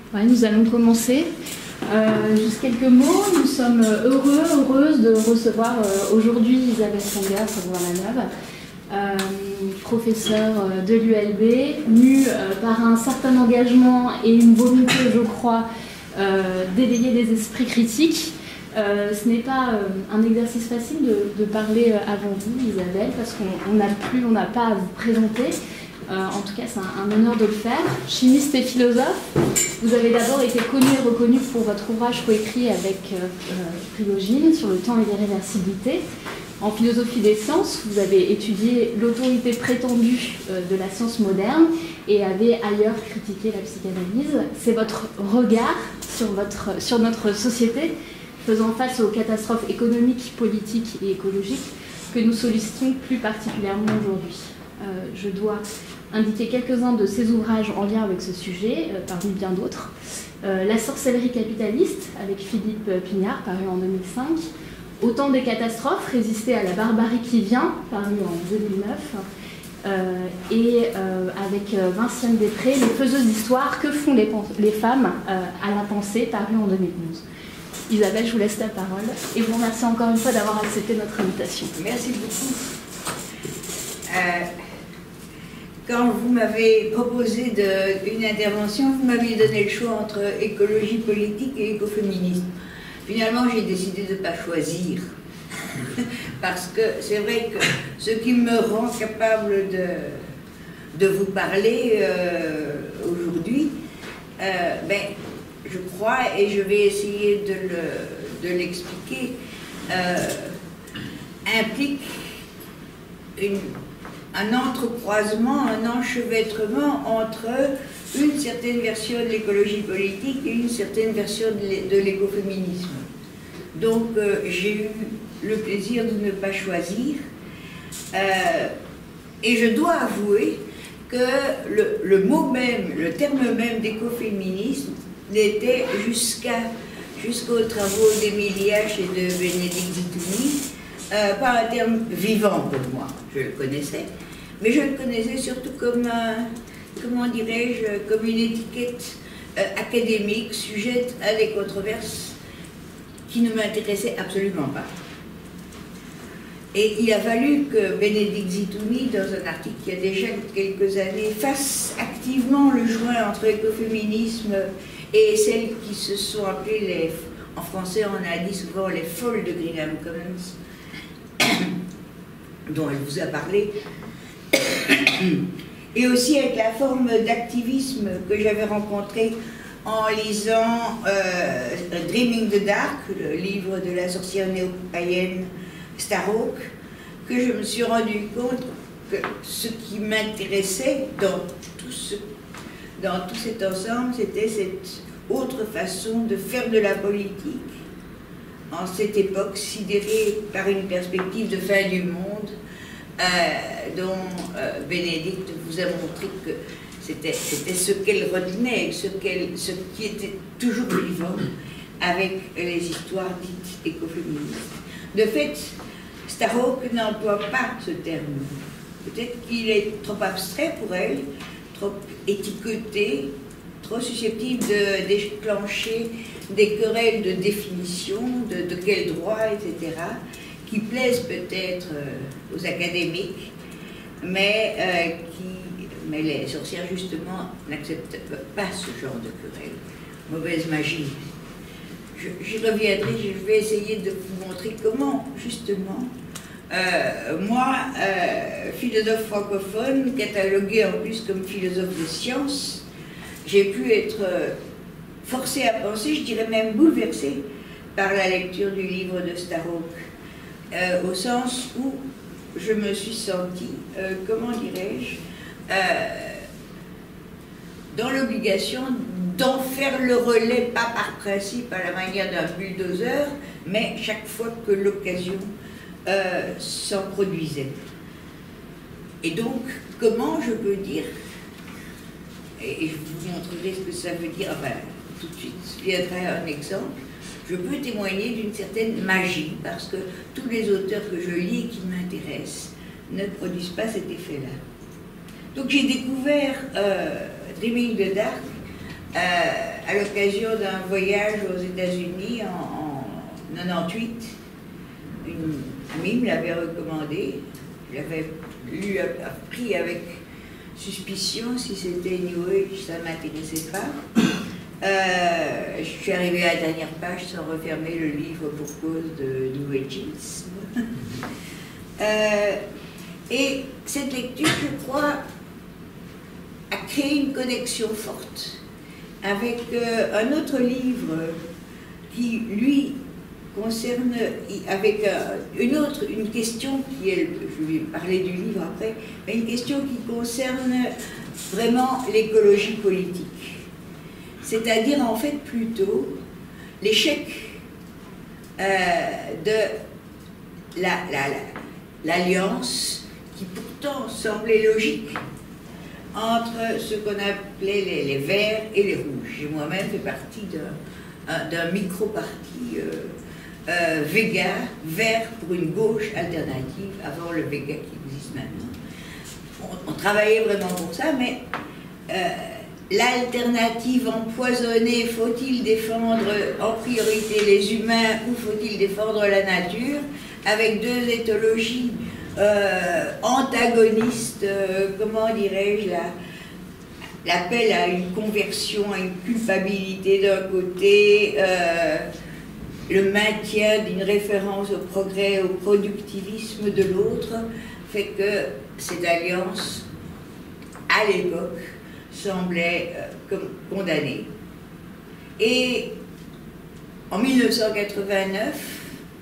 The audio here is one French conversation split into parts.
Ouais, nous allons commencer. Juste quelques mots. Nous sommes heureuses de recevoir aujourd'hui Isabelle Sanguer, professeure de l'ULB, mue par un certain engagement et une volonté, je crois, d'éveiller des esprits critiques. Ce n'est pas un exercice facile de parler avant vous, Isabelle, parce qu'on n'a pas à vous présenter. En tout cas, c'est un honneur de le faire. Chimiste et philosophe, vous avez d'abord été connu et reconnu pour votre ouvrage coécrit avec Prigogine sur le temps et l'irréversibilité. En philosophie des sciences, vous avez étudié l'autorité prétendue de la science moderne et avez ailleurs critiqué la psychanalyse. C'est votre regard sur notre société, faisant face aux catastrophes économiques, politiques et écologiques, que nous sollicitons plus particulièrement aujourd'hui. Je dois indiquer quelques-uns de ces ouvrages en lien avec ce sujet, parmi bien d'autres. La sorcellerie capitaliste, avec Philippe Pignard, paru en 2005. Au temps des catastrophes, résister à la barbarie qui vient, paru en 2009. Et avec Vinciane Després, les faiseuses d'histoire, que font les femmes à la pensée, paru en 2011. Isabelle, je vous laisse la parole et vous remercie encore une fois d'avoir accepté notre invitation. Merci beaucoup. Quand vous m'avez proposé une intervention, vous m'aviez donné le choix entre écologie politique et écoféminisme. Finalement, j'ai décidé de ne pas choisir. Parce que c'est vrai que ce qui me rend capable de vous parler aujourd'hui, je crois, et je vais essayer de l'expliquer, implique un entrecroisement, un enchevêtrement entre une certaine version de l'écologie politique et une certaine version de l'écoféminisme. Donc j'ai eu le plaisir de ne pas choisir, et je dois avouer que le mot même, le terme même d'écoféminisme n'était jusqu'aux travaux d'Émilie H et de Bénédicte Zitouni pas un terme vivant pour moi. Je le connaissais, mais je le connaissais surtout comme comment dirais-je, comme une étiquette académique sujette à des controverses qui ne m'intéressaient absolument pas. Et il a fallu que Bénédicte Zitouni, dans un article qui a déjà quelques années, fasse activement le joint entre écoféminisme et celles qui se sont appelées, en français on a dit souvent les folles de Greenham Commons, dont elle vous a parlé, et aussi avec la forme d'activisme que j'avais rencontrée en lisant Dreaming the Dark, le livre de la sorcière néo-païenne Starhawk, que je me suis rendu compte que ce qui m'intéressait dans tout cet ensemble, c'était cette autre façon de faire de la politique en cette époque sidérée par une perspective de fin du monde dont Bénédicte vous a montré que c'était ce qu'elle retenait, ce qui était toujours vivant avec les histoires dites écoféministes. De fait, Starhawk n'emploie pas ce terme. Peut-être qu'il est trop abstrait pour elle, trop étiqueté, trop susceptible de déclencher des querelles de définition, de quel droit, etc., qui plaisent peut-être aux académiques, mais les sorcières, justement, n'acceptent pas ce genre de querelle. Mauvaise magie. J'y reviendrai, je vais essayer de vous montrer comment, justement, moi, philosophe francophone, catalogué en plus comme philosophe de science, j'ai pu être forcée à penser, je dirais même bouleversée, par la lecture du livre de Starhawk, au sens où je me suis sentie, comment dirais-je, dans l'obligation d'en faire le relais, pas par principe à la manière d'un bulldozer, mais chaque fois que l'occasion s'en produisait. Et donc, comment je peux dire, et je vous montrerai ce que ça veut dire, enfin, tout de suite viendra un exemple, je peux témoigner d'une certaine magie, parce que tous les auteurs que je lis et qui m'intéressent ne produisent pas cet effet-là. Donc j'ai découvert Dreaming the Dark à l'occasion d'un voyage aux États-Unis en 98. Une amie me l'avait recommandé. J'avais appris avec suspicion si c'était New Age, ça ne m'intéressait pas. Je suis arrivée à la dernière page sans refermer le livre pour cause de New Ageisme. Et cette lecture, je crois, a créé une connexion forte avec un autre livre qui, lui, concerne, avec une question qui est, je vais parler du livre après, mais une question qui concerne vraiment l'écologie politique. C'est-à-dire, en fait, plutôt l'échec de l'alliance qui pourtant semblait logique entre ce qu'on appelait les verts et les rouges. J'ai moi-même fait partie d'un micro-parti Vega, vert pour une gauche alternative, avant le Vega qui existe maintenant. On travaillait vraiment pour ça, mais l'alternative empoisonnée, faut-il défendre en priorité les humains ou faut-il défendre la nature, avec deux éthologies antagonistes, comment dirais-je, l'appel à une conversion, à une culpabilité d'un côté, le maintien d'une référence au progrès, au productivisme de l'autre, fait que cette alliance, à l'époque, semblait condamnée. Et en 1989,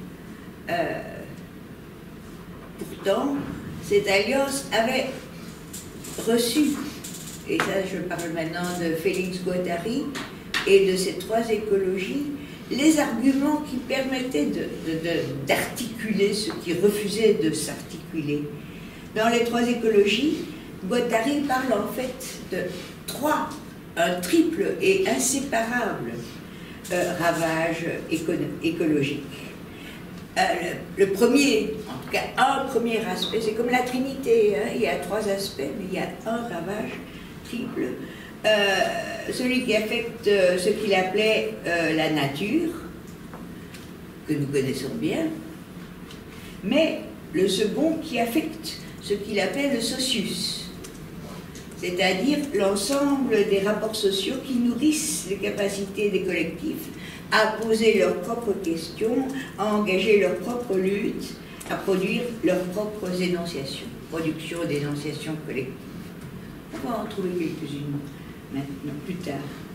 pourtant, cette alliance avait reçu, et ça je parle maintenant de Félix Guattari et de ces trois écologies, les arguments qui permettaient d'articuler ce qui refusait de s'articuler. Dans les trois écologies, Guattari parle en fait de un triple et inséparable ravage écologique. Le premier, en tout cas un premier aspect, c'est comme la Trinité, hein, il y a trois aspects, mais il y a un ravage triple. Celui qui affecte ce qu'il appelait la nature, que nous connaissons bien, mais le second qui affecte ce qu'il appelle le socius, c'est-à-dire l'ensemble des rapports sociaux qui nourrissent les capacités des collectifs à poser leurs propres questions, à engager leurs propres luttes, à produire leurs propres énonciations, production d'énonciations collectives. On va en trouver quelques-unes maintenant, plus tard.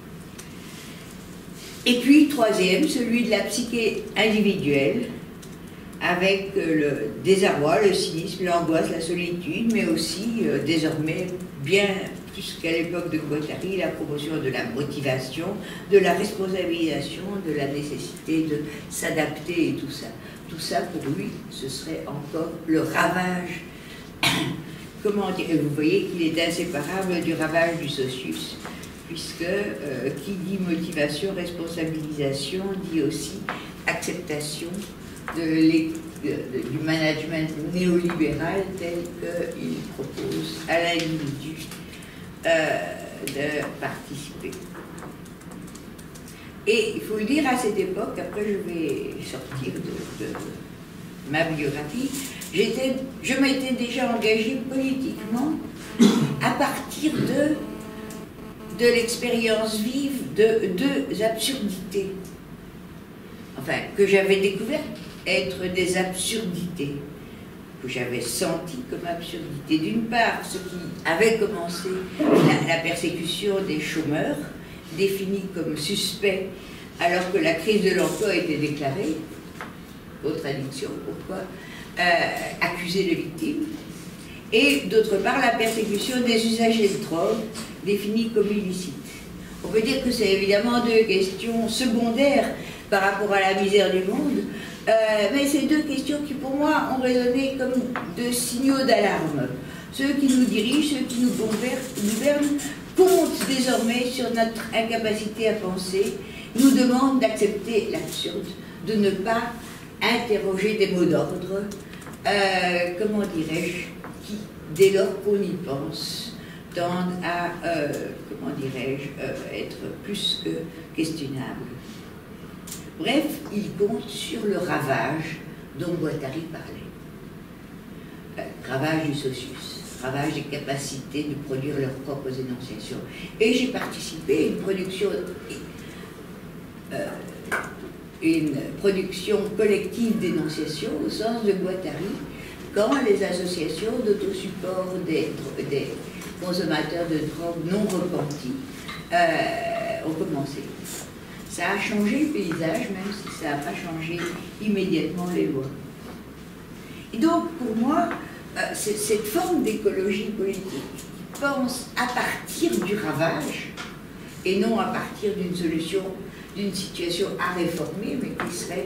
Et puis, troisième, celui de la psyché individuelle, avec le désarroi, le cynisme, l'angoisse, la solitude, mais aussi, désormais, bien plus qu'à l'époque de Guattari, la promotion de la motivation, de la responsabilisation, de la nécessité de s'adapter et tout ça. Tout ça, pour lui, ce serait encore le ravage. Comment dire? Vous voyez qu'il est inséparable du ravage du socius, puisque qui dit motivation, responsabilisation, dit aussi acceptation du management néolibéral tel qu'il propose à l'individu de participer. Et il faut le dire, à cette époque, après je vais sortir de ma biographie, je m'étais déjà engagée politiquement à partir de l'expérience vive de deux absurdités, enfin, que j'avais découvertes être des absurdités, que j'avais senties comme absurdités. D'une part, ce qui avait commencé la persécution des chômeurs, définis comme suspects alors que la crise de l'emploi était déclarée, autre addiction, pourquoi accuser les victimes, et d'autre part la persécution des usagers de drogue, définis comme illicites. On peut dire que c'est évidemment deux questions secondaires par rapport à la misère du monde, mais c'est deux questions qui pour moi ont résonné comme deux signaux d'alarme. Ceux qui nous dirigent, ceux qui nous gouvernent, comptent désormais sur notre incapacité à penser, nous demandent d'accepter l'absurde, de ne pas interroger des mots d'ordre, comment dirais-je, qui, dès lors qu'on y pense, tendent à, comment dirais-je, être plus que questionnables. Bref, il compte sur le ravage dont Guattari parlait. Ravage du socius, ravage des capacités de produire leurs propres énonciations. Et j'ai participé à une production collective d'énonciations au sens de Guattari, quand les associations d'autosupport des consommateurs de drogue non repentis ont commencé. Ça a changé le paysage, même si ça n'a pas changé immédiatement les lois. Et donc, pour moi, cette forme d'écologie politique pense à partir du ravage, et non à partir d'une solution, d'une situation à réformer, mais qui serait,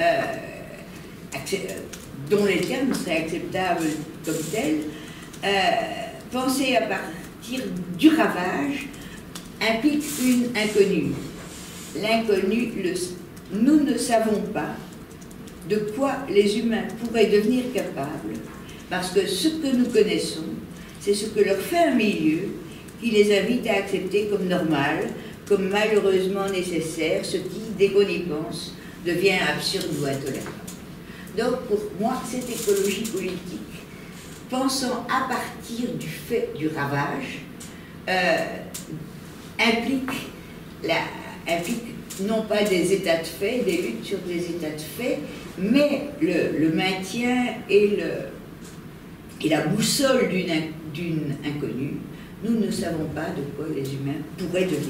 dont les termes seraient acceptables comme tels. Penser à partir du ravage implique une inconnue. L'inconnu, nous ne savons pas de quoi les humains pourraient devenir capables, parce que ce que nous connaissons, c'est ce que leur fait un milieu qui les invite à accepter comme normal, comme malheureusement nécessaire, ce qui, dès qu'on y pense, devient absurde ou intolérable. Donc, pour moi, cette écologie politique, pensant à partir du fait du ravage, implique non pas des états de fait, des luttes sur des états de fait, mais le maintien et la boussole d'une inconnue. Nous ne savons pas de quoi les humains pourraient devenir.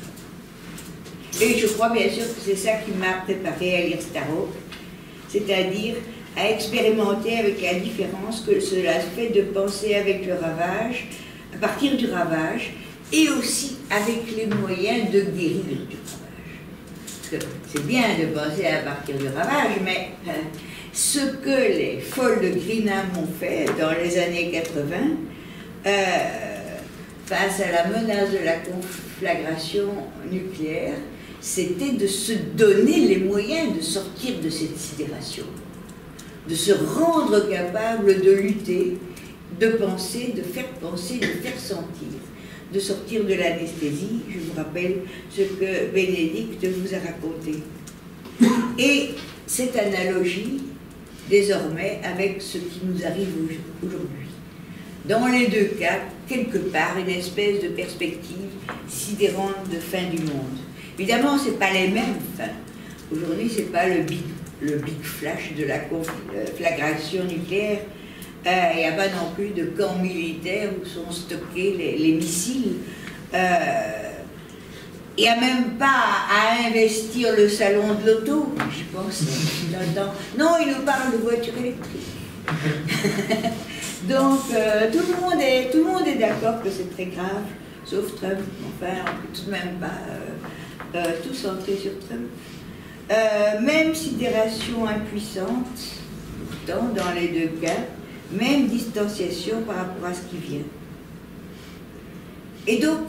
Et je crois bien sûr que c'est ça qui m'a préparé à lire Starhawk, c'est-à-dire à expérimenter avec la différence que cela fait de penser avec le ravage, à partir du ravage, et aussi avec les moyens de guérir du ravage. Parce que c'est bien de penser à partir du ravage, mais ce que les folles de Greenham ont fait dans les années 80, face à la menace de la conflagration nucléaire, c'était de se donner les moyens de sortir de cette sidération, de se rendre capable de lutter, de penser, de faire sentir, de sortir de l'anesthésie. Je vous rappelle ce que Bénédicte vous a raconté. Et cette analogie, désormais, avec ce qui nous arrive aujourd'hui. Dans les deux cas, quelque part, une espèce de perspective sidérante de fin du monde. Évidemment, ce n'est pas les mêmes fins. Aujourd'hui, ce n'est pas le big flash de la conflagration nucléaire. Il n'y a pas non plus de camps militaires où sont stockés les missiles. Il n'y a même pas à investir le salon de l'auto, j'y pense. Non, il nous parle de voitures électriques. Donc, tout le monde est d'accord que c'est très grave, sauf Trump. Enfin, on ne peut tout de même pas tout centrer sur Trump. Même sidération impuissante, pourtant, dans les deux cas, même distanciation par rapport à ce qui vient. Et donc,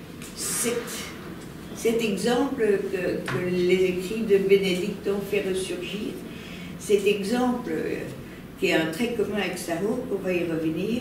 cet exemple que les écrits de Bénédicte ont fait ressurgir, cet exemple qui est un trait commun avec Starhawk, on va y revenir,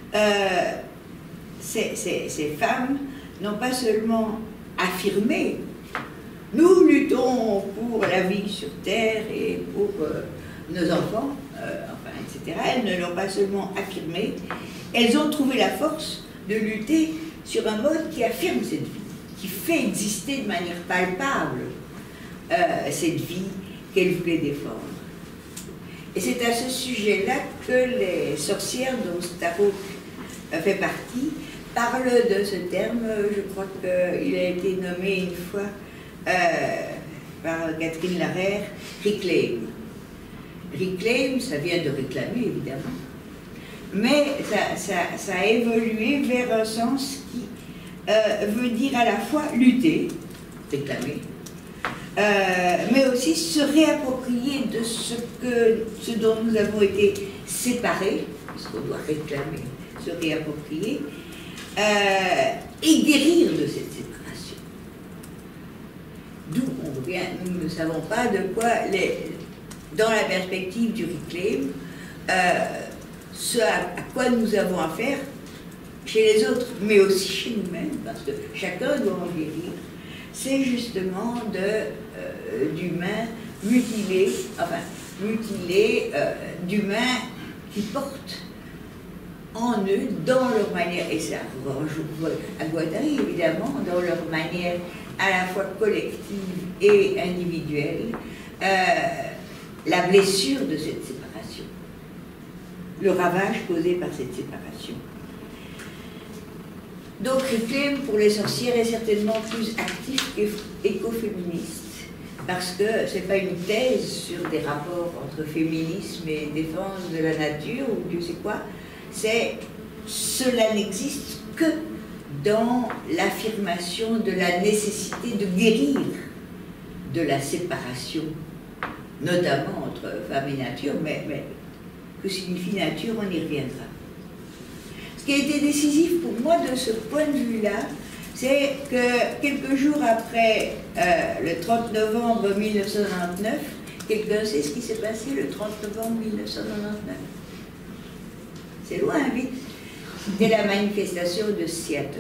ces femmes n'ont pas seulement affirmé « nous luttons pour la vie sur Terre et pour nos enfants », etc. Elles ne l'ont pas seulement affirmé, elles ont trouvé la force de lutter sur un mode qui affirme cette vie, qui fait exister de manière palpable cette vie qu'elles voulaient défendre. Et c'est à ce sujet-là que les sorcières dont Starhawk fait partie parlent de ce terme. Je crois qu'il a été nommé une fois par Catherine Larère, reclaim. Reclaim, ça vient de réclamer, évidemment, mais ça a évolué vers un sens qui veut dire à la fois lutter, réclamer, mais aussi se réapproprier de ce dont nous avons été séparés, puisqu'on doit réclamer, se réapproprier, et guérir de cette séparation. D'où on revient, nous ne savons pas de quoi, dans la perspective du reclaim, ce à quoi nous avons affaire, chez les autres, mais aussi chez nous-mêmes, parce que chacun doit en guérir, c'est justement d'humains mutilés, d'humains qui portent en eux, dans leur manière, et ça rejoint à Guattari évidemment, dans leur manière à la fois collective et individuelle, la blessure de cette séparation, le ravage causé par cette séparation. Donc Requiem pour les sorcières est certainement plus actif qu'écoféministe, parce que ce n'est pas une thèse sur des rapports entre féminisme et défense de la nature, ou Dieu sait quoi, cela n'existe que dans l'affirmation de la nécessité de guérir de la séparation, notamment entre femme et nature, mais que signifie nature, on y reviendra. Ce qui a été décisif pour moi de ce point de vue-là, c'est que quelques jours après le 30 novembre 1999, quelqu'un sait ce qui s'est passé le 30 novembre 1999? C'est loin, vite. C'était la manifestation de Seattle,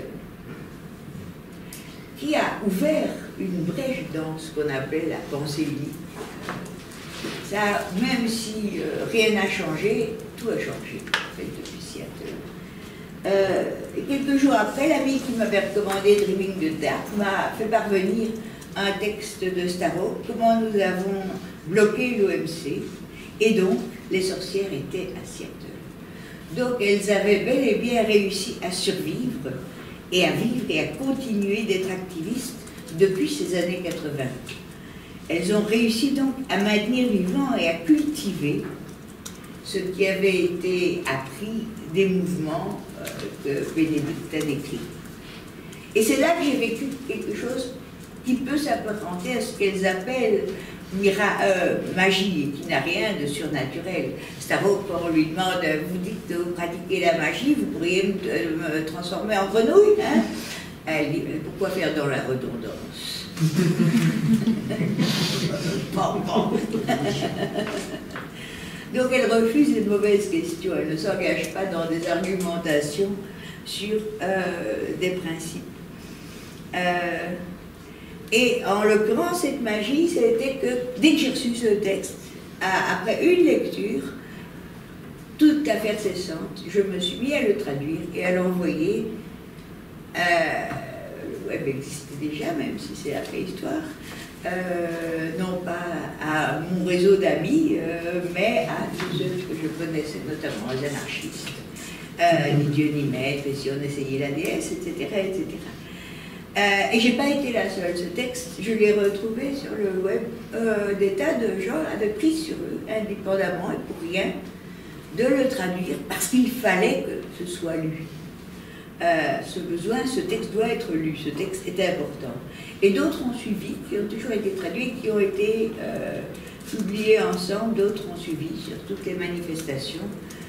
qui a ouvert une brèche dans ce qu'on appelle la pensée unique. Ça, même si rien n'a changé, tout a changé en fait, depuis Seattle. Et quelques jours après, l'ami qui m'avait recommandé Dreaming the Dark m'a fait parvenir un texte de Starhawk, comment nous avons bloqué l'OMC, et donc les sorcières étaient à Seattle. Donc elles avaient bel et bien réussi à survivre et à vivre et à continuer d'être activistes depuis ces années 80. Elles ont réussi donc à maintenir vivant et à cultiver ce qui avait été appris des mouvements que Bénédicte a décrits. Et c'est là que j'ai vécu quelque chose qui peut s'apparenter à ce qu'elles appellent magie, et qui n'a rien de surnaturel. Starhawk, quand on lui demande, vous dites que vous pratiquez la magie, vous pourriez me transformer en grenouille, hein? Elle dit, mais pourquoi faire dans la redondance? Donc elle refuse les mauvaises questions, elle ne s'engage pas dans des argumentations sur des principes. Et en l'occurrence, cette magie, c'était que dès que j'ai reçu ce texte, après une lecture, toute affaire cessante, je me suis mis à le traduire et à l'envoyer. Le web existait déjà, même si c'est la préhistoire, non pas à mon réseau d'amis, mais à tous ceux que je connaissais, notamment les anarchistes, ni Dieu ni maître, et si on essayait la déesse, etc., etc. Et j'ai pas été la seule. Ce texte, je l'ai retrouvé sur le web. Des tas de gens avaient pris sur eux, indépendamment et pour rien, de le traduire parce qu'il fallait que ce soit lu. Ce texte doit être lu, ce texte est important. Et d'autres ont suivi, qui ont toujours été traduits, qui ont été publiés ensemble, d'autres ont suivi sur toutes les manifestations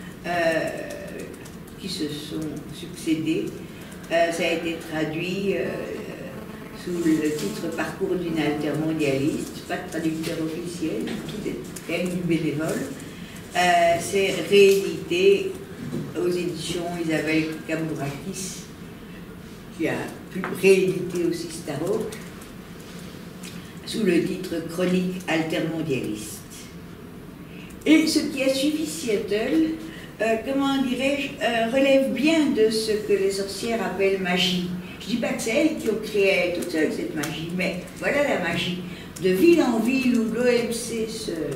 qui se sont succédées. Ça a été traduit sous le titre Parcours d'une altermondialiste, pas de traducteur officiel, tout est quand même du bénévole. C'est réédité aux éditions Isabelle Kamourakis, qui a pu rééditer aussi Starhawk, sous le titre Chronique altermondialiste. Et ce qui a suivi Seattle, comment dirais-je, relève bien de ce que les sorcières appellent magie. Je ne dis pas que c'est elles qui ont créé toute seule cette magie, mais voilà la magie. De ville en ville où l'OMC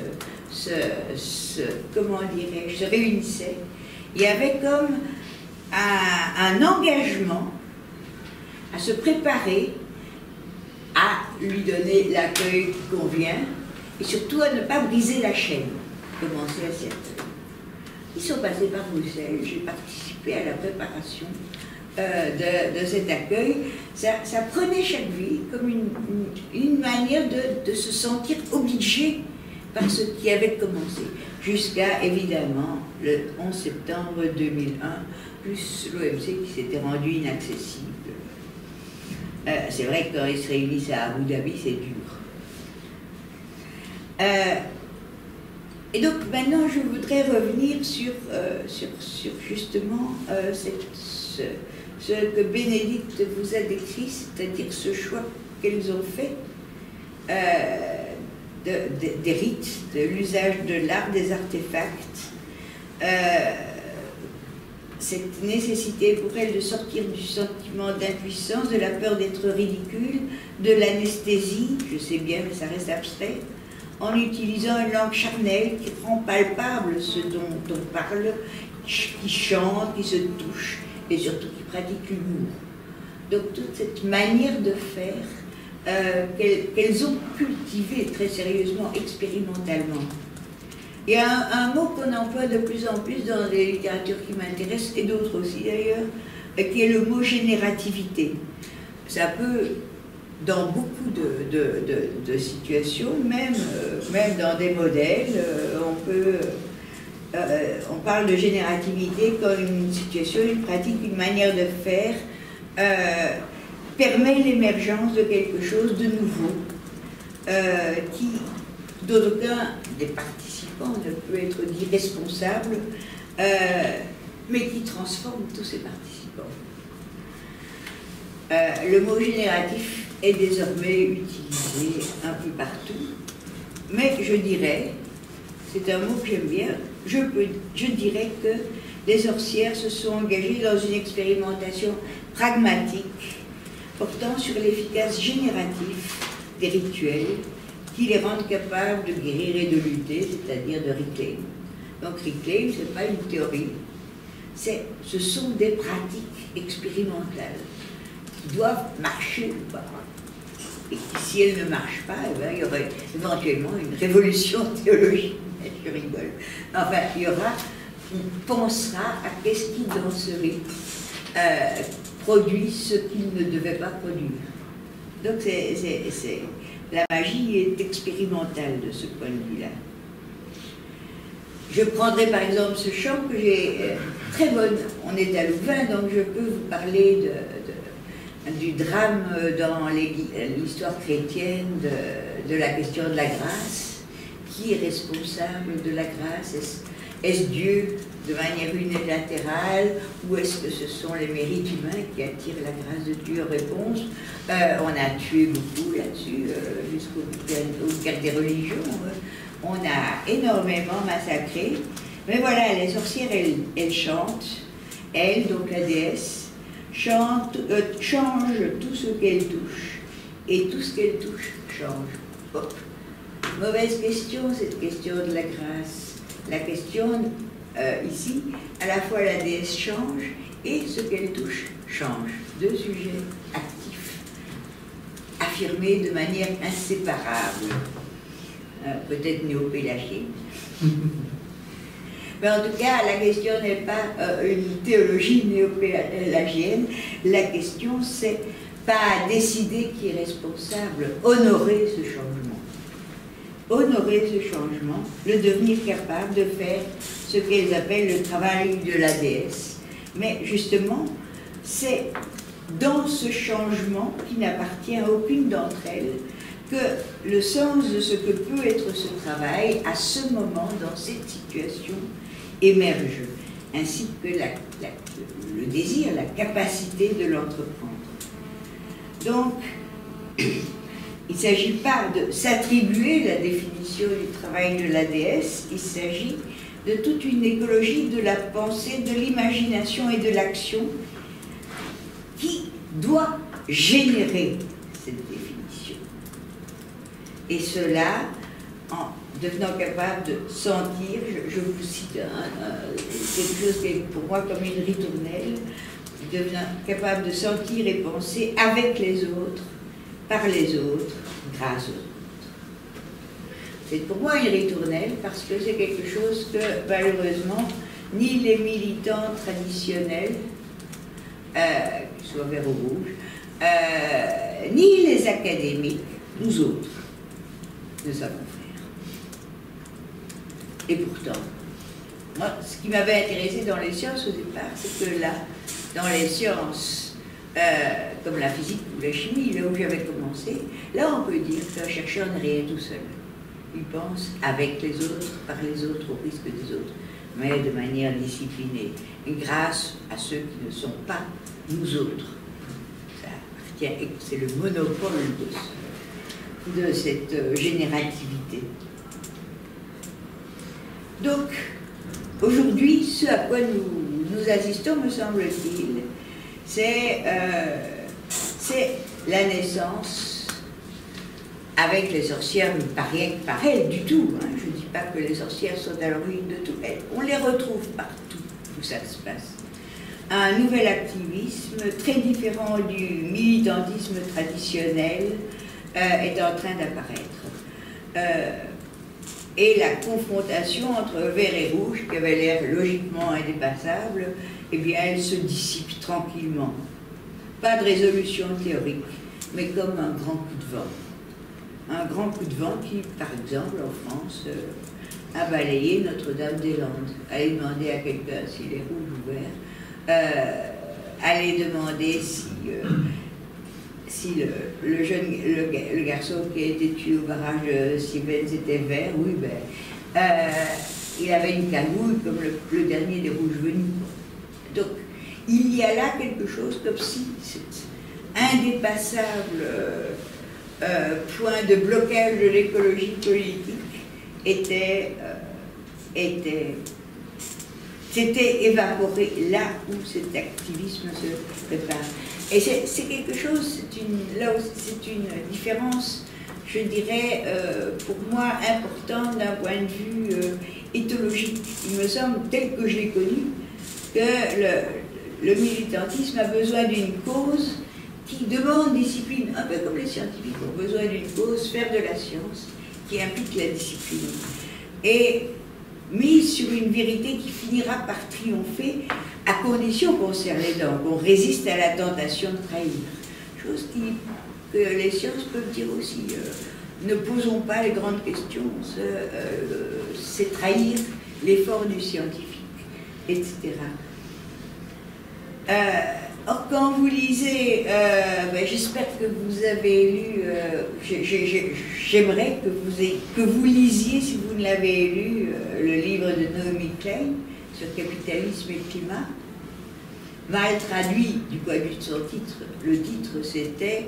comment dirais-je, se réunissait, il y avait comme un engagement à se préparer à lui donner l'accueil qui convient et surtout à ne pas briser la chaîne. Commencer à Seattle. Ils sont passés par Bruxelles, j'ai participé à la préparation de cet accueil. Ça prenait chaque ville comme une manière de se sentir obligé par ce qui avait commencé, jusqu'à évidemment le 11 septembre 2001, plus l'OMC qui s'était rendu inaccessible. C'est vrai que quand ils se réunissent à Abu Dhabi, c'est dur. Et donc maintenant, je voudrais revenir sur justement ce ce que Bénédicte vous a décrit, c'est-à-dire ce choix qu'elles ont fait des rites, de l'usage de l'art, des artefacts, cette nécessité pour elles de sortir du sentiment d'impuissance, de la peur d'être ridicule, de l'anesthésie, je sais bien mais ça reste abstrait, en utilisant une langue charnelle qui rend palpable ce dont on parle, qui chante, qui se touche et surtout qui pratique l'humour. Donc toute cette manière de faire qu'elles ont cultivé très sérieusement, expérimentalement. Il y a un mot qu'on emploie de plus en plus dans les littératures qui m'intéressent, et d'autres aussi d'ailleurs, qui est le mot générativité. Ça peut, dans beaucoup de situations, même dans des modèles, on parle de générativité comme une situation, une pratique, une manière de faire permet l'émergence de quelque chose de nouveau qui, dont aucun des participants ne peut être dit responsable, mais qui transforme tous ces participants. Le mot génératif est désormais utilisé un peu partout, mais je dirais, c'est un mot que j'aime bien, je dirais que les sorcières se sont engagées dans une expérimentation pragmatique portant sur l'efficace génératif des rituels qui les rendent capables de guérir et de lutter, c'est-à-dire de reclaim. Donc reclaim, ce n'est pas une théorie, ce sont des pratiques expérimentales qui doivent marcher ou pas. Et qui, si elles ne marchent pas, eh bien, il y aurait éventuellement une révolution théologique. Je rigole. Enfin, il y aura, on pensera à qu'est-ce qui dans ce rite produit ce qu'il ne devait pas produire. Donc la magie est expérimentale de ce point de vue-là. Je prendrai par exemple ce chant que j'ai très bonne. On est à Louvain, donc je peux vous parler du drame dans l'histoire chrétienne de la question de la grâce. Qui est responsable de la grâce? Est-ce Dieu de manière unilatérale ou est-ce que ce sont les mérites humains qui attirent la grâce de Dieu? Réponse, on a tué beaucoup là-dessus jusqu'au guerre des religions. On a énormément massacré. Mais voilà, les sorcières, elles chantent. Elles, donc la déesse, change tout ce qu'elle touche. Et tout ce qu'elle touche change. Hop. Mauvaise question, cette question de la grâce. La question, ici, à la fois la déesse change et ce qu'elle touche change. Deux sujets actifs, affirmés de manière inséparable. Peut-être néo-pélagique. Mais en tout cas, la question n'est pas une théologie néo-pélagienne. La question, c'est pas décider qui est responsable, honorer ce changement. Honorer ce changement, le devenir capable de faire ce qu'elles appellent le travail de la déesse. Mais justement, c'est dans ce changement qui n'appartient à aucune d'entre elles que le sens de ce que peut être ce travail, à ce moment, dans cette situation, émerge, ainsi que le désir, la capacité de l'entreprendre. Donc, il ne s'agit pas de s'attribuer la définition du travail de la déesse, il s'agit de toute une écologie de la pensée, de l'imagination et de l'action qui doit générer cette définition. Et cela, en devenant capable de sentir, je vous cite quelque chose qui est pour moi comme une ritournelle, devenant capable de sentir et penser avec les autres, par les autres, grâce aux autres. C'est pour moi une ritournelle parce que c'est quelque chose que, malheureusement, ni les militants traditionnels, qu'ils soient verts ou rouges, ni les académiques, nous autres, ne savons faire. Et pourtant, moi, ce qui m'avait intéressé dans les sciences au départ, c'est que là, dans les sciences, comme la physique ou la chimie, là où j'avais commencé, là on peut dire qu'un chercheur n'est rien tout seul. Il pense avec les autres, par les autres, au risque des autres. mais de manière disciplinée, et grâce à ceux qui ne sont pas nous autres. Ça appartient, et c'est le monopole de cette générativité. Donc, aujourd'hui, ce à quoi nous assistons, me semble-t-il, c'est la naissance, avec les sorcières, mais pas rien que par elles du tout. Hein. Je ne dis pas que les sorcières sont à l'origine de tout. On les retrouve partout où ça se passe. Un nouvel activisme très différent du militantisme traditionnel est en train d'apparaître. Et la confrontation entre vert et rouge, qui avait l'air logiquement indépassable, eh bien, elle se dissipe tranquillement. Pas de résolution théorique, mais comme un grand coup de vent. Un grand coup de vent qui, par exemple, en France, a balayé Notre-Dame-des-Landes. Allez demander à quelqu'un s'il est rouge ou vert. Allez demander si le garçon qui a été tué au barrage de Siemens était vert. Oui, ben, il avait une cagouille comme le dernier des rouges venus. Donc, il y a là quelque chose comme si cet indépassable point de blocage de l'écologie politique s'était évaporé là où cet activisme se prépare. Et c'est quelque chose, c'est une différence, je dirais, pour moi, importante d'un point de vue éthologique. Il me semble, tel que je l'ai connu, que le militantisme a besoin d'une cause qui demande discipline, un peu comme les scientifiques ont besoin d'une cause, faire de la science, qui implique la discipline. Et mise sur une vérité qui finira par triompher, à condition qu'on serre les dents, qu'on résiste à la tentation de trahir. Chose que les sciences peuvent dire aussi. Ne posons pas les grandes questions, c'est trahir l'effort du scientifique, etc. Or, quand vous lisez, ben, j'espère que vous avez lu, j'aimerais que vous lisiez, si vous ne l'avez lu, le livre de Naomi Klein sur capitalisme et climat, mal traduit du point de vue de son titre. Le titre, c'était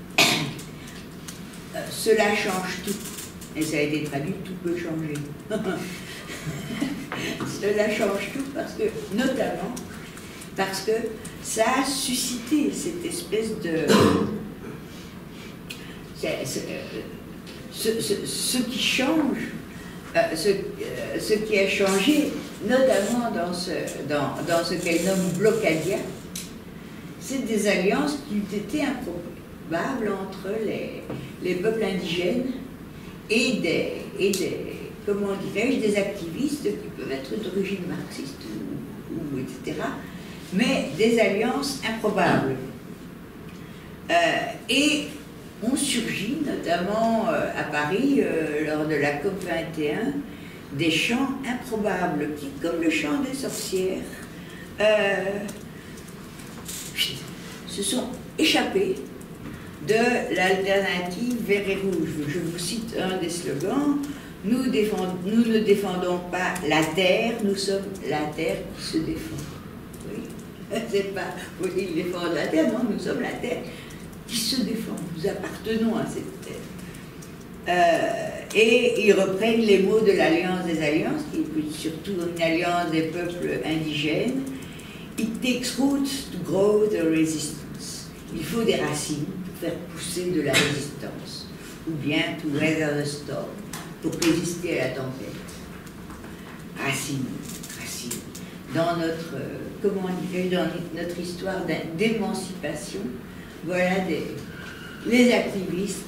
« Cela change tout ». Et ça a été traduit « Tout peut changer ». Cela change tout parce que, notamment, parce que ça a suscité cette espèce de... Ce qui change, ce qui a changé, notamment dans ce qu'elle nomme blocadia, c'est des alliances qui ont été improbables entre les peuples indigènes et des comment dirais-je, des activistes qui peuvent être d'origine marxiste ou etc., mais des alliances improbables. Et ont surgi, notamment à Paris, lors de la COP21, des chants improbables, qui, comme le chant des sorcières, se sont échappés de l'alternative vert et rouge. Je vous cite un des slogans. Nous ne défendons pas la terre, nous sommes la terre qui se défend. Oui. C'est pas, vous dites défendre la terre, non, nous sommes la terre qui se défend. Nous appartenons à cette terre. Et ils reprennent les mots de l'Alliance des Alliances, qui est surtout une alliance des peuples indigènes. It takes roots to grow the resistance. Il faut des racines pour faire pousser de la résistance, ou bien to weather the storm, pour résister à la tempête. Racines. Dans notre, comment dirais-je, dans notre histoire d'émancipation, voilà les activistes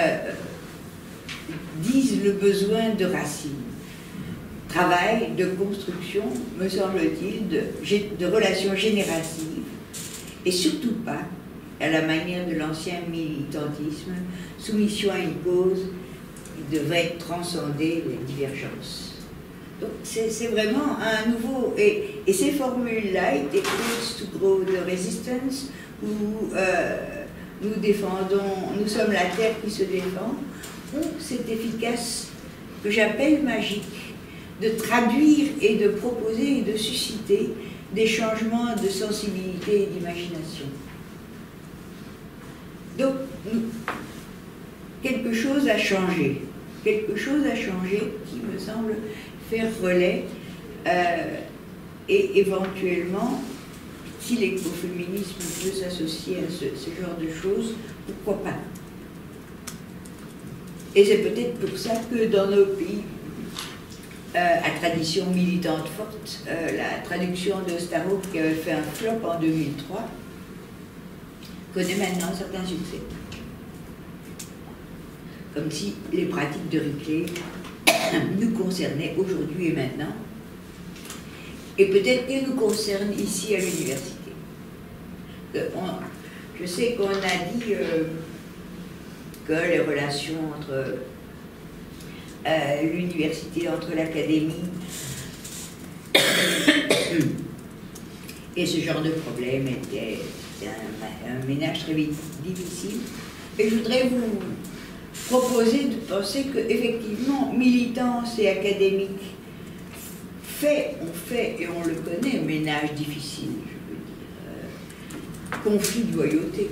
disent le besoin de racines. Travail de construction, me semble-t-il, de relations génératives, et surtout pas, à la manière de l'ancien militantisme, soumission à une cause qui devrait transcender les divergences. Donc c'est vraiment un nouveau... Et ces formules-là, it takes roots to grow the resistance, où nous sommes la terre qui se défend, ont cette efficace que j'appelle magique de traduire et de proposer et de susciter des changements de sensibilité et d'imagination. Donc, quelque chose a changé. Quelque chose a changé qui me semble faire relais et éventuellement, si l'écoféminisme peut s'associer à ce genre de choses, pourquoi pas? Et c'est peut-être pour ça que dans nos pays à tradition militante forte, la traduction de Starhawk, qui avait fait un flop en 2003, connaît maintenant certains succès. Comme si les pratiques de Ripley nous concernaient aujourd'hui et maintenant, et peut-être qu'elles nous concernent ici à l'université. Je sais qu'on a dit que les relations entre l'université, entre l'académie et ce genre de problème était un ménage très difficile. Et je voudrais vous proposer de penser qu'effectivement, militance et académique on fait, et on le connaît, ménage difficile, je veux dire, conflit de loyauté,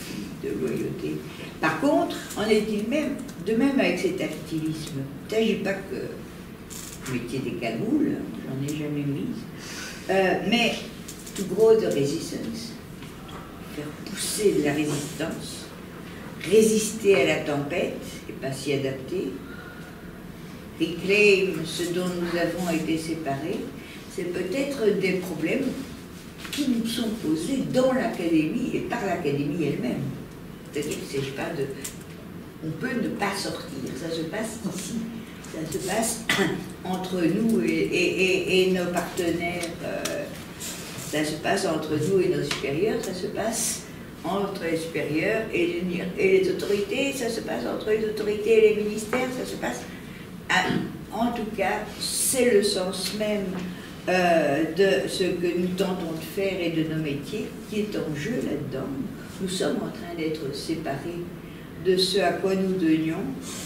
Par contre, en est-il même, de même avec cet activisme? Il ne s'agit pas que métier des cagoules, j'en ai jamais mis, mais to grow the resistance, faire pousser de la résistance, résister à la tempête et pas s'y adapter, reclaim ce dont nous avons été séparés, c'est peut-être des problèmes qui nous sont posés dans l'académie et par l'académie elle-même. C'est-à-dire qu'il ne s'agit pas de... On peut ne pas sortir, ça se passe ici, ça se passe entre nous et nos partenaires, ça se passe entre nous et nos supérieurs, ça se passe entre les supérieurs et les autorités, ça se passe entre les autorités et les ministères, ça se passe... En tout cas, c'est le sens même de ce que nous tentons de faire et de nos métiers qui est en jeu là-dedans. Nous sommes en train d'être séparés de ce à quoi nous tenions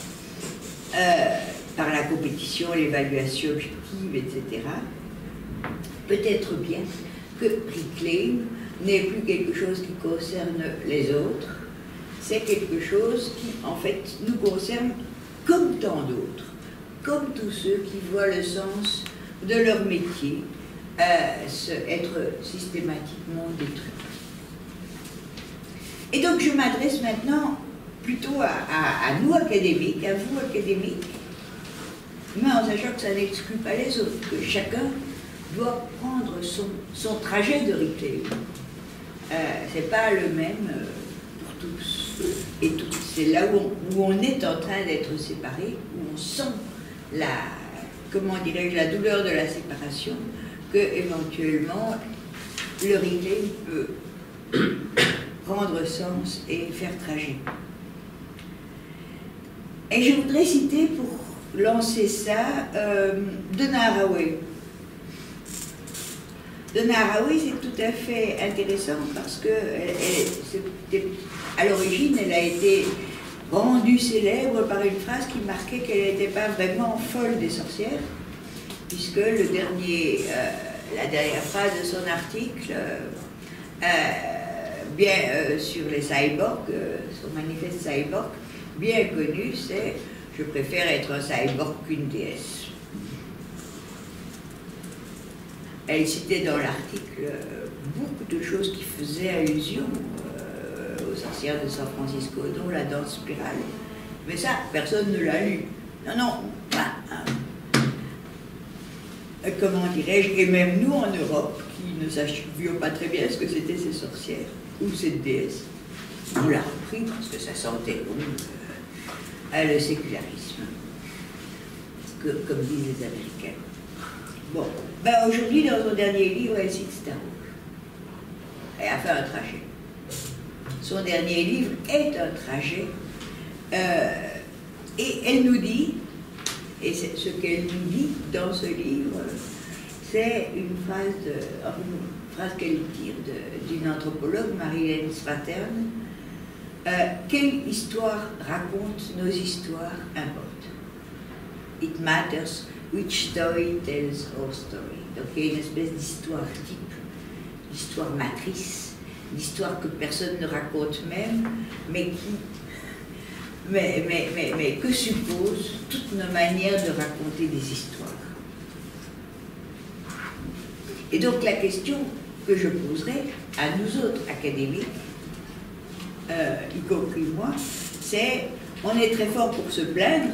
par la compétition, l'évaluation objective, etc. Peut-être bien que Reclaim n'est plus quelque chose qui concerne les autres, c'est quelque chose qui, en fait, nous concerne comme tant d'autres, comme tous ceux qui voient le sens de leur métier être systématiquement détruit. Et donc je m'adresse maintenant plutôt à nous académiques, à vous académiques, mais en sachant que ça n'exclut pas les autres, que chacun doit prendre son trajet de Reclaim. C'est pas le même pour tous et toutes. C'est là où on est en train d'être séparés, où on sent comment dirais-je, la douleur de la séparation, que éventuellement le Reclaim peut prendre sens et faire trajet. Et je voudrais citer pour lancer ça Donna Haraway. Donna Haraway, c'est tout à fait intéressant parce que à l'origine, elle a été rendue célèbre par une phrase qui marquait qu'elle n'était pas vraiment folle des sorcières, puisque la dernière phrase de son article, sur les cyborgs, son manifeste cyborg, bien connu, c'est « Je préfère être un cyborg qu'une déesse ». Elle citait dans l'article beaucoup de choses qui faisaient allusion aux sorcières de San Francisco, dont la danse spirale. Mais ça, personne ne l'a lu. Non, comment dirais-je, et même nous en Europe, qui ne savions pas très bien ce que c'était ces sorcières, ou cette déesse, on l'a repris parce que ça sentait le sécularisme, comme disent les Américains. Bon, aujourd'hui, dans son dernier livre, elle cite Starhawk. Elle a fait un trajet. Son dernier livre est un trajet. Et elle nous dit, et ce qu'elle nous dit dans ce livre, c'est une phrase qu'elle tire d'une anthropologue, Marilyn Swattern. Quelle histoire raconte nos histoires importe. It matters which story tells our story. Donc il y a une espèce d'histoire type, d'histoire matrice, d'histoire que personne ne raconte même, mais que supposent toutes nos manières de raconter des histoires. Et donc la question que je poserai à nous autres académiques, y compris moi, c'est, on est très fort pour se plaindre,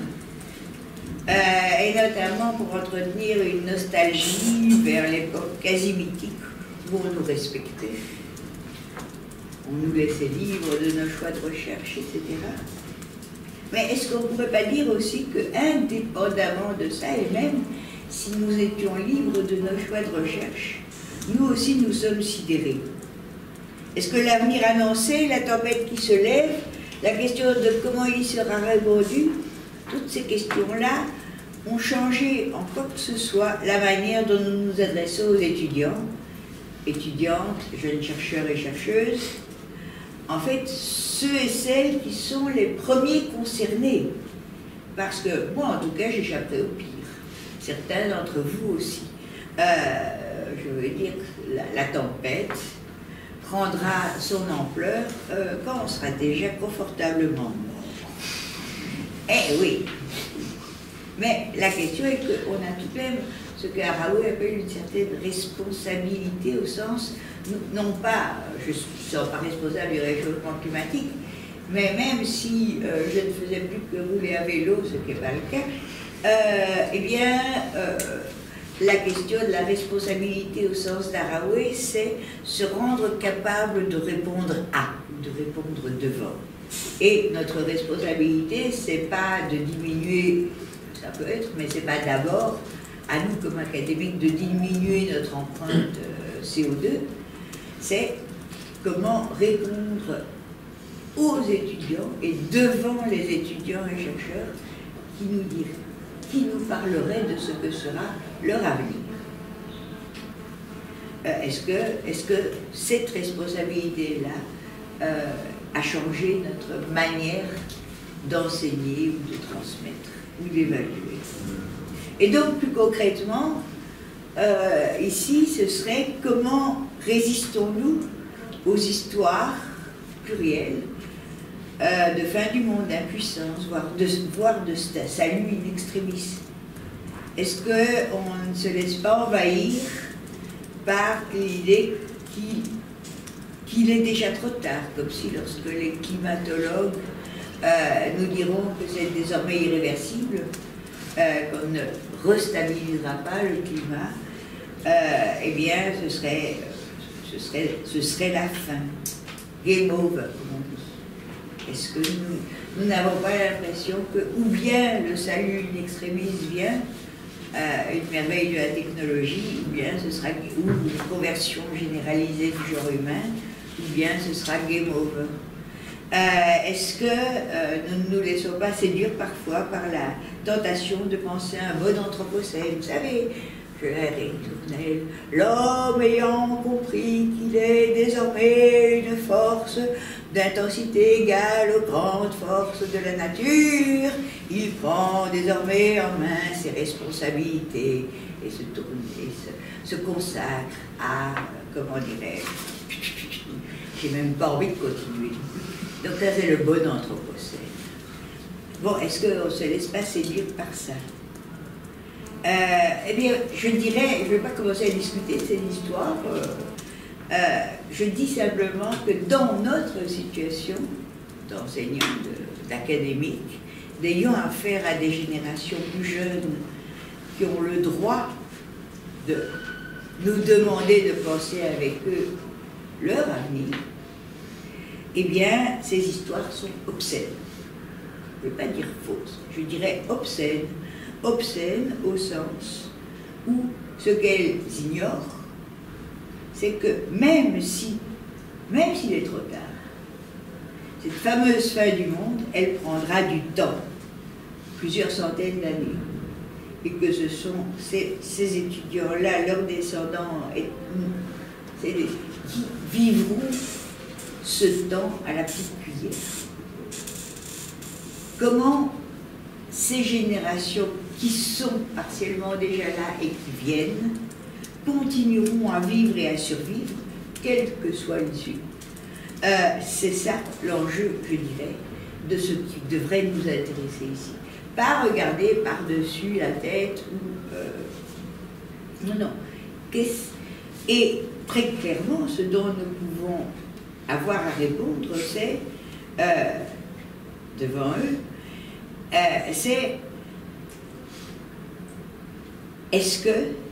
et notamment pour entretenir une nostalgie vers l'époque quasi mythique où on nous respectait, on nous laissait libres de nos choix de recherche, etc. Mais est-ce qu'on ne pourrait pas dire aussi que, indépendamment de ça, et même si nous étions libres de nos choix de recherche, nous aussi nous sommes sidérés? Est-ce que l'avenir annoncé, la tempête qui se lève, la question de comment il sera répondu, toutes ces questions-là ont changé en quoi que ce soit la manière dont nous nous adressons aux étudiants, étudiantes, jeunes chercheurs et chercheuses, en fait, ceux et celles qui sont les premiers concernés. Parce que moi, en tout cas, j'échapperai au pire. Certains d'entre vous aussi. Je veux dire que la tempête prendra son ampleur quand on sera déjà confortablement mort. Eh oui. Mais la question est qu'on a tout de même ce que Haraway appelle une certaine responsabilité au sens, non pas, je ne suis pas responsable du réchauffement climatique, mais même si je ne faisais plus que rouler à vélo, ce qui n'est pas le cas, eh bien, la question de la responsabilité au sens d'Haraway, c'est se rendre capable de répondre à, de répondre devant. Et notre responsabilité, c'est pas de diminuer, ça peut être, mais c'est pas d'abord à nous comme académiques de diminuer notre empreinte CO2, c'est comment répondre aux étudiants et devant les étudiants et chercheurs qui nous diraient, qui nous parleraient de ce que sera leur avenir. Est-ce que cette responsabilité-là a changé notre manière d'enseigner ou de transmettre ou d'évaluer? Et donc, plus concrètement, ici, ce serait comment résistons-nous aux histoires plurielles de fin du monde, d'impuissance, voire de salut in extremis. Est-ce qu'on ne se laisse pas envahir par l'idée qu'il est déjà trop tard, comme si lorsque les climatologues nous diront que c'est désormais irréversible, qu'on ne restabilisera pas le climat, eh bien ce serait la fin. Game over, comme on dit. Est-ce que nous n'avons pas l'impression que, ou bien le salut in extremis vient, une merveille de la technologie, ou bien ce sera une conversion généralisée du genre humain, ou bien ce sera game over. Est-ce que nous ne nous laissons pas séduire parfois par la tentation de penser à un bon anthropocène? Vous savez, l'homme ayant compris qu'il est désormais une force d'intensité égale aux grandes forces de la nature, il prend désormais en main ses responsabilités et se consacre à, comment dirais-je, j'ai même pas envie de continuer. Donc là, c'est le bon anthropocène. Bon, est-ce qu'on ne se laisse pas séduire par ça? Eh bien, je dirais, je ne vais pas commencer à discuter de cette histoire, je dis simplement que dans notre situation d'enseignants, d'académiques, d'ayant affaire à des générations plus jeunes qui ont le droit de nous demander de penser avec eux leur avenir, eh bien, ces histoires sont obscènes. Je ne vais pas dire fausses, je dirais obscènes. Obscènes au sens où ce qu'elles ignorent, c'est que même s'il est trop tard, cette fameuse fin du monde, elle prendra du temps, plusieurs centaines d'années, et que ce sont ces étudiants-là, leurs descendants, qui vivront ce temps à la petite cuillère. Comment ces générations qui sont partiellement déjà là et qui viennent continueront à vivre et à survivre, quelle que soit l'issue. C'est ça l'enjeu, je dirais, de ce qui devrait nous intéresser ici. Pas regarder par-dessus la tête ou... non, non. Et très clairement, ce dont nous pouvons avoir à répondre, c'est, devant eux, c'est est-ce que,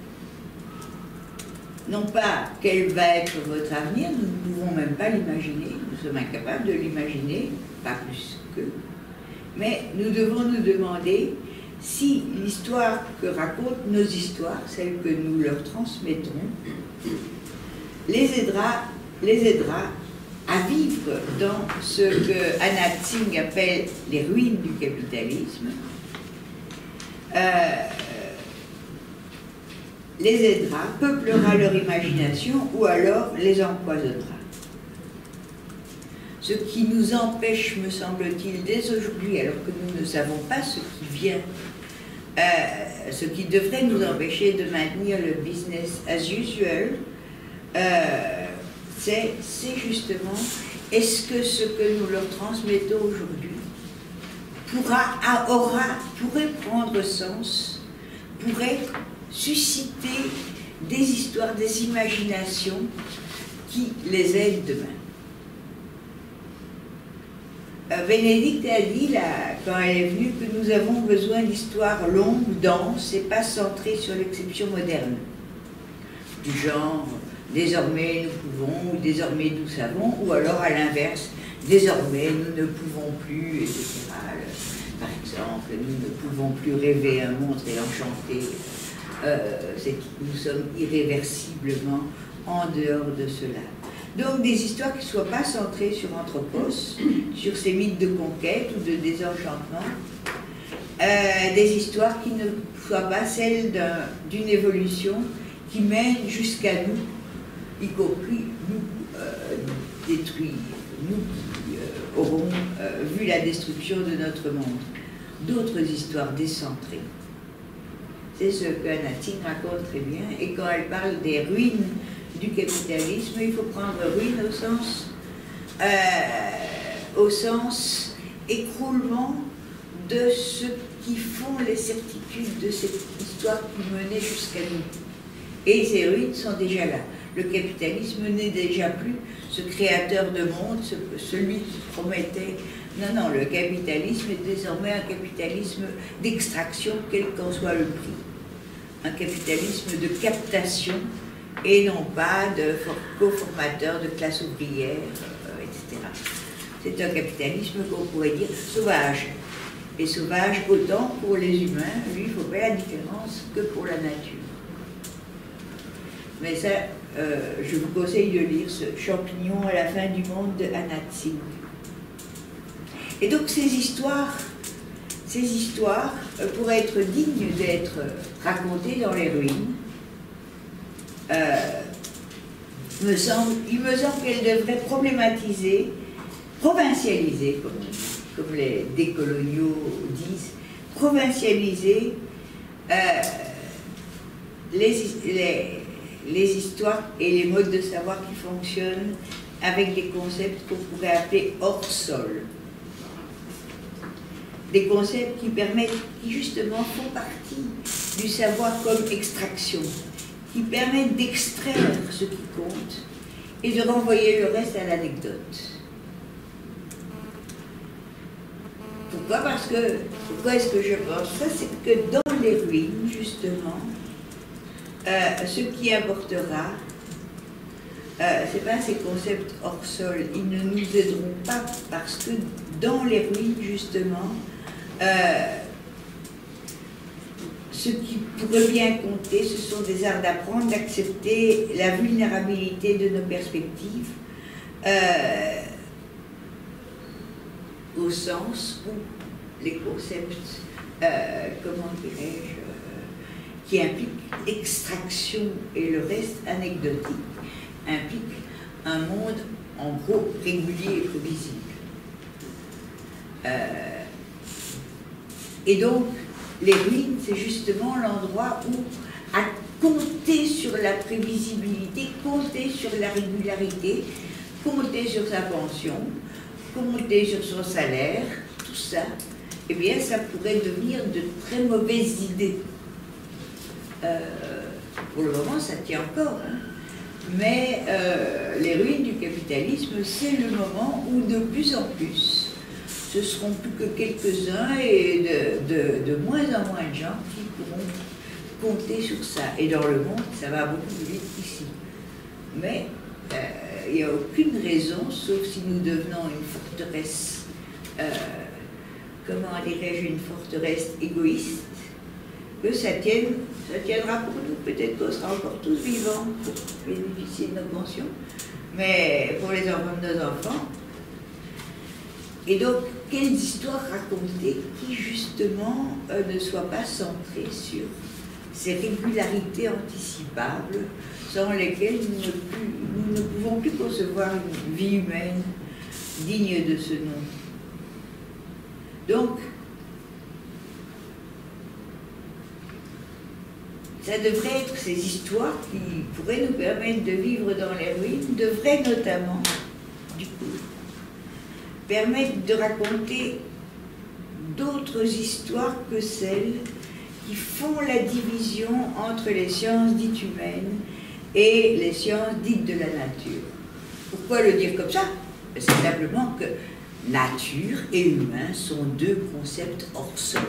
non pas quel va être votre avenir, nous ne pouvons même pas l'imaginer, nous sommes incapables de l'imaginer, pas plus qu'eux, mais nous devons nous demander si l'histoire que racontent nos histoires, celles que nous leur transmettons, les aidera à vivre dans ce que Anna Tsing appelle les ruines du capitalisme, les aidera, peuplera leur imagination ou alors les empoisonnera. Ce qui nous empêche, me semble-t-il, dès aujourd'hui, alors que nous ne savons pas ce qui vient, ce qui devrait nous empêcher de maintenir le business as usual, c'est justement, est-ce que ce que nous leur transmettons aujourd'hui pourrait prendre sens, pourrait susciter des histoires, des imaginations qui les aident demain. Bénédicte a dit, là, quand elle est venue, que nous avons besoin d'histoires longues, denses et pas centrées sur l'exception moderne. Du genre, désormais nous pouvons, ou désormais nous savons, ou alors à l'inverse, désormais nous ne pouvons plus, etc. Par exemple, nous ne pouvons plus rêver un monde et l'enchanter. C'est que nous sommes irréversiblement en dehors de cela. Donc des histoires qui ne soient pas centrées sur Anthropos, sur ces mythes de conquête ou de désenchantement, des histoires qui ne soient pas celles d'une évolution qui mène jusqu'à nous, y compris nous détruire, nous qui aurons vu la destruction de notre monde. D'autres histoires décentrées. C'est ce que Anna Tsing raconte très bien, et quand elle parle des ruines du capitalisme, il faut prendre ruine au sens écroulement de ce qui font les certitudes de cette histoire qui menait jusqu'à nous. Et ces ruines sont déjà là. Le capitalisme n'est déjà plus ce créateur de monde, celui qui promettait. Non, non, le capitalisme est désormais un capitalisme d'extraction, quel qu'en soit le prix. Un capitalisme de captation et non pas de coformateur de classe ouvrière, etc. C'est un capitalisme qu'on pourrait dire sauvage. Et sauvage autant pour les humains, lui, il ne faut pas la différence que pour la nature. Mais ça, je vous conseille de lire ce Champignon à la fin du monde de Anna Tsing. Et donc ces histoires, pour être dignes d'être racontées dans les ruines, il me semble qu'elles devraient provincialiser, comme les décoloniaux disent, provincialiser les histoires et les modes de savoir qui fonctionnent avec des concepts qu'on pourrait appeler hors sol. Des concepts qui justement font partie du savoir comme extraction, qui permettent d'extraire ce qui compte et de renvoyer le reste à l'anecdote. Pourquoi est-ce que je pense ça? C'est que dans les ruines, justement, ce qui importera, c'est pas ces concepts hors sol, ils ne nous aideront pas parce que dans les ruines, justement, ce qui pourrait bien compter, ce sont des arts d'apprendre, d'accepter la vulnérabilité de nos perspectives, au sens où les concepts, comment dirais-je, qui impliquent extraction et le reste anecdotique, impliquent un monde en gros régulier et prévisible. Et donc, les ruines, c'est justement l'endroit où, à compter sur la prévisibilité, compter sur la régularité, compter sur sa pension, compter sur son salaire, tout ça, eh bien, ça pourrait devenir de très mauvaises idées. Pour le moment, ça tient encore. Hein. Mais les ruines du capitalisme, c'est le moment où de plus en plus, ce seront plus que quelques-uns et de moins en moins de gens qui pourront compter sur ça. Et dans le monde, ça va beaucoup plus vite qu'ici. Mais il n'y a aucune raison, sauf si nous devenons une forteresse, comment dirais-je, une forteresse égoïste, que ça tiendra pour nous. Peut-être qu'on sera encore tous vivants pour bénéficier de nos pensions, mais pour les enfants de nos enfants. Et donc, quelles histoires raconter qui, justement, ne soient pas centrées sur ces régularités anticipables sans lesquelles nous ne pouvons plus concevoir une vie humaine digne de ce nom. Donc, ça devrait être ces histoires qui pourraient nous permettre de vivre dans les ruines, devraient notamment, du coup, permettre de raconter d'autres histoires que celles qui font la division entre les sciences dites humaines et les sciences dites de la nature. Pourquoi le dire comme ça? C'est simplement que nature et humain sont deux concepts hors sol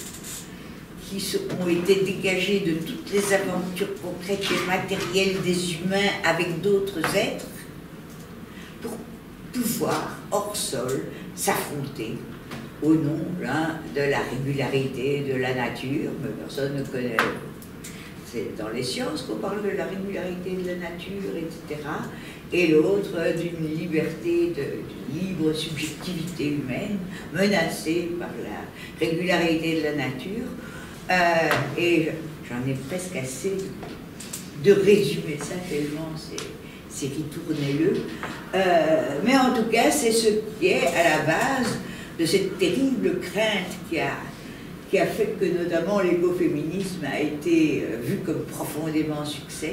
qui ont été dégagés de toutes les aventures concrètes et matérielles des humains avec d'autres êtres pour pouvoir, hors sol, s'affronter au nom l'un de la régularité de la nature, mais personne ne connaît. C'est dans les sciences qu'on parle de la régularité de la nature, etc. Et l'autre d'une liberté, d'une libre subjectivité humaine menacée par la régularité de la nature. Et j'en ai presque assez de résumer ça tellement c'est ritournelleux. Mais en tout cas, c'est ce qui est à la base de cette terrible crainte qui a fait que notamment l'écoféminisme a été vu comme profondément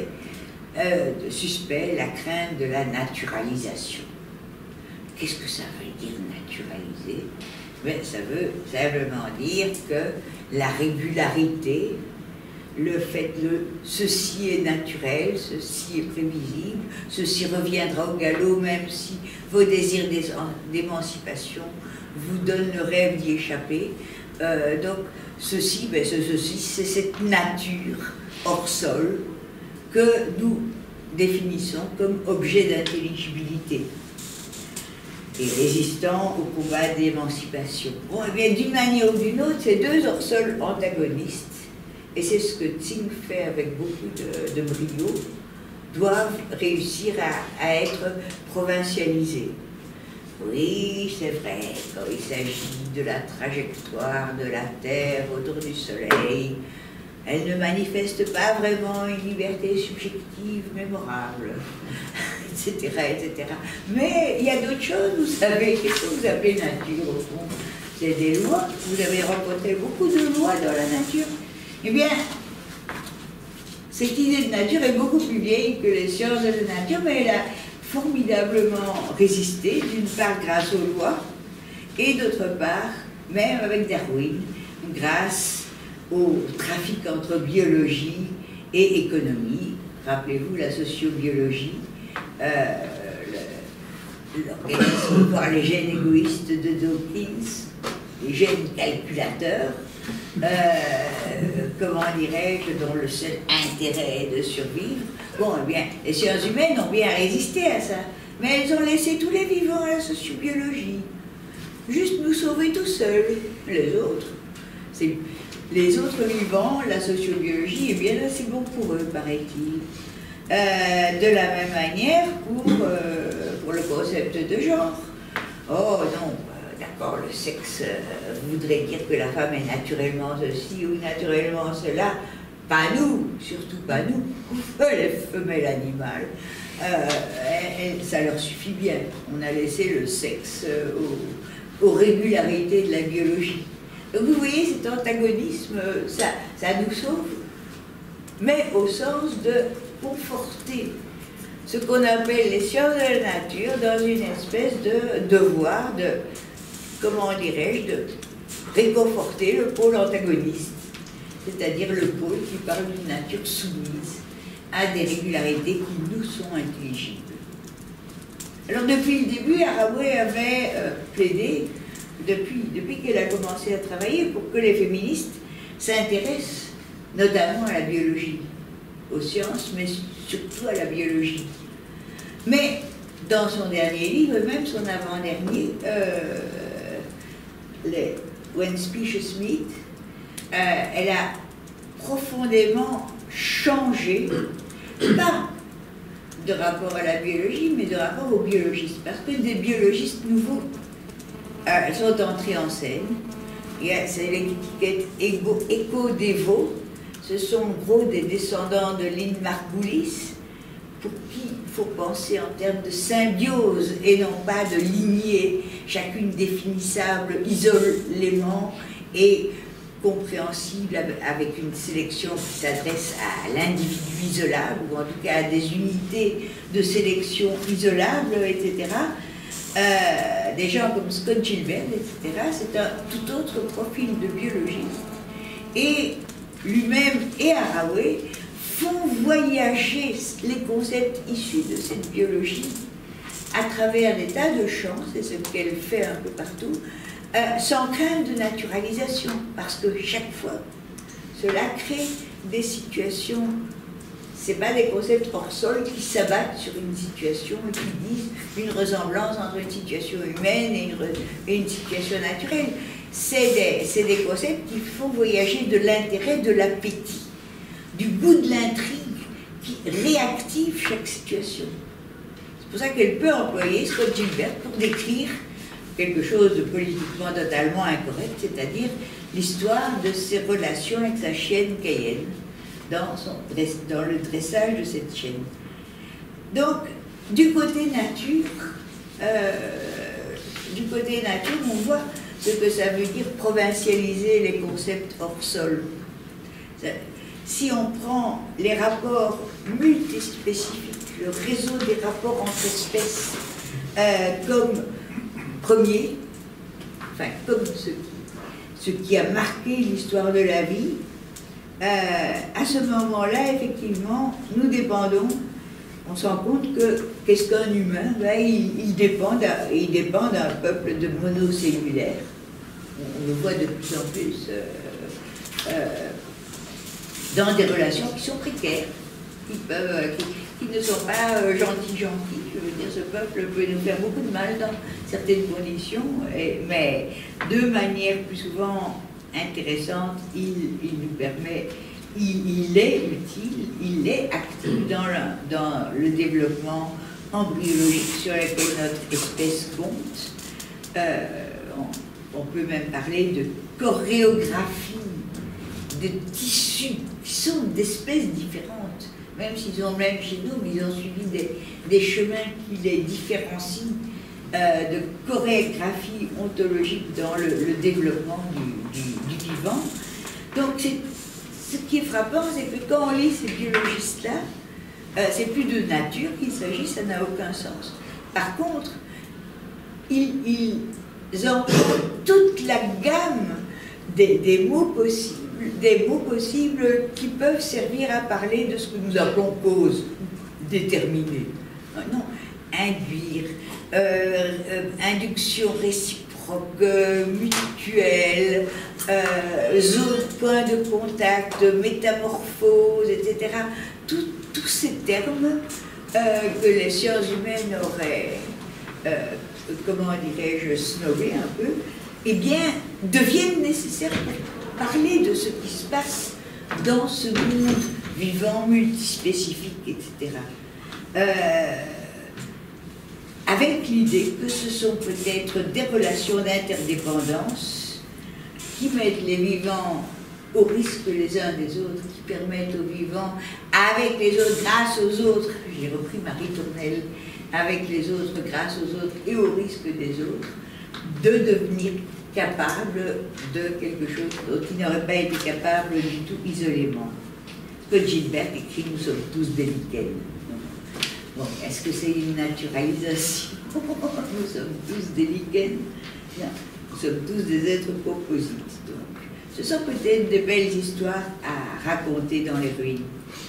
suspect, la crainte de la naturalisation. Qu'est-ce que ça veut dire naturaliser? Ben, ça veut simplement dire que la régularité, le fait que ceci est naturel, ceci est prévisible, ceci reviendra au galop même si vos désirs d'émancipation vous donnent le rêve d'y échapper. Donc ceci, c'est cette nature hors sol que nous définissons comme objet d'intelligibilité et résistant au combat d'émancipation. Bon, et bien d'une manière ou d'une autre, ces deux hors-sols antagonistes, et c'est ce que Tsing fait avec beaucoup de brio, doivent réussir à être provincialisés. Oui, c'est vrai, quand il s'agit de la trajectoire de la Terre autour du Soleil, elle ne manifeste pas vraiment une liberté subjective mémorable, etc., etc. Mais il y a d'autres choses, vous savez, qu'est-ce que vous appelez nature au fond? C'est des lois, vous avez rencontré beaucoup de lois dans la nature. Eh bien, cette idée de nature est beaucoup plus vieille que les sciences de la nature, mais elle a formidablement résisté, d'une part grâce aux lois, et d'autre part, même avec Darwin, grâce au trafic entre biologie et économie. Rappelez-vous la sociobiologie, l'organisme par les gènes égoïstes de Dawkins, les gènes calculateurs, comment dirais-je, dont le seul intérêt est de survivre. Bon, eh bien, les sciences humaines ont bien résisté à ça, mais elles ont laissé tous les vivants à la sociobiologie. Juste nous sauver tout seuls. Les autres vivants, la sociobiologie, eh bien là, c'est bon pour eux, paraît-il. De la même manière pour le concept de genre. Oh non, d'accord, le sexe voudrait dire que la femme est naturellement ceci ou naturellement cela. Pas nous, surtout pas nous, les femelles animales. Ça leur suffit bien. On a laissé le sexe aux régularités de la biologie. Donc vous voyez, cet antagonisme, ça nous sauve, mais au sens de conforter ce qu'on appelle les sciences de la nature dans une espèce de devoir de, comment dirais-je, de réconforter le pôle antagoniste, c'est-à-dire le pôle qui parle d'une nature soumise à des régularités qui nous sont intelligibles. Alors depuis le début, Haraway avait plaidé, depuis qu'elle a commencé à travailler, pour que les féministes s'intéressent notamment à la biologie, aux sciences, mais surtout à la biologie. Mais dans son dernier livre, même son avant-dernier, When Species Meet, elle a profondément changé, pas de rapport à la biologie, mais de rapport aux biologistes, parce que des biologistes nouveaux sont entrés en scène. C'est l'étiquette éco-dévo. Ce sont en gros des descendants de Lynn Margulis, pour qui il faut penser en termes de symbiose et non pas de lignée, chacune définissable isolément et compréhensible avec une sélection qui s'adresse à l'individu isolable, ou en tout cas à des unités de sélection isolables, etc. Des gens comme Scott Gilbert, etc. C'est un tout autre profil de biologiste. Et lui-même et Haraway font voyager les concepts issus de cette biologie à travers des tas de champs, c'est ce qu'elle fait un peu partout, sans crainte de naturalisation, parce que chaque fois, cela crée des situations, ce n'est pas des concepts hors sol qui s'abattent sur une situation et qui disent une ressemblance entre une situation humaine et une situation naturelle. C'est des concepts qui font voyager de l'intérêt, de l'appétit, du goût de l'intrigue, qui réactive chaque situation. C'est pour ça qu'elle peut employer Scott Gilbert pour décrire quelque chose de politiquement totalement incorrect, c'est-à-dire l'histoire de ses relations avec sa chienne Cayenne, dans le dressage de cette chienne. Donc, du côté nature, on voit ce que ça veut dire provincialiser les concepts hors sol. Si on prend les rapports multispécifiques, le réseau des rapports entre espèces comme premier, enfin comme ce qui a marqué l'histoire de la vie, à ce moment-là, effectivement, nous dépendons, on se rend compte que qu'est-ce qu'un humain? Ben, il dépend d'un peuple de monocellulaires. On le voit de plus en plus dans des relations qui sont précaires, qui ne sont pas gentils. Je veux dire, ce peuple peut nous faire beaucoup de mal dans certaines conditions, mais de manière plus souvent intéressante, il nous permet, il est utile, il est actif dans le développement embryologique sur lequel notre espèce compte. On peut même parler de chorégraphie de tissus qui sont d'espèces différentes, même s'ils ont le même génome, ils ont suivi des chemins qui les différencient, de chorégraphie ontologique dans le développement du vivant. Donc ce qui est frappant, c'est que quand on lit ces biologistes-là, c'est plus de nature qu'il s'agit, ça n'a aucun sens. Par contre, ils emploient toute la gamme des mots possibles qui peuvent servir à parler de ce que nous appelons cause déterminée. Non, induire, induction réciproque, mutuelle, zone, point de contact, métamorphose, etc. Tous ces termes que les sciences humaines auraient, comment dirais-je, snobé un peu, eh bien, deviennent nécessaires pour parler de ce qui se passe dans ce monde vivant, multispécifique, etc. Avec l'idée que ce sont peut-être des relations d'interdépendance qui mettent les vivants au risque les uns des autres, qui permettent aux vivants, avec les autres, grâce aux autres, j'ai repris Marie Tournelle, avec les autres, grâce aux autres et au risque des autres, de devenir capable de quelque chose dont il n'aurait pas été capable du tout isolément. Que Gilbert écrit « Nous sommes tous des lichens ». Bon, est-ce que c'est une naturalisation? Nous sommes tous des lichens? Non, nous sommes tous des êtres composites. Donc, ce sont peut-être de belles histoires à raconter dans les ruines.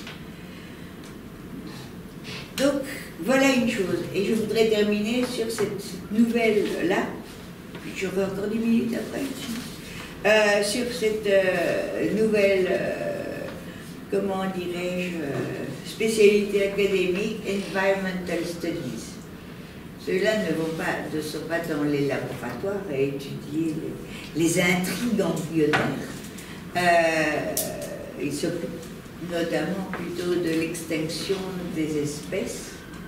Donc, voilà une chose. Et je voudrais terminer sur cette nouvelle-là. J'aurai encore 10 minutes après. Sur cette nouvelle, comment dirais-je, spécialité académique, Environmental Studies. Ceux-là ne sont pas dans les laboratoires à étudier les intrigues embryonnaires. Ils s'occupent notamment plutôt de l'extinction des espèces,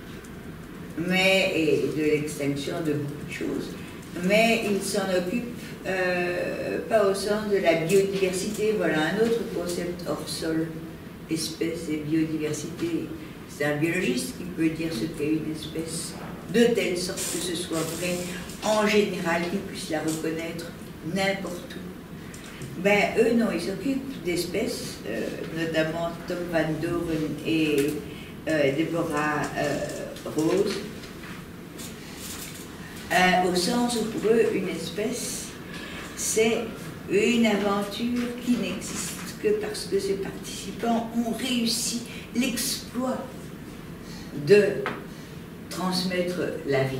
et de l'extinction de beaucoup de choses, mais ils s'en occupent pas au sens de la biodiversité. Voilà un autre concept hors sol, espèce et biodiversité. C'est un biologiste qui peut dire ce qu'est une espèce, de telle sorte que ce soit vrai, en général, qu'ils puissent la reconnaître n'importe où. Ben, eux, non, ils s'occupent d'espèces, notamment Tom Van Doren et Deborah Rose, au sens où pour eux, une espèce, c'est une aventure qui n'existe que parce que ses participants ont réussi l'exploit de transmettre la vie.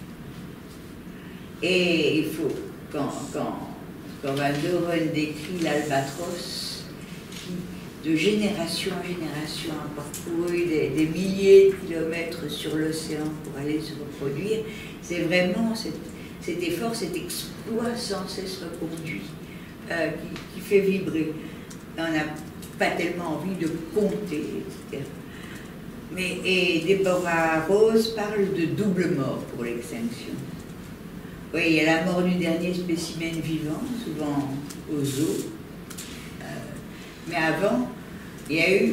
Et il faut, quand Van Doren décrit l'albatros, qui de génération en génération a parcouru des milliers de kilomètres sur l'océan pour aller se reproduire, c'est vraiment cet effort, cet exploit sans cesse reconduit qui fait vibrer. On n'a pas tellement envie de compter, etc. Et Deborah Rose parle de double mort pour l'extinction. Oui, il y a la mort du dernier spécimen vivant, souvent aux zoos. Mais avant, il y a eu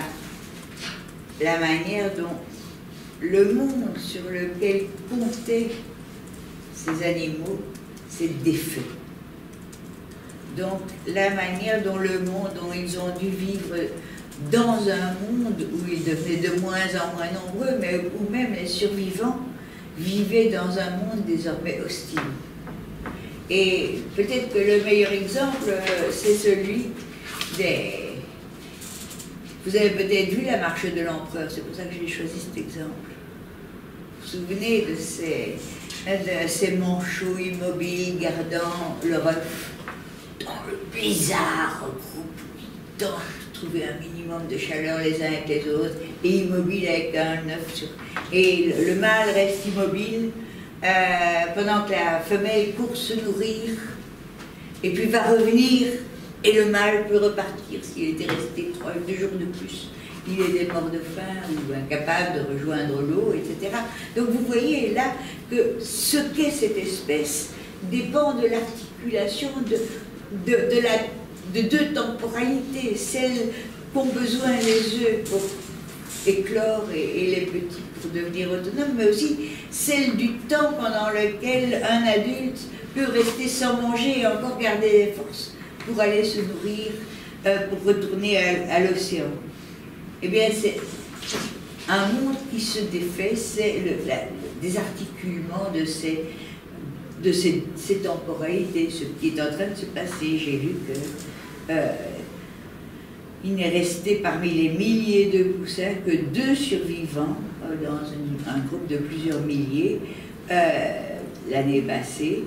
la manière dont le monde sur lequel comptaient ces animaux s'est défait. Donc, la manière dont dont ils ont dû vivre dans un monde où ils devenaient de moins en moins nombreux, mais où même les survivants vivaient dans un monde désormais hostile. Et peut-être que le meilleur exemple, c'est celui des... Vous avez peut-être vu la marche de l'empereur, c'est pour ça que j'ai choisi cet exemple. Vous vous souvenez de ces manchots immobiles gardant leur œuf dans le blizzard, regroupés, trouver un minimum de chaleur les uns avec les autres, et immobiles avec un œuf sur... Et le mâle reste immobile pendant que la femelle court se nourrir, et puis va revenir, et le mâle peut repartir s'il était resté 2 jours de plus. Il était mort de faim ou incapable de rejoindre l'eau, etc. Donc vous voyez là que ce qu'est cette espèce dépend de l'articulation de 2 temporalités, celles qu'ont besoin les œufs pour éclore et les petits pour devenir autonomes, mais aussi celle du temps pendant lequel un adulte peut rester sans manger et encore garder les forces pour aller se nourrir, pour retourner à l'océan. Eh bien, c'est un monde qui se défait, c'est le désarticulement de ces temporalités, ce qui est en train de se passer. J'ai lu que il n'est resté parmi les milliers de poussins que 2 survivants dans un groupe de plusieurs milliers l'année passée.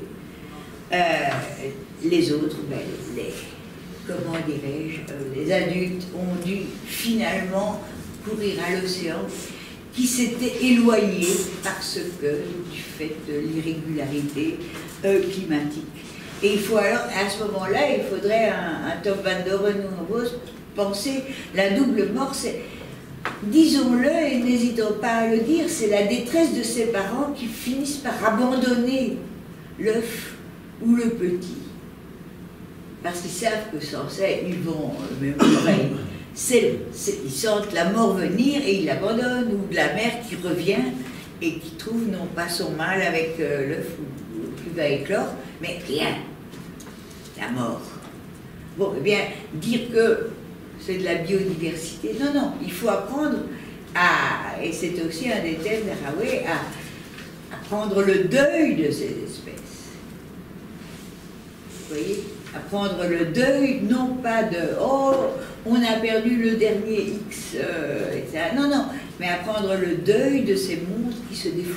Les autres, comment dirais-je, les adultes ont dû finalement courir à l'océan qui s'était éloigné parce que du fait de l'irrégularité climatique. Et il faut alors, à ce moment-là, il faudrait un Tom Van Doren ou un Rose penser la double mort, c'est, disons-le et n'hésitons pas à le dire, c'est la détresse de ces parents qui finissent par abandonner l'œuf ou le petit. Parce qu'ils savent que sans ça, ils vont ils sentent la mort venir et ils l'abandonnent, ou de la mère qui revient et qui trouve non pas son mâle avec l'œuf qui va éclore, mais rien, la mort. Bon, eh bien, dire que c'est de la biodiversité, non, non, il faut apprendre à, et c'est aussi un des thèmes d'Haraway, à prendre le deuil de ces espèces. Vous voyez? À prendre le deuil, non pas de « oh, on a perdu le dernier X etc. », non, non, mais à prendre le deuil de ces mondes qui se défont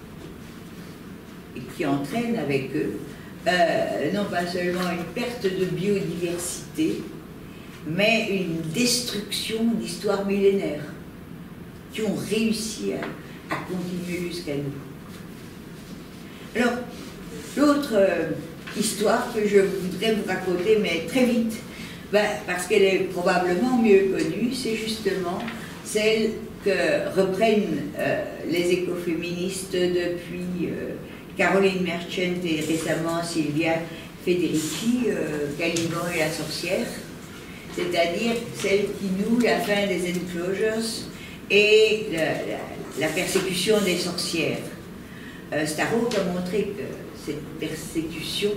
et qui entraînent avec eux non pas seulement une perte de biodiversité, mais une destruction d'histoires millénaires qui ont réussi à continuer jusqu'à nous. Alors, l'autre histoire que je voudrais vous raconter, mais très vite, parce qu'elle est probablement mieux connue, c'est justement celle que reprennent les écoféministes depuis Caroline Merchant et récemment Silvia Federici, Caliban et la sorcière, c'est-à-dire celle qui noue la fin des enclosures et la persécution des sorcières. Starhawk a montré que cette persécution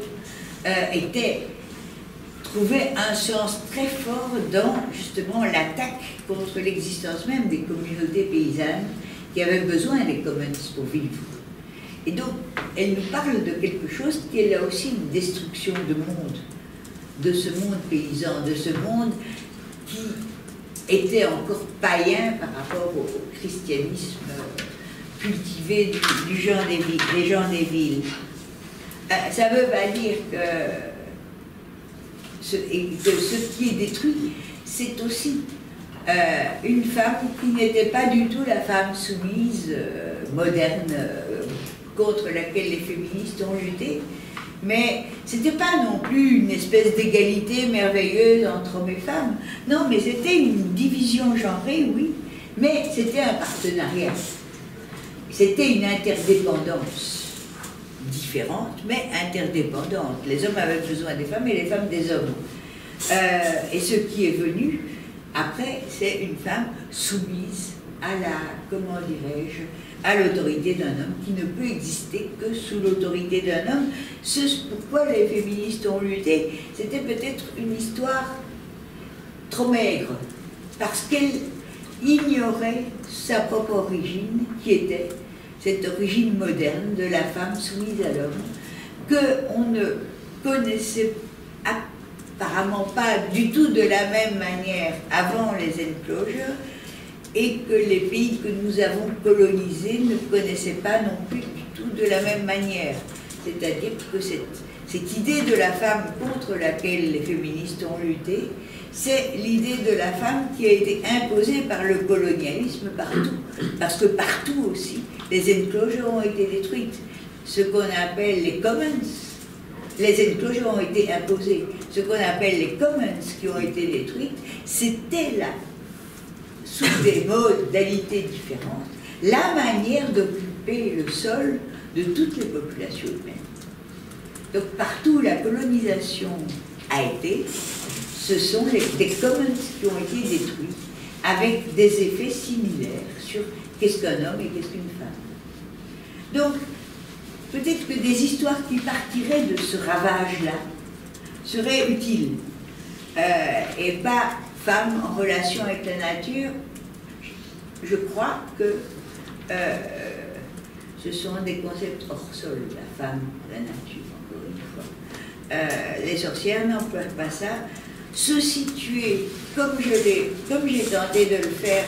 trouvait un sens très fort dans justement l'attaque contre l'existence même des communautés paysannes qui avaient besoin des commons pour vivre. Et donc, elle nous parle de quelque chose qui est là aussi une destruction de monde, de ce monde paysan, de ce monde qui était encore païen par rapport au christianisme cultivé des gens des villes. Ça ne veut pas dire que ce qui est détruit, c'est aussi une femme qui n'était pas du tout la femme soumise, moderne, contre laquelle les féministes ont lutté, mais c'était pas non plus une espèce d'égalité merveilleuse entre hommes et femmes. Non, mais c'était une division genrée, oui, mais c'était un partenariat. C'était une interdépendance différente, mais interdépendante. Les hommes avaient besoin des femmes et les femmes des hommes. Et ce qui est venu après, c'est une femme soumise à la, comment dirais-je, à l'autorité d'un homme qui ne peut exister que sous l'autorité d'un homme. Ce pourquoi les féministes ont lutté, c'était peut-être une histoire trop maigre, parce qu'elle ignorait sa propre origine, qui était cette origine moderne de la femme soumise à l'homme, qu'on ne connaissait apparemment pas du tout de la même manière avant les enclosures, et que les pays que nous avons colonisés ne connaissaient pas non plus du tout de la même manière. C'est-à-dire que cette idée de la femme contre laquelle les féministes ont lutté, c'est l'idée de la femme qui a été imposée par le colonialisme partout. Parce que partout aussi, les enclosures ont été détruites. Ce qu'on appelle les commons, les enclosures ont été imposées. Ce qu'on appelle les commons qui ont été détruites, c'était là, sous des modalités différentes, la manière d'occuper le sol de toutes les populations humaines. Donc partout où la colonisation a été, ce sont des commons qui ont été détruits avec des effets similaires sur qu'est-ce qu'un homme et qu'est-ce qu'une femme. Donc peut-être que des histoires qui partiraient de ce ravage-là seraient utiles et pas femme en relation avec la nature. Je crois que ce sont des concepts hors sol, la femme, la nature, encore une fois. Les sorcières n'emploient pas ça. Se situer, comme j'ai tenté de le faire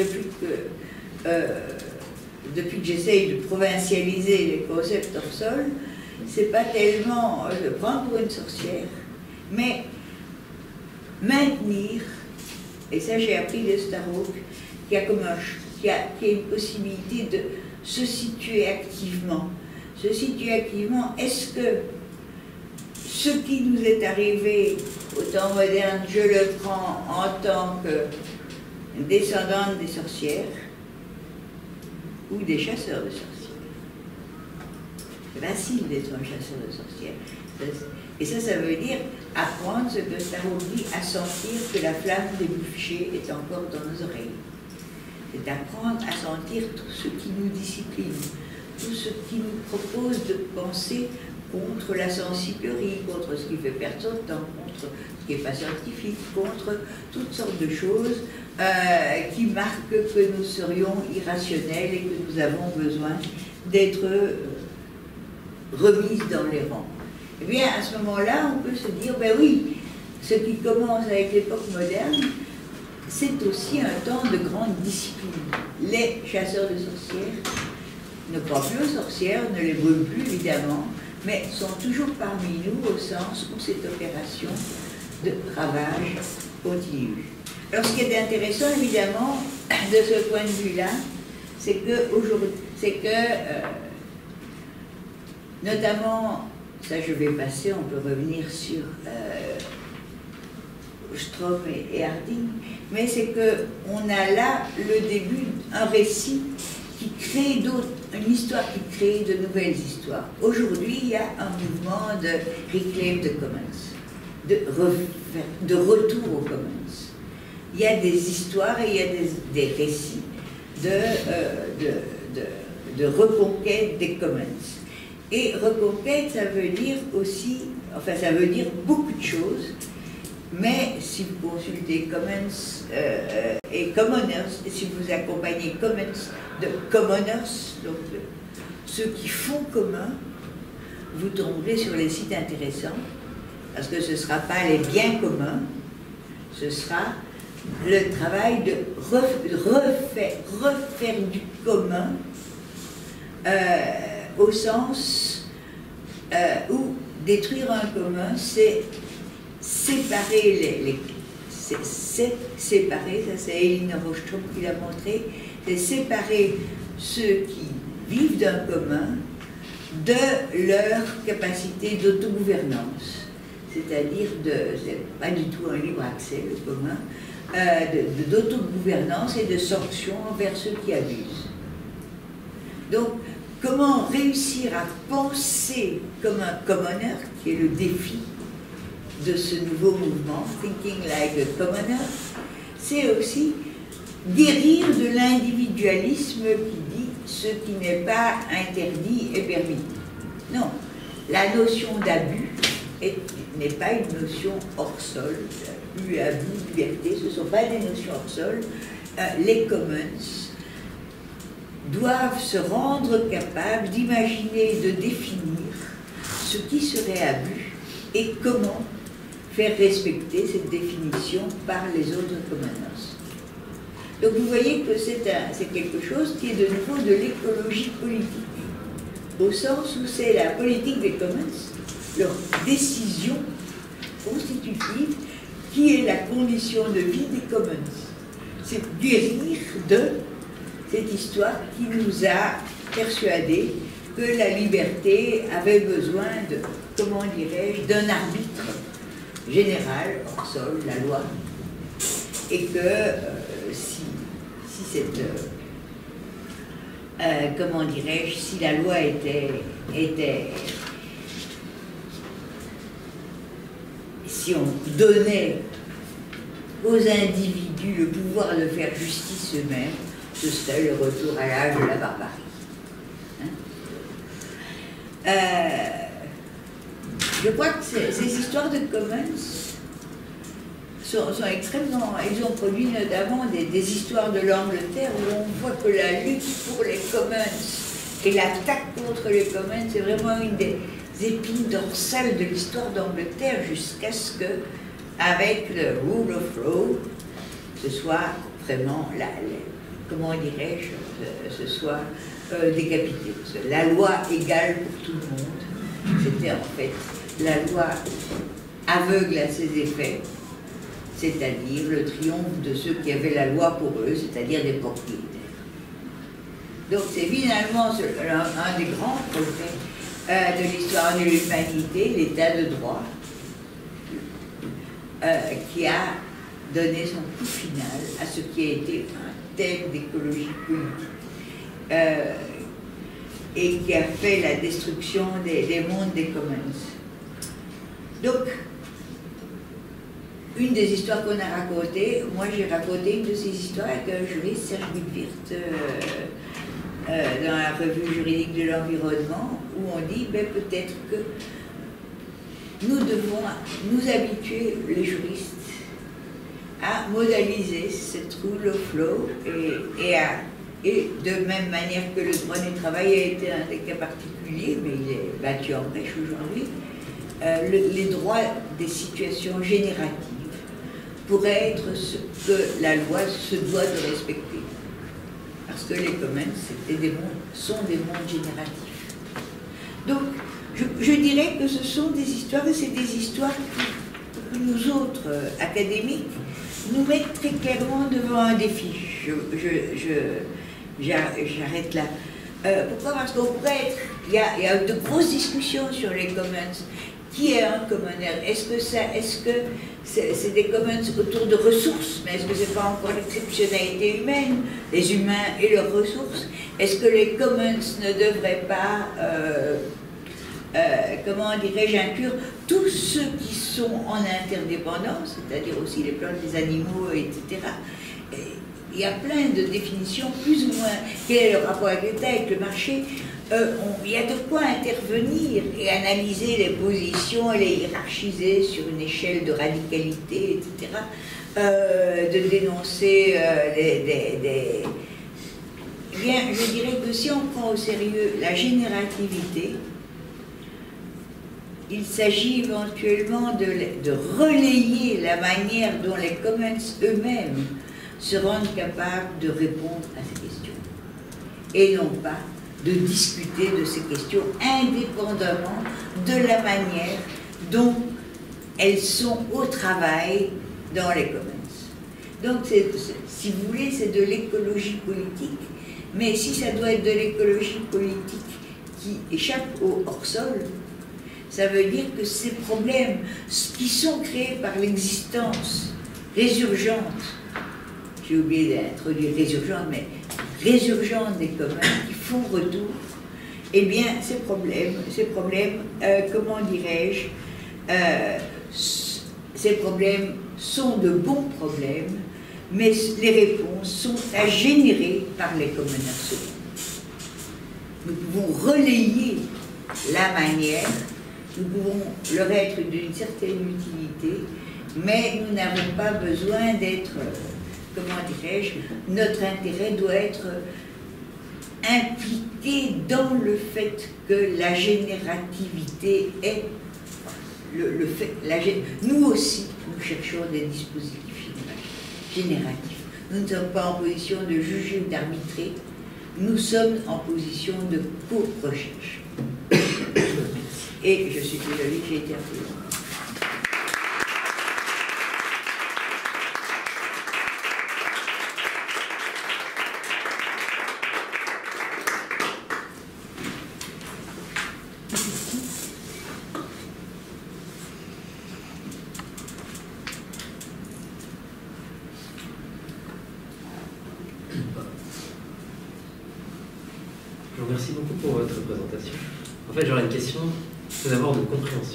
depuis que j'essaye de provincialiser les concepts hors sol, c'est pas tellement le prendre pour une sorcière, mais maintenir, et ça j'ai appris de Starhawk, qui a une possibilité de se situer activement. Se situer activement, est-ce que ce qui nous est arrivé au temps moderne, je le prends en tant que descendante des sorcières ou des chasseurs de sorcières? C'est facile d'être un chasseur de sorcières. Et ça veut dire apprendre ce que Starhawk dit, à sentir que la flamme des bouchers est encore dans nos oreilles. C'est apprendre à sentir tout ce qui nous discipline, tout ce qui nous propose de penser contre la sensiblerie, contre ce qui fait perdre son temps, contre ce qui n'est pas scientifique, contre toutes sortes de choses qui marquent que nous serions irrationnels et que nous avons besoin d'être remises dans les rangs. Eh bien, à ce moment-là, on peut se dire, ben oui, ce qui commence avec l'époque moderne, c'est aussi un temps de grande discipline. Les chasseurs de sorcières ne croient plus aux sorcières, ne les brûlent plus évidemment, mais sont toujours parmi nous au sens où cette opération de ravage continue. Alors ce qui est intéressant évidemment de ce point de vue-là, c'est que aujourd'hui, notamment, ça je vais passer, on peut revenir sur Strom et Harding, mais c'est qu'on a là le début, un récit qui crée une histoire qui crée de nouvelles histoires. Aujourd'hui, il y a un mouvement de reclaim the commons, de retour aux commons. Il y a des histoires et il y a des récits de reconquête des commons. Et reconquête, ça veut dire aussi, enfin ça veut dire beaucoup de choses, mais si vous consultez Commons et Commoners, et si vous accompagnez Commons de Commoners, donc ceux qui font commun, vous tomberez sur les sites intéressants, parce que ce ne sera pas les biens communs, ce sera le travail de refaire du commun au sens où détruire un commun, c'est séparer c'est séparer, ça c'est Elinor Ostrom qui l'a montré, c'est séparer ceux qui vivent d'un commun de leur capacité d'autogouvernance, c'est-à-dire c'est pas du tout un libre accès le commun, d'autogouvernance et de sanctions envers ceux qui abusent. Donc, comment réussir à penser comme un commoner, qui est le défi de ce nouveau mouvement, Thinking Like a Commoner, c'est aussi guérir de l'individualisme qui dit ce qui n'est pas interdit est permis. Non, la notion d'abus n'est pas une notion hors sol. Abus, liberté, ce ne sont pas des notions hors sol. Les commons doivent se rendre capables d'imaginer, de définir ce qui serait abus et comment faire respecter cette définition par les autres commoners. Donc vous voyez que c'est quelque chose qui est de nouveau de l'écologie politique, au sens où c'est la politique des commons, leur décision constitutive, qui est la condition de vie des commons. C'est guérir de cette histoire qui nous a persuadés que la liberté avait besoin de, comment dirais-je, d'un arbitre général, hors sol, la loi, et que si cette, comment dirais-je, si la loi était si on donnait aux individus le pouvoir de faire justice eux-mêmes, ce serait le retour à l'âge de la barbarie. Je crois que ces histoires de commons sont extrêmement... Ils ont produit notamment des histoires de l'Angleterre où on voit que la lutte pour les commons et l'attaque contre les commons, c'est vraiment une des épines dorsales de l'histoire d'Angleterre jusqu'à ce que, avec le rule of law, ce soit vraiment, comment dirais-je, ce soit décapité. La loi égale pour tout le monde, c'était en fait la loi aveugle à ses effets, c'est-à-dire le triomphe de ceux qui avaient la loi pour eux, c'est-à-dire des propriétaires. Donc c'est finalement un des grands progrès de l'histoire de l'humanité, l'état de droit, qui a donné son coup final à ce qui a été un thème d'écologie politique et qui a fait la destruction des mondes des commons. Donc, une des histoires qu'on a racontées, moi j'ai raconté une de ces histoires avec un juriste, Serge Wittwirth, dans la revue juridique de l'environnement, où on dit ben, peut-être que nous devons nous habituer, les juristes, à modaliser cette rule of law et de même manière que le droit du travail a été un des cas particuliers, mais il est battu en brèche aujourd'hui, les droits des situations génératives pourraient être ce que la loi se doit de respecter. Parce que les commons sont des mondes génératifs. Donc, je dirais que ce sont des histoires, et c'est des histoires que nous autres académiques nous mettent très clairement devant un défi. J'arrête là. Pourquoi? Parce qu'on pourrait être... Il y a de grosses discussions sur les commons. Qui est un commoner? Est-ce que c'est des commons autour de ressources? Mais est-ce que c'est pas encore l'exceptionnalité humaine, les humains et leurs ressources? Est-ce que les commons ne devraient pas, comment dirais-je, inclure tous ceux qui sont en interdépendance, c'est-à-dire aussi les plantes, les animaux, etc. Il y a plein de définitions, plus ou moins. Quel est le rapport avec l'État, avec le marché? Il y a de quoi intervenir et analyser les positions et les hiérarchiser sur une échelle de radicalité, etc. De dénoncer Bien, je dirais que si on prend au sérieux la générativité, il s'agit éventuellement de relayer la manière dont les commons eux-mêmes se rendent capables de répondre à ces questions. Et non pas de discuter de ces questions indépendamment de la manière dont elles sont au travail dans les commons. Donc, si vous voulez, c'est de l'écologie politique, mais si ça doit être de l'écologie politique qui échappe au hors-sol, ça veut dire que ces problèmes qui sont créés par l'existence résurgente, j'ai oublié d'introduire résurgente, mais résurgente des communs qui font retour, eh bien, ces problèmes, comment dirais-je, ces problèmes sont de bons problèmes, mais les réponses sont à générer par les commoners. Nous pouvons relayer la manière, nous pouvons leur être d'une certaine utilité, mais nous n'avons pas besoin d'être, comment dirais-je, notre intérêt doit être impliqué dans le fait que la générativité est le fait. Nous aussi, nous cherchons des dispositifs génératifs. Nous ne sommes pas en position de juger ou d'arbitrer, nous sommes en position de co-recherche. Et je suis désolée, j'ai été un peu long. Je vous remercie beaucoup pour votre présentation. En fait, j'aurais une question, tout d'abord, de compréhension.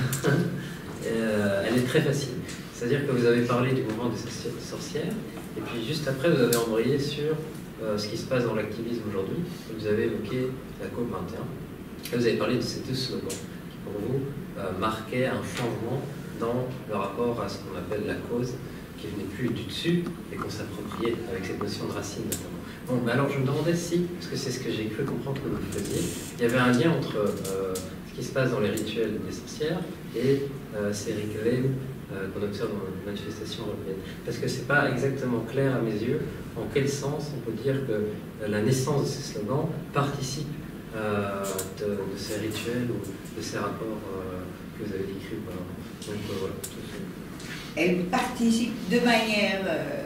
Elle est très facile. C'est-à-dire que vous avez parlé du mouvement des sorcières, et puis juste après, vous avez embrayé sur ce qui se passe dans l'activisme aujourd'hui. Vous avez évoqué la COP21. Et vous avez parlé de ces deux slogans qui, pour vous, marquaient un changement dans le rapport à ce qu'on appelle la cause, qui venait plus du dessus et qu'on s'appropriait avec cette notion de racine notamment. Bon, mais alors je me demandais si, parce que c'est ce que j'ai cru comprendre que vous faisiez, il y avait un lien entre ce qui se passe dans les rituels des sorcières et ces rituels qu'on observe dans les manifestations européennes. Parce que c'est pas exactement clair à mes yeux en quel sens on peut dire que la naissance de ces slogans participe de ces rituels ou de ces rapports que vous avez décrits. Donc voilà. Elle participe de manière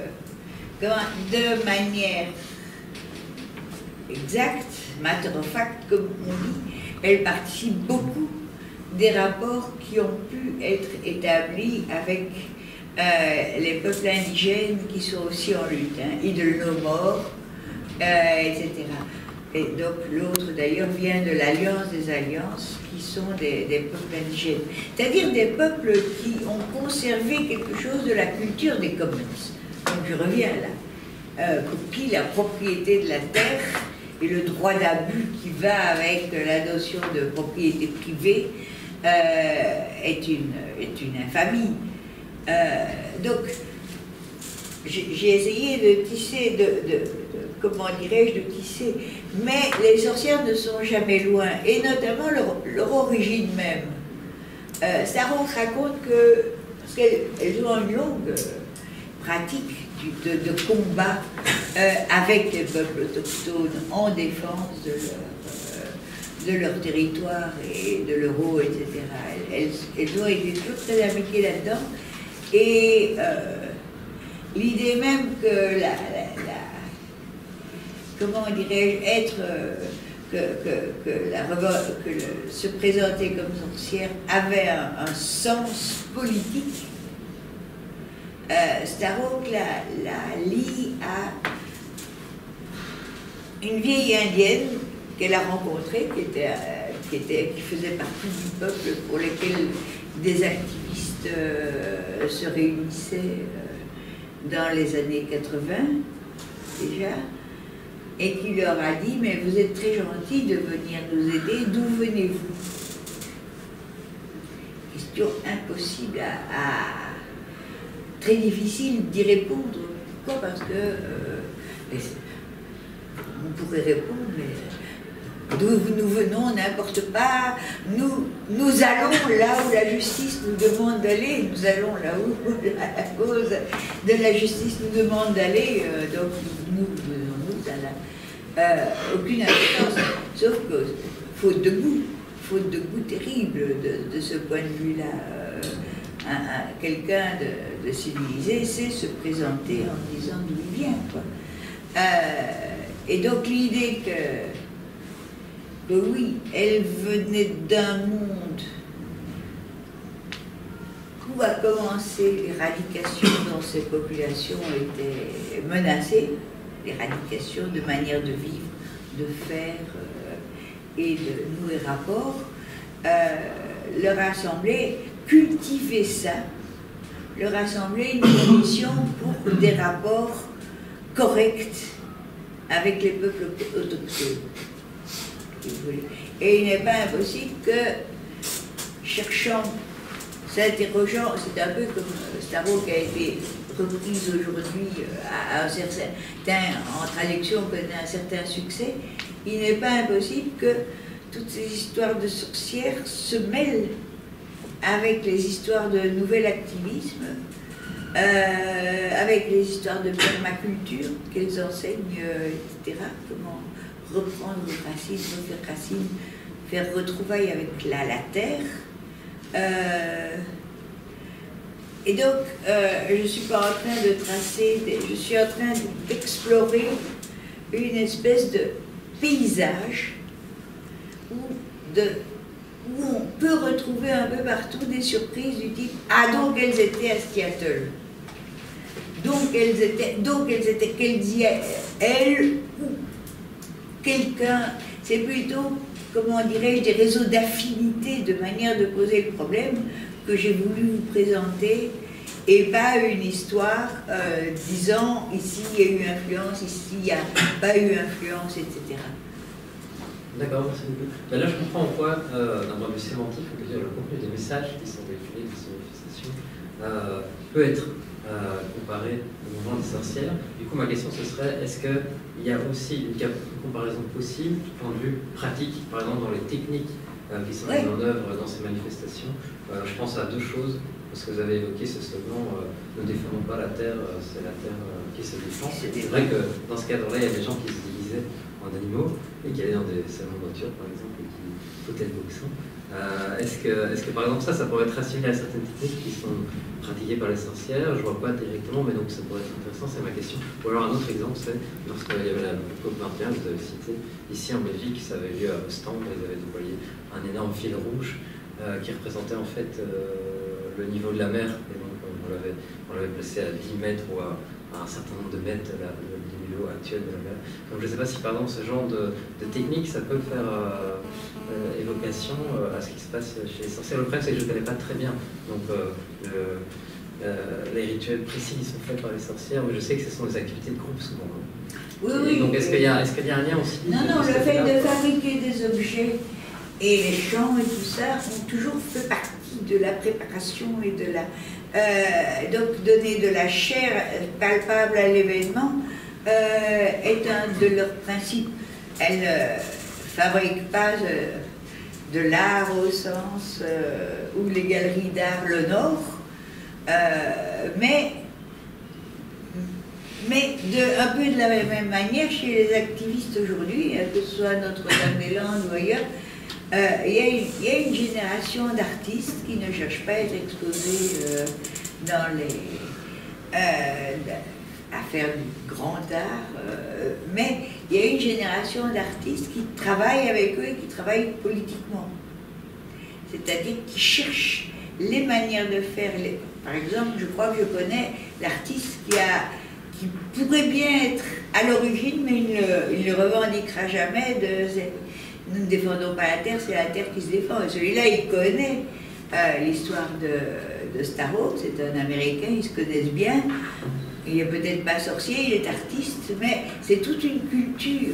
exacte, matter of fact, comme on dit, elle participe beaucoup des rapports qui ont pu être établis avec les peuples indigènes qui sont aussi en lutte, Idle No More, etc. Et donc l'autre d'ailleurs vient de l'Alliance des Alliances, qui sont des peuples indigènes. C'est-à-dire des peuples qui ont conservé quelque chose de la culture des commons. Donc je reviens là. Pour qui la propriété de la terre et le droit d'abus qui va avec la notion de propriété privée est une infamie. Donc, j'ai essayé de tisser, comment dirais-je, de tisser, mais les sorcières ne sont jamais loin, et notamment leur origine même. Starhawk raconte que, parce qu'elles ont une longue pratique de combat avec les peuples autochtones en défense de leur territoire et de leur eau, etc. Elles ont été toujours très impliquées là-dedans, et l'idée même que comment dirais-je, être, se présenter comme sorcière avait un sens politique. Starhawk la lie à une vieille indienne qu'elle a rencontrée, qui faisait partie du peuple pour lequel des activistes se réunissaient dans les années 80 déjà, et qui leur a dit: mais vous êtes très gentils de venir nous aider, d'où venez-vous? Question impossible très difficile d'y répondre. Pourquoi? Parce que on pourrait répondre, mais d'où nous venons n'importe pas, nous allons là où la justice nous demande d'aller, nous allons là où la cause de la justice nous demande d'aller, donc nous aucune importance, sauf que faute de goût terrible de ce point de vue-là. Quelqu'un de civilisé sait se présenter en disant d'où il vient, quoi. Et donc l'idée que oui, elle venait d'un monde où a commencé l'éradication dont ces populations étaient menacées, l'éradication de manière de vivre, de faire et de nouer rapport, leur a semblé cultiver ça, leur a semblé une condition pour des rapports corrects avec les peuples autochtones. Et il n'est pas impossible que, cherchant, s'interrogeant, c'est un peu comme Starhawk a été reprise aujourd'hui à un certain, en traduction, connaît un certain succès, il n'est pas impossible que toutes ces histoires de sorcières se mêlent avec les histoires de nouvel activisme, avec les histoires de permaculture qu'elles enseignent, etc. Comment reprendre les racines, refaire racines, faire retrouvailles avec la terre. Et donc, je ne suis pas en train de tracer, je suis en train d'explorer une espèce de paysage où on peut retrouver un peu partout des surprises du type « Ah, donc elles étaient à Seattle. Donc elles étaient, qu'elles disaient, elles ou quelqu'un ». C'est plutôt, comment dirais-je, des réseaux d'affinité, de manière de poser le problème que j'ai voulu vous présenter, et pas une histoire disant « Ici, il y a eu influence, ici, il n'y a pas eu influence, etc. » D'accord, merci beaucoup. Ben là, je comprends en quoi, d'un point de vue sémantique, on peut dire le contenu des messages qui sont véhiculés, qui sont manifestations, peut être comparé au mouvement des sorcières. Du coup, ma question, ce serait, est-ce qu'il y a aussi une comparaison possible du point de vue pratique, par exemple dans les techniques qui sont mises en œuvre dans ces manifestations? Je pense à deux choses, parce que vous avez évoqué ce slogan « Ne défendons pas la terre, c'est la terre qui se défend ». C'est vrai que dans ce cadre-là, il y a des gens qui se déguisaient en animaux et qui allaient dans des salons de voiture, par exemple, et qui foutaient le boxon. Est-ce que, par exemple, ça pourrait être assimilé à certaines techniques qui sont pratiquées par les sorcières? Je ne vois pas directement, mais donc ça pourrait être intéressant, c'est ma question. Ou alors un autre exemple, c'est lorsqu'il y avait la COP21, vous avez cité, ici en Belgique, ça avait lieu à Ostende, ils avaient déployé un énorme fil rouge qui représentait en fait le niveau de la mer, et donc on l'avait placé à 10 mètres ou à un certain nombre de mètres du niveau actuel de la mer. Donc je ne sais pas si par exemple ce genre de technique, ça peut faire évocation à ce qui se passe chez les sorcières. Le problème c'est que je ne connais pas très bien donc, les rituels précis qui sont faits par les sorcières, mais je sais que ce sont des activités de groupe souvent. Oui, oui. Donc est-ce qu'il y a un lien aussi? Non, non, le fait de fabriquer des objets et les chants et tout ça ont toujours fait partie de la préparation et de la... donc donner de la chair palpable à l'événement est un de leurs principes. Elles ne fabriquent pas de l'art au sens où les galeries d'art l'honorent, mais un peu de la même manière chez les activistes aujourd'hui, que ce soit Notre-Dame-des-Landes ou ailleurs, il y a une génération d'artistes qui ne cherchent pas à être exposés à faire du grand art, mais il y a une génération d'artistes qui travaillent avec eux et qui travaillent politiquement. C'est-à-dire qui cherchent les manières de faire. Par exemple, je crois que je connais l'artiste qui pourrait bien être à l'origine, mais il ne revendiquera jamais nous ne défendons pas la Terre, c'est la Terre qui se défend. Et celui-là, il connaît l'histoire de Star Wars, c'est un Américain, ils se connaissent bien. Il n'est peut-être pas sorcier, il est artiste, mais c'est toute une culture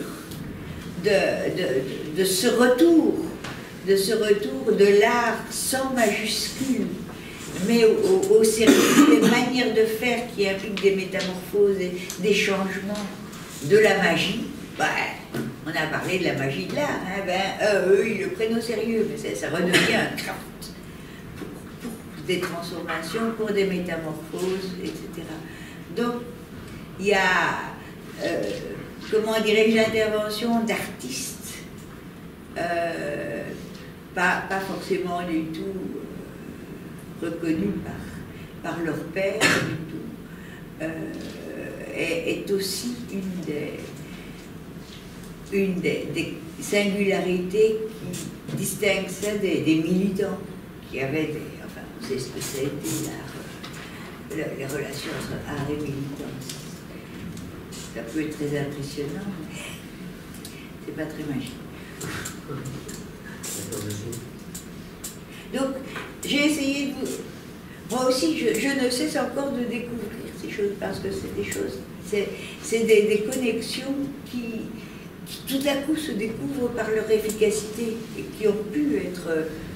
de ce retour de l'art sans majuscule, mais au service des manières de faire qui impliquent des métamorphoses, des changements, de la magie. On a parlé de la magie de l'art, eux ils le prennent au sérieux, mais ça redevient un craft pour des transformations, pour des métamorphoses, etc. Donc il y a, comment dirais-je, l'intervention d'artistes, pas forcément du tout reconnus par leur père, du tout, est aussi une des singularités qui distingue ça des militants qui avaient enfin, on sait ce que ça a été l'art, les relations entre art et militance. Ça peut être très impressionnant, mais c'est pas très magique. Donc, j'ai essayé de vous... Moi aussi, je ne cesse encore de découvrir ces choses, parce que c'est des choses... C'est des connexions qui tout à coup se découvrent par leur efficacité et qui ont pu être...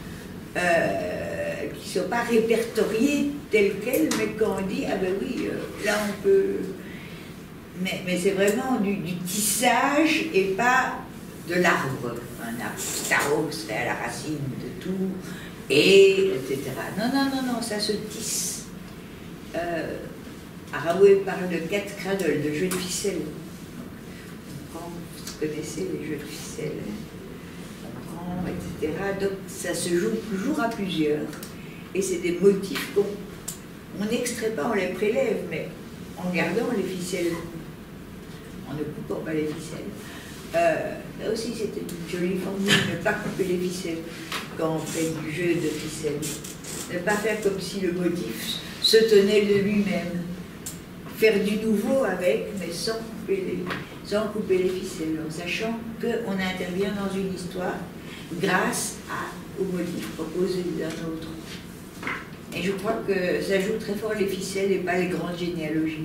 qui ne sont pas répertoriées telles quelles, mais quand on dit, ah ben oui, là on peut... Mais c'est vraiment du tissage et pas de l'arbre. Un arbre Star serait à la racine de tout, etc. Non, ça se tisse. Araoué parle de 4 cradles, de jeux de ficelle. On prend, vous connaissez les jeux de ficelle, on prend, etc. Donc ça se joue toujours à plusieurs. Et c'est des motifs qu'on n'extrait pas, on les prélève, mais en gardant les ficelles, en ne coupant pas les ficelles. Là aussi, c'était une jolie formule, ne pas couper les ficelles quand on fait du jeu de ficelles. Ne pas faire comme si le motif se tenait de lui-même. Faire du nouveau avec, mais sans couper les ficelles, en sachant qu'on intervient dans une histoire grâce au motif proposé d'un autre. Et je crois que ça joue très fort les ficelles et pas les grandes généalogies.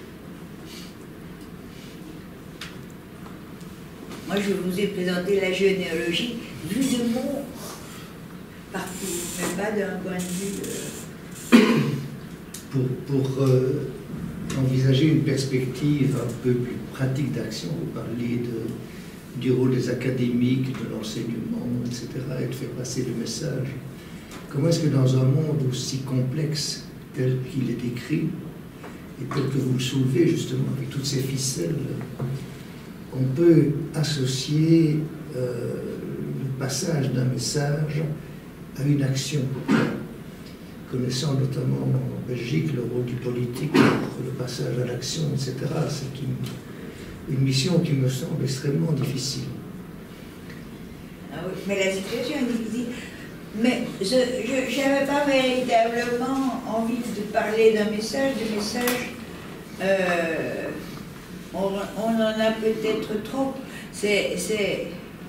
Moi, je vous ai présenté la généalogie vue de mon parcours, mais pas d'un point de vue... Pour envisager une perspective un peu plus pratique d'action, vous parliez du rôle des académiques, de l'enseignement, etc., et de faire passer le message. Comment est-ce que dans un monde aussi complexe tel qu'il est décrit, et tel que vous le soulevez justement avec toutes ces ficelles, on peut associer le passage d'un message à une action? Connaissant notamment en Belgique le rôle du politique pour le passage à l'action, etc., c'est une mission qui me semble extrêmement difficile. Ah oui, mais la situation est difficile. Mais je n'avais pas véritablement envie de parler d'un message. Des messages, on en a peut-être trop. C'est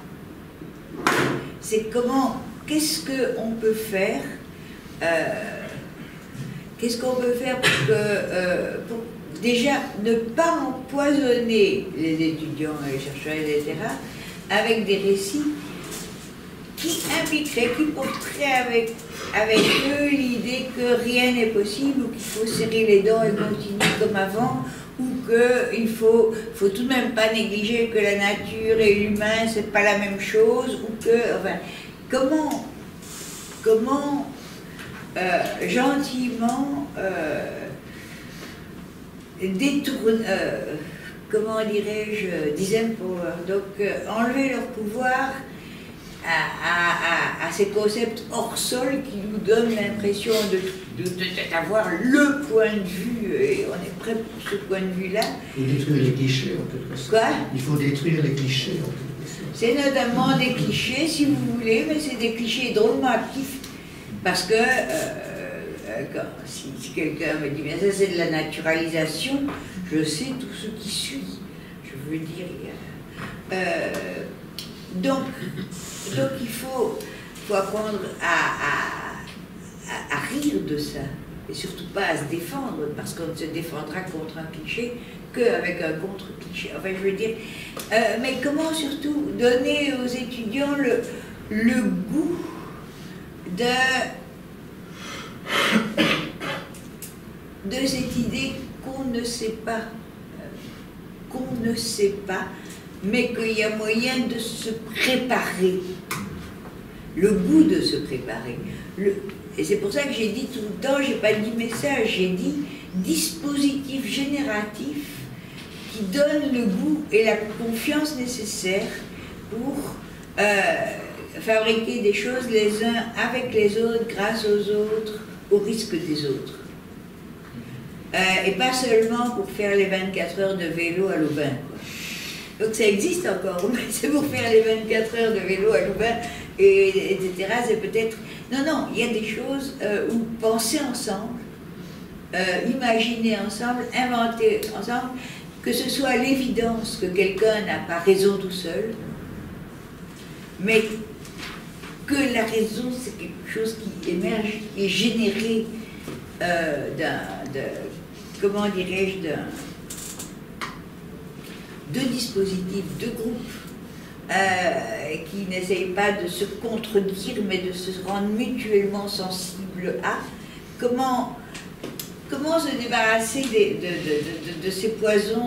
comment, qu'est-ce qu'on peut faire? Qu'est-ce qu'on peut faire pour déjà, ne pas empoisonner les étudiants et les chercheurs, etc., avec des récits qui impliqueraient, qui porteraient avec eux l'idée que rien n'est possible, ou qu'il faut serrer les dents et continuer comme avant, ou qu'il faut tout de même pas négliger que la nature et l'humain, c'est pas la même chose, ou que, enfin, comment gentiment détourner, comment dirais-je, disempower, donc enlever leur pouvoir à ces concepts hors sol qui nous donnent l'impression d'avoir le point de vue, et on est prêt pour ce point de vue-là. Il faut détruire les clichés en quelque sorte. Quoi? Il faut détruire les clichés en quelque sorte. C'est notamment des clichés, si vous voulez, mais c'est des clichés drôlement actifs, parce que si quelqu'un me dit, bien ça c'est de la naturalisation, je sais tout ce qui suit. Je veux dire, donc il faut apprendre à rire de ça, et surtout pas à se défendre, parce qu'on ne se défendra contre un cliché qu'avec un contre-cliché. Enfin, je veux dire, mais comment surtout donner aux étudiants le goût de cette idée qu'on ne sait pas, mais qu'il y a moyen de se préparer, le goût de se préparer. Et c'est pour ça que j'ai dit tout le temps, j'ai pas dit message, j'ai dit dispositif génératif qui donne le goût et la confiance nécessaire pour fabriquer des choses les uns avec les autres, grâce aux autres, au risque des autres. Et pas seulement pour faire les 24 heures de vélo à Louvain, quoi. Donc ça existe encore, mais c'est pour faire les 24 heures de vélo à Louvain, etc. C'est peut-être... Non, il y a des choses où penser ensemble, imaginer ensemble, inventer ensemble, que ce soit l'évidence que quelqu'un n'a pas raison tout seul, mais que la raison c'est quelque chose qui émerge, qui est généré comment dirais-je, de dispositifs, de groupes qui n'essayent pas de se contredire, mais de se rendre mutuellement sensibles à comment se débarrasser de ces poisons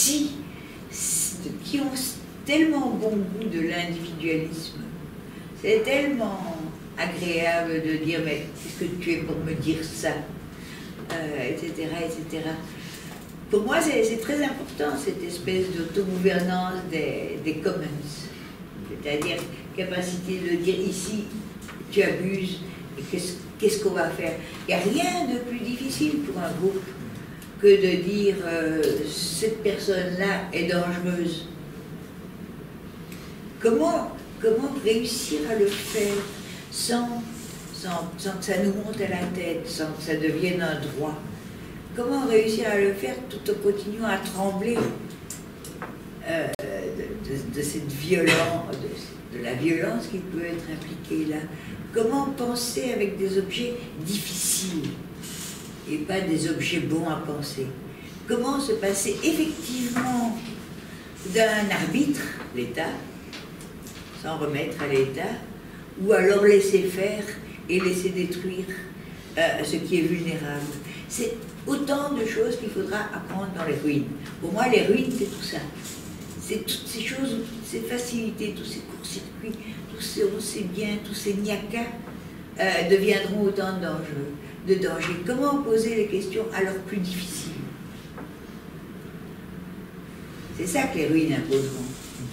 qui ont tellement bon goût de l'individualisme. C'est tellement agréable de dire, mais qu'est-ce que tu es pour me dire ça, etc., etc. Pour moi, c'est très important, cette espèce d'autogouvernance des commons. C'est-à-dire, capacité de dire, ici, tu abuses, et qu'est-ce qu'on va faire? Il n'y a rien de plus difficile pour un groupe que de dire, cette personne-là est dangereuse. Comment réussir à le faire sans que ça nous monte à la tête, sans que ça devienne un droit? Comment réussir à le faire tout en continuant à trembler de cette violence, de la violence qui peut être impliquée là? Comment penser avec des objets difficiles et pas des objets bons à penser? Comment se passer effectivement d'un arbitre, l'État, s'en remettre à l'État, ou alors laisser faire et laisser détruire ce qui est vulnérable? C'est autant de choses qu'il faudra apprendre dans les ruines. Pour moi, les ruines, c'est tout ça. C'est toutes ces choses, toutes ces facilités, tous ces courts-circuits, tous ces on sait bien, tous ces niakas deviendront autant de dangers. Comment poser les questions alors plus difficiles? C'est ça que les ruines imposeront.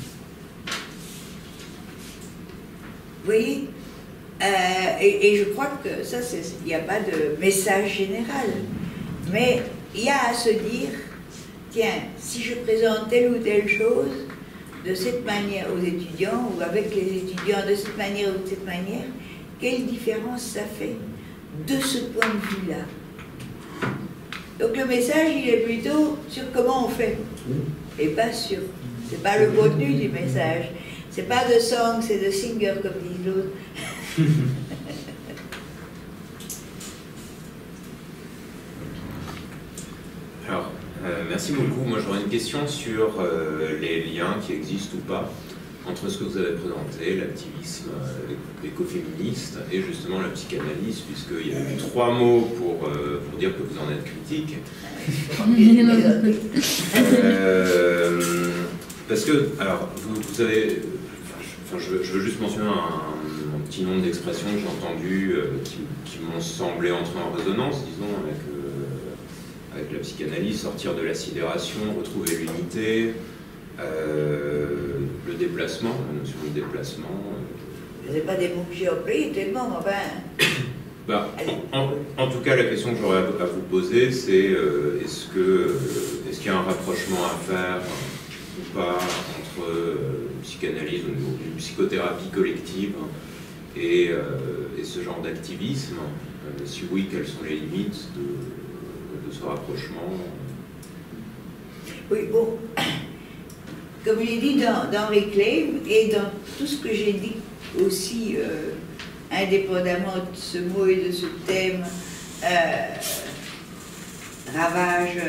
Vous voyez, et je crois que ça, il n'y a pas de message général, mais il y a à se dire, tiens, si je présente telle ou telle chose de cette manière aux étudiants, ou avec les étudiants de cette manière ou de cette manière, quelle différence ça fait de ce point de vue-là? Donc le message, il est plutôt sur comment on fait, et pas sur, c'est pas le contenu du message. C'est pas de song, c'est de singer, comme dit l'autre. Alors, Merci beaucoup. Moi, j'aurais une question sur les liens qui existent ou pas entre ce que vous avez présenté, l'activisme écoféministe et justement la psychanalyse, puisqu'il y a eu 3 mots pour dire que vous en êtes critique. Parce que, alors, vous avez... Enfin, je veux juste mentionner un petit nombre d'expressions que j'ai entendues qui m'ont semblé entrer en résonance, disons, avec la psychanalyse, sortir de la sidération, retrouver l'unité, le déplacement, la notion de déplacement. Ce n'est pas des mots que j'ai employés tellement, enfin... Bah, en tout cas, la question que j'aurais à vous poser, c'est est-ce qu'il y a un rapprochement à faire ou pas entre psychanalyse au niveau d'une psychothérapie collective et ce genre d'activisme? Si oui, quelles sont les limites de ce rapprochement? Oui, bon, comme j'ai dit dans Reclaim et dans tout ce que j'ai dit aussi, indépendamment de ce mot et de ce thème, ravage,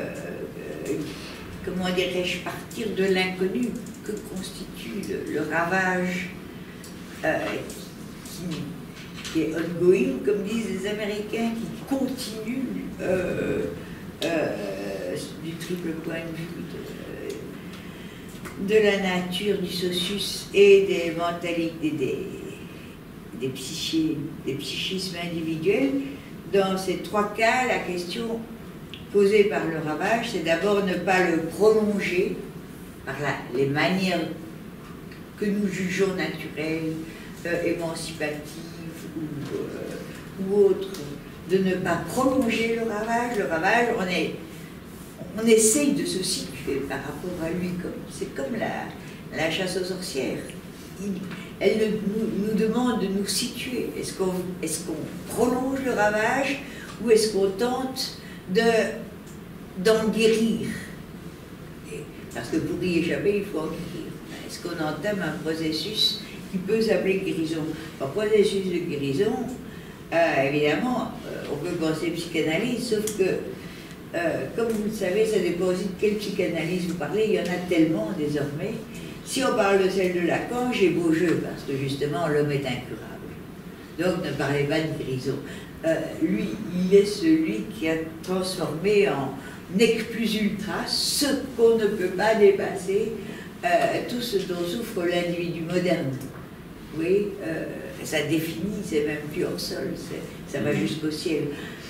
comment dirais-je, partir de l'inconnu, que constitue le ravage qui est ongoing, comme disent les Américains, qui continue du triple point de vue de la nature, du socius et des mentalités, des psychismes individuels. Dans ces 3 cas, la question posée par le ravage, c'est d'abord ne pas le prolonger par les manières que nous jugeons naturelles, émancipatives ou autres, de ne pas prolonger le ravage. Le ravage, on essaye de se situer par rapport à lui. C'est comme la chasse aux sorcières. Elle nous demande de nous situer. Est-ce qu'on prolonge le ravage ou est-ce qu'on tente d'en guérir? Parce que pour y échapper, il faut en guérir. Est-ce qu'on entame un processus qui peut s'appeler guérison? Un processus de guérison, évidemment, on peut penser psychanalyse, sauf que, comme vous le savez, ça dépend aussi de quelle psychanalyse vous parlez. Il y en a tellement désormais. Si on parle de celle de Lacan, j'ai beau jeu, parce que justement, l'homme est incurable. Donc, ne parlez pas de guérison. Lui, il est celui qui a transformé en nec plus ultra ce qu'on ne peut pas dépasser, tout ce dont souffre l'individu moderne. Oui, ça définit, c'est même plus hors sol, ça va jusqu'au ciel.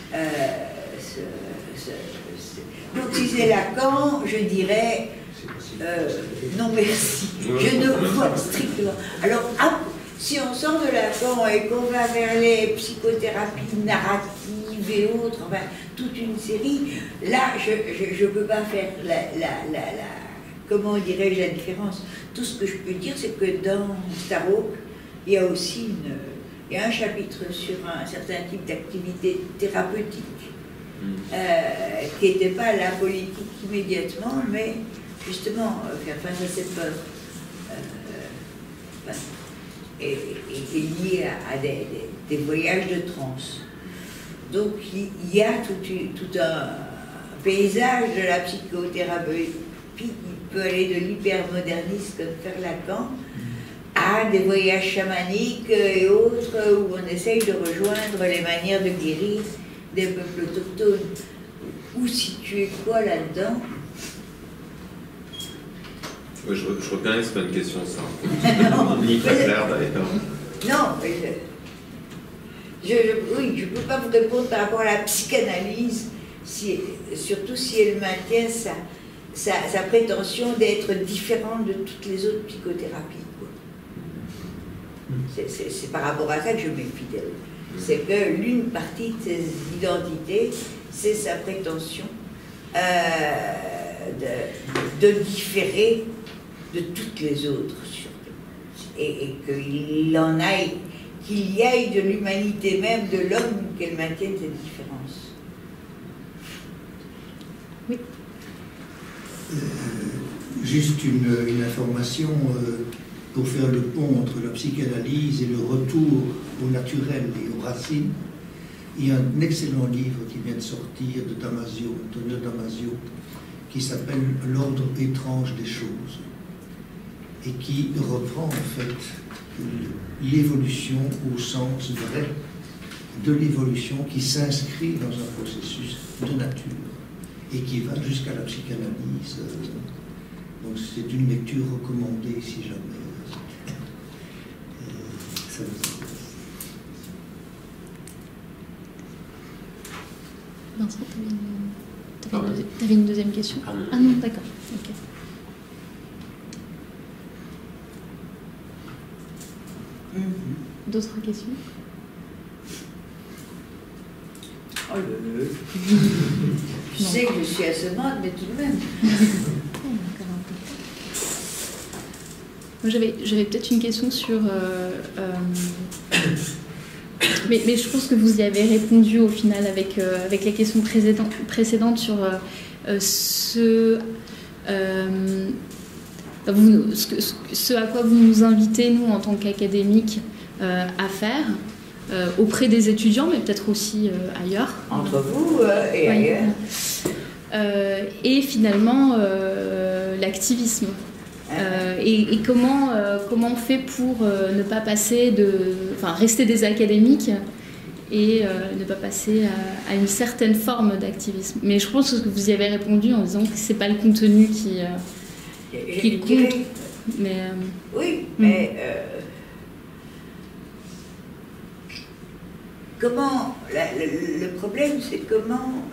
Donc, si c'est Lacan, je dirais non merci, je ne vois strictement. Alors, si on sort de Lacan et qu'on va vers les psychothérapies narratives et autres, enfin, toute une série, là, je ne peux pas faire comment dirais-je, la différence. Tout ce que je peux dire, c'est que dans Starhawk, il y a aussi il y a un chapitre sur un certain type d'activité thérapeutique qui n'était pas la politique immédiatement, mais justement faire face à cette peur et lié à des voyages de transe. Donc il y a tout un paysage de la psychothérapie qui peut aller de l'hypermodernisme comme faire Lacan à des voyages chamaniques et autres où on essaye de rejoindre les manières de guérir des peuples autochtones. Où situer quoi là-dedans? Oui, je reconnais que ce n'est pas une question simple. Ni très claire d'ailleurs. Non, oui, je ne peux pas vous répondre par rapport à la psychanalyse, surtout si elle maintient sa prétention d'être différente de toutes les autres psychothérapies. C'est par rapport à ça que je m'ai fidèle. C'est que l'une partie de ses identités, c'est sa prétention de différer de toutes les autres, et qu'il y aille de l'humanité même de l'homme qu'elle maintienne cette différence. Oui. Juste une information pour faire le pont entre la psychanalyse et le retour au naturel et aux racines. Il y a un excellent livre qui vient de sortir de Damasio, Antonio Damasio, qui s'appelle L'ordre étrange des choses, et qui reprend en fait l'évolution au sens vrai de l'évolution qui s'inscrit dans un processus de nature et qui va jusqu'à la psychanalyse. Donc c'est une lecture recommandée si jamais ça vous intéresse. Vincent, t'avais une deuxième question? Ah non, d'accord. Okay. D'autres questions? Oh le. Je sais que je suis assommante, mais tout de même. Moi, j'avais peut-être une question sur... mais je pense que vous y avez répondu au final avec les questions précédentes sur ce à quoi vous nous invitez, nous, en tant qu'académiques, à faire auprès des étudiants, mais peut-être aussi ailleurs. Entre vous et ailleurs. Et finalement, l'activisme. Et comment on fait pour ne pas passer rester des académiques et ne pas passer à une certaine forme d'activisme. Mais je pense que vous y avez répondu en disant que c'est pas le contenu qui compte. Mais, oui, mais comment le problème, c'est comment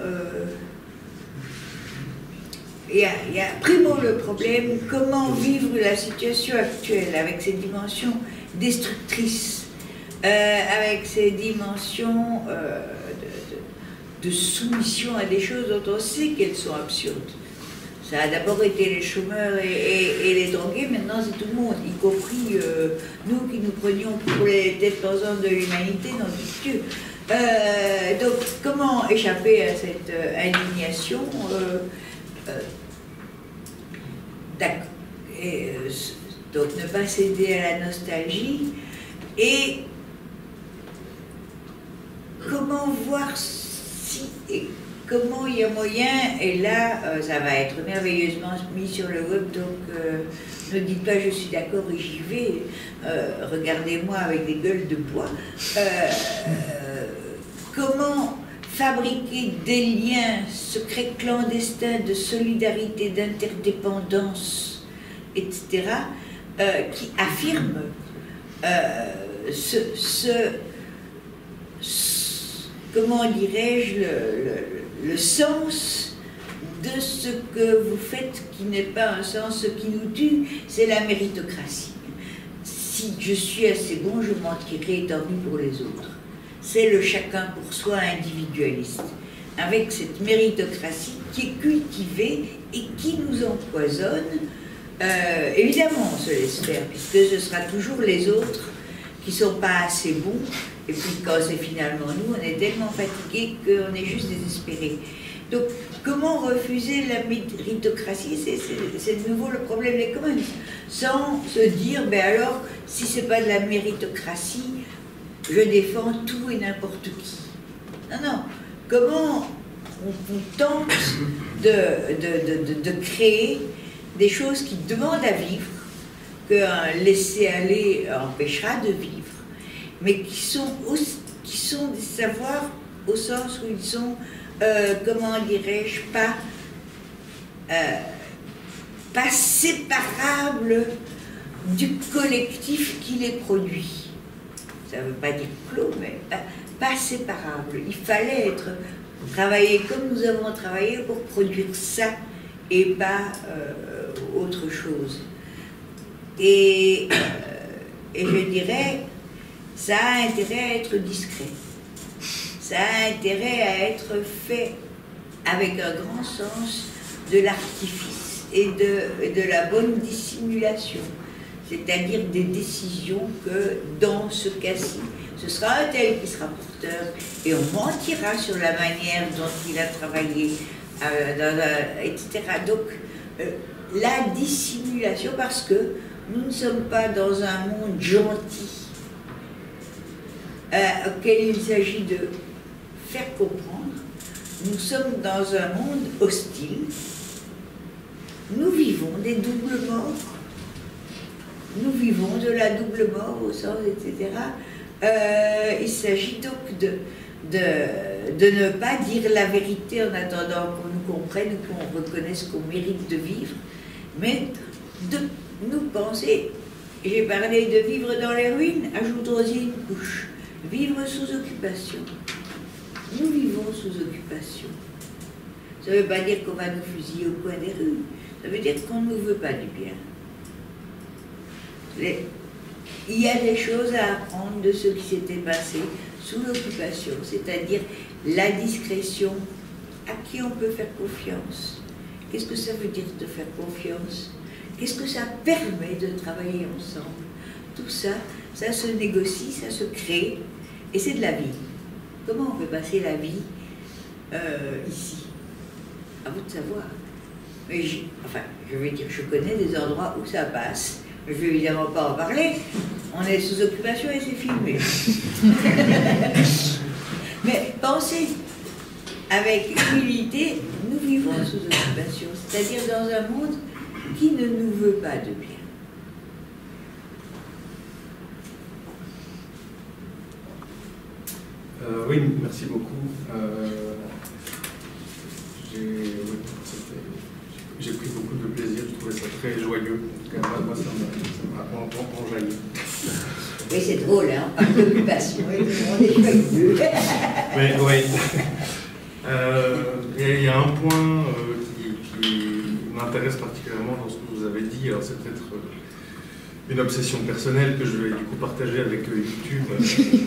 il y a primo le problème, comment vivre la situation actuelle avec ses dimensions destructrices, avec ses dimensions de soumission à des choses dont on sait qu'elles sont absurdes. Ça a d'abord été les chômeurs et les drogués, maintenant c'est tout le monde, y compris nous qui nous prenions pour les têtes pensantes de l'humanité, non du Dieu. Donc comment échapper à cette indignation d'accord. Donc ne pas céder à la nostalgie et comment voir si et comment il y a moyen, et là ça va être merveilleusement mis sur le web, donc ne dites pas je suis d'accord et j'y vais, regardez-moi avec des gueules de bois, comment fabriquer des liens secrets clandestins de solidarité, d'interdépendance, etc., qui affirment comment dirais-je, le sens de ce que vous faites, qui n'est pas un sens qui nous tue, c'est la méritocratie. Si je suis assez bon, je m'en tirerai, tant pis pour les autres. C'est le chacun pour soi individualiste, avec cette méritocratie qui est cultivée et qui nous empoisonne. Évidemment, on se laisse faire, puisque ce sera toujours les autres qui ne sont pas assez bons, et puis quand c'est finalement nous, on est tellement fatigués qu'on est juste désespérés. Donc, comment refuser la méritocratie? C'est de nouveau le problème des commons, sans se dire, ben alors, si ce n'est pas de la méritocratie, je défends tout et n'importe qui. Non, non. Comment on tente de créer des choses qui demandent à vivre, qu'un laisser-aller empêchera de vivre, mais qui sont des savoirs au sens où ils sont, comment dirais-je, pas séparables du collectif qui les produit. Ça ne veut pas dire clos, mais pas séparable. Il fallait travailler comme nous avons travaillé pour produire ça et pas autre chose. Et je dirais, ça a intérêt à être discret. Ça a intérêt à être fait avec un grand sens de l'artifice et de la bonne dissimulation. C'est-à-dire des décisions que, dans ce cas-ci, ce sera un tel qui sera porteur, et on mentira sur la manière dont il a travaillé, etc. Donc, la dissimulation, parce que nous ne sommes pas dans un monde gentil, auquel il s'agit de faire comprendre, nous sommes dans un monde hostile, nous vivons des doubles morts. Nous vivons de la double mort au sens, etc. Il s'agit donc de ne pas dire la vérité en attendant qu'on nous comprenne, qu'on reconnaisse qu'on mérite de vivre, mais de nous penser. J'ai parlé de vivre dans les ruines, ajoutons-y une couche. Vivre sous occupation. Nous vivons sous occupation. Ça ne veut pas dire qu'on va nous fusiller au coin des rues. Ça veut dire qu'on ne nous veut pas du bien. Il y a des choses à apprendre de ce qui s'était passé sous l'occupation, c'est-à-dire la discrétion, à qui on peut faire confiance. Qu'est-ce que ça veut dire de faire confiance? Qu'est-ce que ça permet de travailler ensemble? Tout ça, ça se négocie, ça se crée, et c'est de la vie. Comment on peut passer la vie ici? À vous de savoir. Mais je veux dire, je connais des endroits où ça passe. Je ne vais évidemment pas en parler. On est sous occupation et c'est filmé. Mais pensez, avec humilité, nous vivons sous occupation, c'est-à-dire dans un monde qui ne nous veut pas de bien. Oui, merci beaucoup. J'ai pris beaucoup de plaisir, je trouvais ça très joyeux. Moi, ça m'a enjaillé. Oui, c'est drôle, hein, on parle d'occupation et tout le monde est joyeux. Mais oui. Il y a un point qui m'intéresse particulièrement dans ce que vous avez dit. Alors, c'est peut-être une obsession personnelle que je vais du coup partager avec YouTube.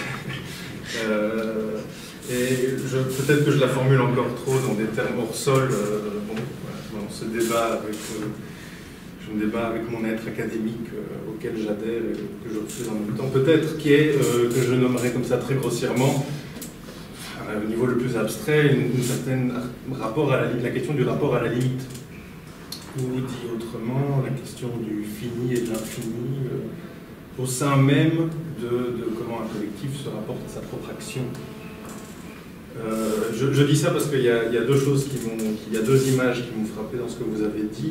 Et peut-être que je la formule encore trop dans des termes hors sol. Dans ce débat je me débat avec mon être académique auquel j'adhère et que je refuse en même temps. Peut-être qui est, que je nommerai comme ça très grossièrement, au niveau le plus abstrait, une certaine rapport à la question du rapport à la limite. Ou dit autrement, la question du fini et de l'infini au sein même de comment un collectif se rapporte à sa propre action. Je dis ça parce qu'il y a deux choses il y a deux images qui m'ont frappé dans ce que vous avez dit.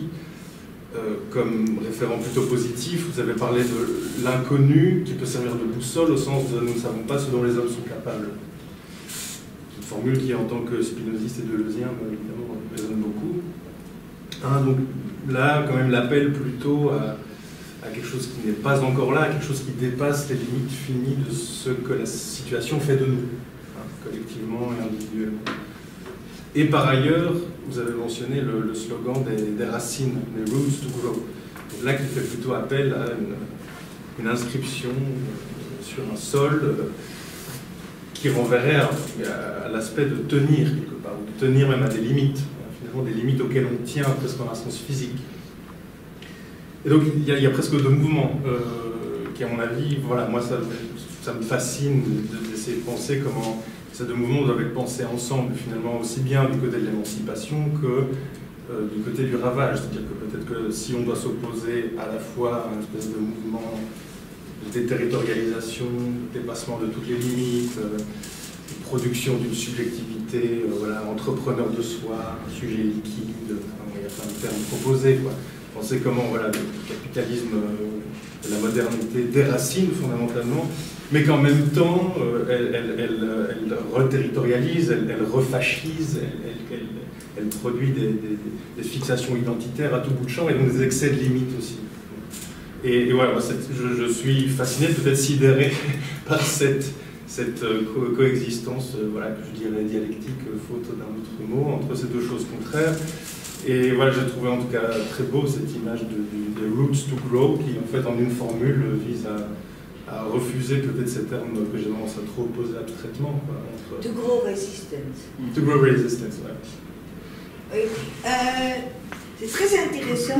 Comme référent plutôt positif, vous avez parlé de l'inconnu qui peut servir de boussole au sens de nous ne savons pas ce dont les hommes sont capables. Une formule qui, en tant que spinoziste et deleuzien, évidemment, résonne beaucoup. Donc là, quand même, l'appel plutôt à quelque chose qui n'est pas encore là, à quelque chose qui dépasse les limites finies de ce que la situation fait de nous, collectivement et individuellement. Et par ailleurs, vous avez mentionné le slogan des racines, les roots to grow. Donc là, qui fait plutôt appel à une inscription sur un sol qui renverrait à l'aspect de tenir quelque part, ou de tenir même à des limites, finalement des limites auxquelles on tient presque en un sens physique. Et donc il y a presque deux mouvements qui, à mon avis, voilà, moi ça me fascine d'essayer de penser comment ces deux mouvements doivent être pensés ensemble, finalement, aussi bien du côté de l'émancipation que du côté du ravage. C'est-à-dire que peut-être que si on doit s'opposer à la fois à une espèce de mouvement de déterritorialisation, de dépassement de toutes les limites, de production d'une subjectivité, entrepreneur de soi, un sujet liquide, il y a plein de termes proposés, quoi. Pensez comment le capitalisme de la modernité déracine fondamentalement, mais qu'en même temps, elle reterritorialise, elle refascise, elle produit des fixations identitaires à tout bout de champ et donc des excès de limites aussi. Et voilà, je suis fasciné, peut-être sidéré par cette coexistence, que je dirais dialectique, faute d'un autre mot, entre ces deux choses contraires. Et voilà, j'ai trouvé en tout cas très beau cette image de roots to grow, qui en fait en une formule vise à refuser peut-être ces termes que j'ai tendance à trop opposer abstraitement. To grow resistance. To grow resistance, Oui. C'est très intéressant.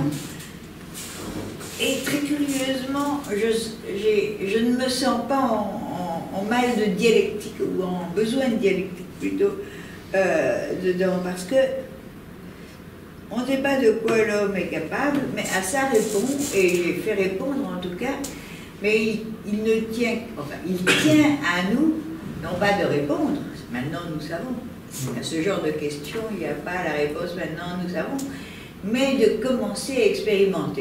Et très curieusement, je ne me sens pas en mal de dialectique, ou en besoin de dialectique plutôt, dedans, parce que on ne sait pas de quoi l'homme est capable, mais à ça répond, et j'ai fait répondre en tout cas, mais il tient à nous, non pas de répondre, maintenant nous savons. À ce genre de questions, il n'y a pas la réponse maintenant, nous savons, mais de commencer à expérimenter.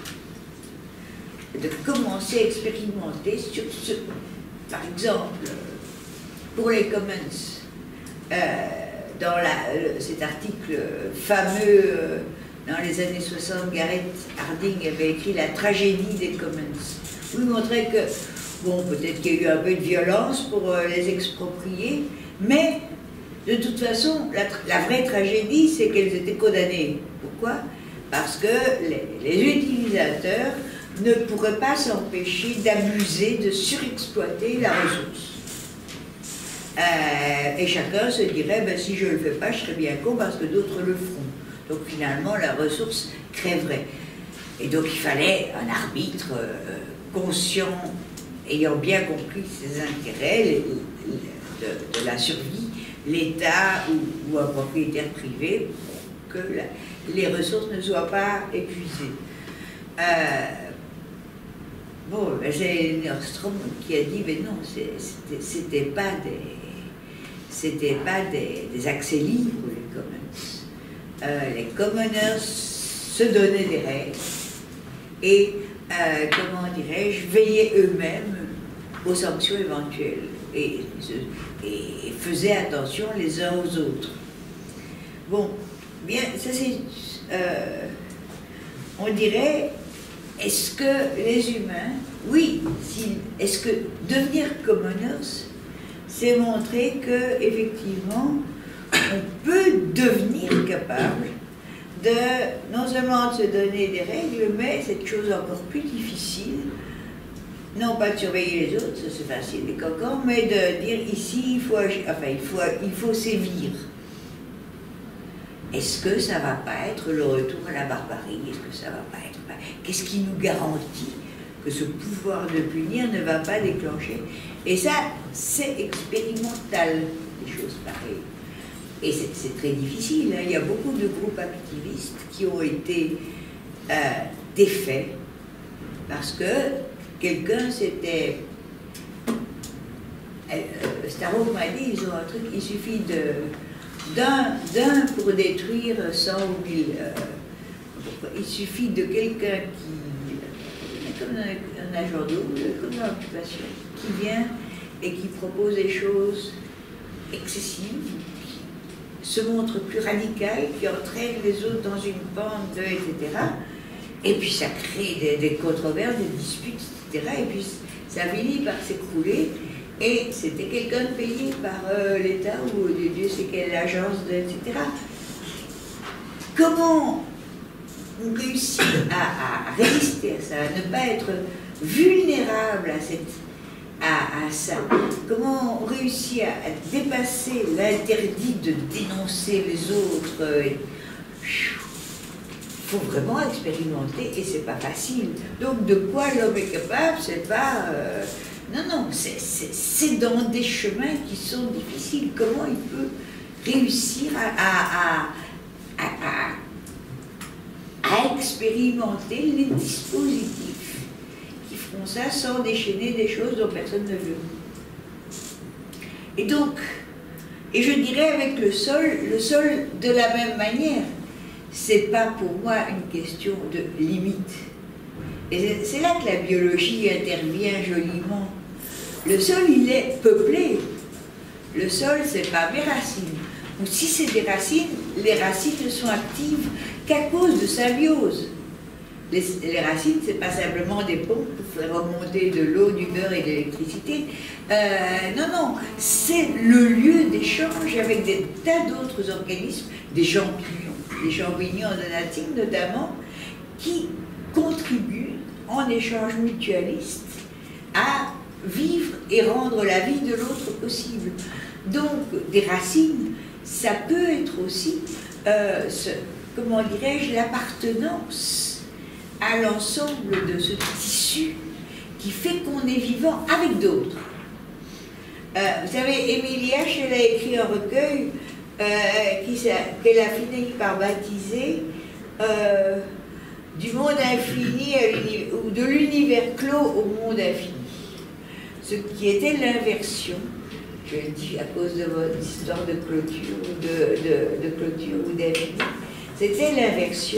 De commencer à expérimenter sur ce, par exemple, pour les Commons, dans cet article fameux dans les années 60, Gareth Harding avait écrit La tragédie des Commons, où il montrait que, bon, peut-être qu'il y a eu un peu de violence pour les exproprier, mais de toute façon, la vraie tragédie, c'est qu'elles étaient condamnées. Pourquoi? Parce que les utilisateurs ne pourraient pas s'empêcher d'abuser, de surexploiter la ressource. Et chacun se dirait, ben, si je ne le fais pas, je serais bien con parce que d'autres le feront. Donc finalement, la ressource crèverait. Et donc il fallait un arbitre conscient, ayant bien compris ses intérêts de la survie, l'État ou un propriétaire privé, pour que les ressources ne soient pas épuisées. Bon, c'est Nordstrom qui a dit, mais non, c'était pas des accès libres, les Commons. Les commoners se donnaient des règles et, comment dirais-je, veillaient eux-mêmes aux sanctions éventuelles et faisaient attention les uns aux autres. Bon, bien, ça c'est... on dirait... Est-ce que les humains, oui, est-ce que devenir commoners, c'est montrer que effectivement, on peut devenir capable de non seulement de se donner des règles, mais cette chose encore plus difficile, non pas de surveiller les autres, ça c'est facile, les cocons, mais de dire ici il faut agir, enfin il faut sévir. Est-ce que ça ne va pas être le retour à la barbarie? Est-ce que ça ne va pas être... Qu'est-ce qui nous garantit que ce pouvoir de punir ne va pas déclencher? Et ça, c'est expérimental, des choses pareilles. Et c'est très difficile, hein. Il y a beaucoup de groupes activistes qui ont été défaits parce que quelqu'un s'était... Starhawk m'a dit, ils ont un truc, il suffit d'un pour détruire 100 ou 1000. Il suffit de quelqu'un qui, comme un agent double, comme dans l'occupation, qui vient et qui propose des choses excessives, qui se montre plus radical, qui entraîne les autres dans une pente, etc. Et puis ça crée des controverses, des disputes, etc. Et puis ça finit par s'écrouler. Et c'était quelqu'un de payé par l'État ou Dieu sait quelle agence, etc. Comment on réussit à résister à ça, à ne pas être vulnérable à ça? Comment on réussit à dépasser l'interdit de dénoncer les autres? Il faut vraiment expérimenter et c'est pas facile. Donc de quoi l'homme est capable, c'est pas... non, c'est dans des chemins qui sont difficiles. Comment il peut réussir à expérimenter les dispositifs qui feront ça sans déchaîner des choses dont personne ne veut. Et donc, et je dirais avec le sol de la même manière, c'est pas pour moi une question de limite. Et c'est là que la biologie intervient joliment. Le sol, il est peuplé. Le sol, c'est pas mes racines. Ou si c'est des racines, les racines ne sont actives qu'à cause de symbiose. Les racines, c'est pas simplement des pompes pour faire remonter de l'eau, du beurre et de l'électricité. Non, c'est le lieu d'échange avec des tas d'autres organismes, des champignons donatiques notamment, qui contribuent en échange mutualiste à vivre et rendre la vie de l'autre possible. Donc, des racines, ça peut être aussi, comment dirais-je, l'appartenance à l'ensemble de ce tissu qui fait qu'on est vivant avec d'autres. Vous savez, Émilie H, elle a écrit un recueil qu'elle a fini par baptiser du monde infini ou de l'univers clos au monde infini. Ce qui était l'inversion, je le dis à cause de votre histoire de clôture ou de clôture ou d'infini, C'était l'inversion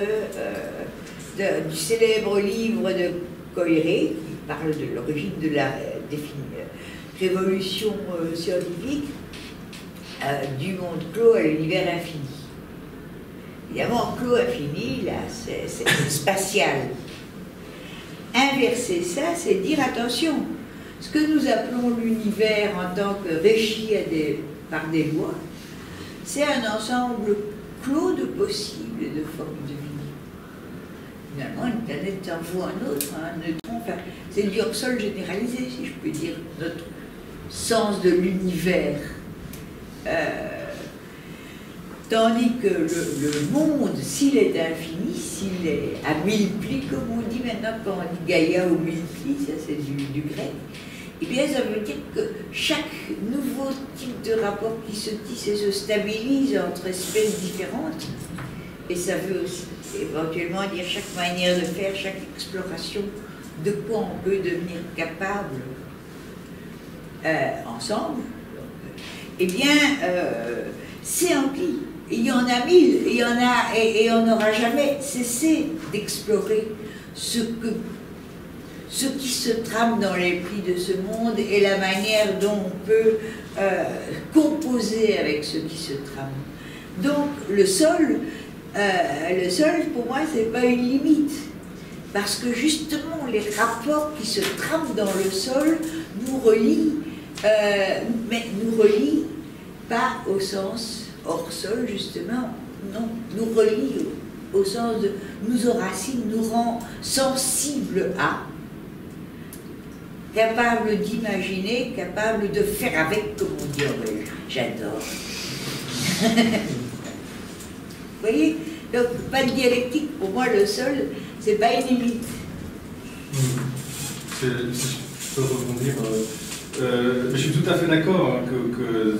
du célèbre livre de Coiré, qui parle de l'origine de la révolution scientifique, du monde clos à l'univers infini. Évidemment, clos infini, là, c'est spatial. Inverser ça, c'est dire attention, ce que nous appelons l'univers en tant que régi par des lois, c'est un ensemble clos de possibles et de formes de vie. Finalement, une planète en vaut un autre, un neutron, enfin, c'est le Dior-Sol généralisé, si je peux dire, notre sens de l'univers. Tandis que le monde, s'il est infini, s'il est à 1000 plis, comme on dit maintenant quand on dit Gaïa ou 1000 plis, ça c'est du grec, eh bien ça veut dire que chaque nouveau type de rapport qui se tisse et se stabilise entre espèces différentes, et ça veut aussi éventuellement dire chaque manière de faire, chaque exploration, de quoi on peut devenir capable ensemble, eh bien c'est empli. Il y en a 1000, il y en a, et on n'aura jamais cessé d'explorer ce qui se trame dans les plis de ce monde et la manière dont on peut composer avec ce qui se trame. Donc le sol, pour moi, c'est pas une limite, parce que justement les rapports qui se trament dans le sol nous relient, mais nous relient pas au sens hors sol, justement, non, nous relie au sens de nous enracine, nous rend sensibles à, capable d'imaginer, capable de faire avec, comme on dit en belge. J'adore. Vous voyez? Donc, pas de dialectique. Pour moi, le sol, c'est pas une limite. Je peux rebondir. Je suis tout à fait d'accord hein, que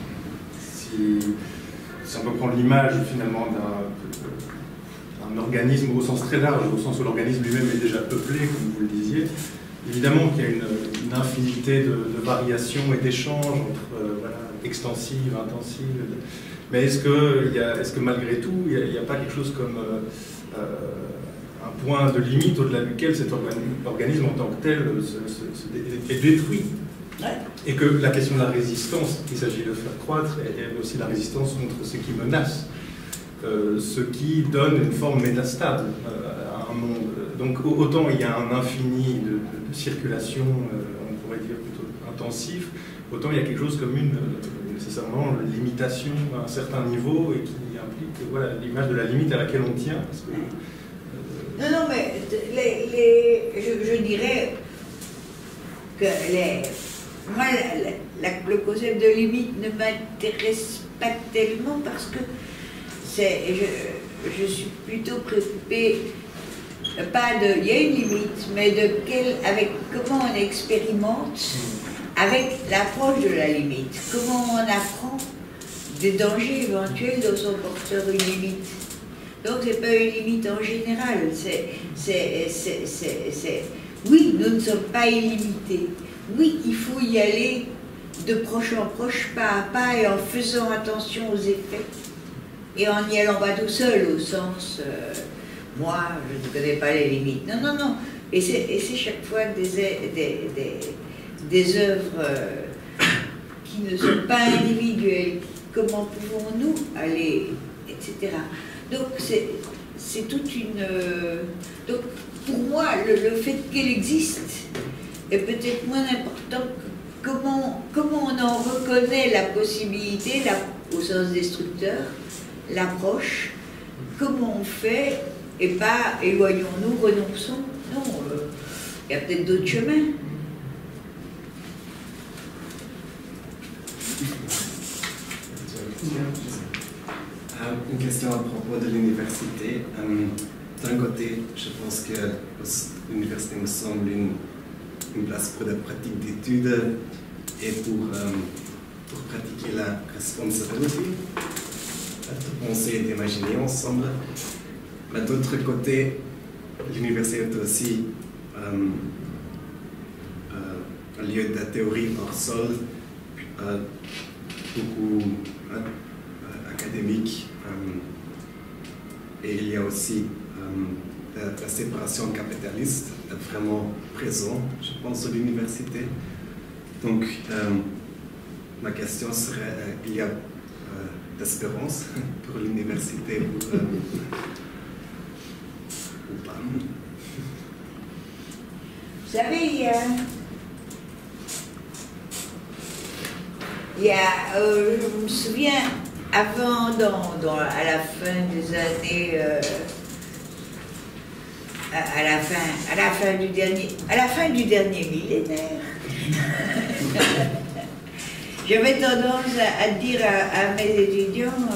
si on peut prendre l'image finalement d'un organisme au sens très large, au sens où l'organisme lui-même est déjà peuplé, comme vous le disiez, évidemment qu'il y a une infinité de variations et d'échanges entre voilà, extensives, intensives. Mais est-ce que malgré tout, il n'y a pas quelque chose comme un point de limite au-delà duquel cet organisme en tant que tel est détruit? Ouais. Et que la question de la résistance qu'il s'agit de faire croître est aussi la résistance contre ce qui menace, ce qui donne une forme métastable à un monde. Donc autant il y a un infini de circulation, on pourrait dire plutôt intensif, autant il y a quelque chose comme nécessairement une limitation à un certain niveau et qui implique voilà, l'image de la limite à laquelle on tient. Parce que, non, mais je dirais que moi, le concept de limite ne m'intéresse pas tellement parce que je suis plutôt préoccupée, il y a une limite, mais avec comment on expérimente avec l'approche de la limite, comment on apprend des dangers éventuels dont sont porteurs une limite. Donc c'est pas une limite en général, oui, nous ne sommes pas illimités. Oui, il faut y aller de proche en proche, pas à pas, et en faisant attention aux effets. Et en n'y allant pas tout seul, au sens, moi, je ne connais pas les limites. Non, non, non. Et c'est chaque fois des œuvres qui ne sont pas individuelles. Comment pouvons-nous aller, etc. Donc, c'est toute une... donc, pour moi, le fait qu'elle existe est peut-être moins important que comment on en reconnaît la possibilité, au sens destructeur, l'approche, comment on fait, et pas éloignons-nous, renonçons. Non, il y a peut-être d'autres chemins. Une question à propos de l'université. D'un côté, je pense que l'université me semble une place pour la pratique d'études et pour pratiquer la responsabilité, de penser et d'imaginer ensemble. Mais d'autre côté, l'université est aussi un lieu de théorie hors sol, beaucoup académique, et il y a aussi la séparation capitaliste vraiment présente, je pense, à l'université. Donc, ma question serait, il y a d'espérance pour l'université ou pas? Vous savez, je me souviens, avant, à la fin des années, à la fin du dernier millénaire, j'avais tendance à dire à mes étudiants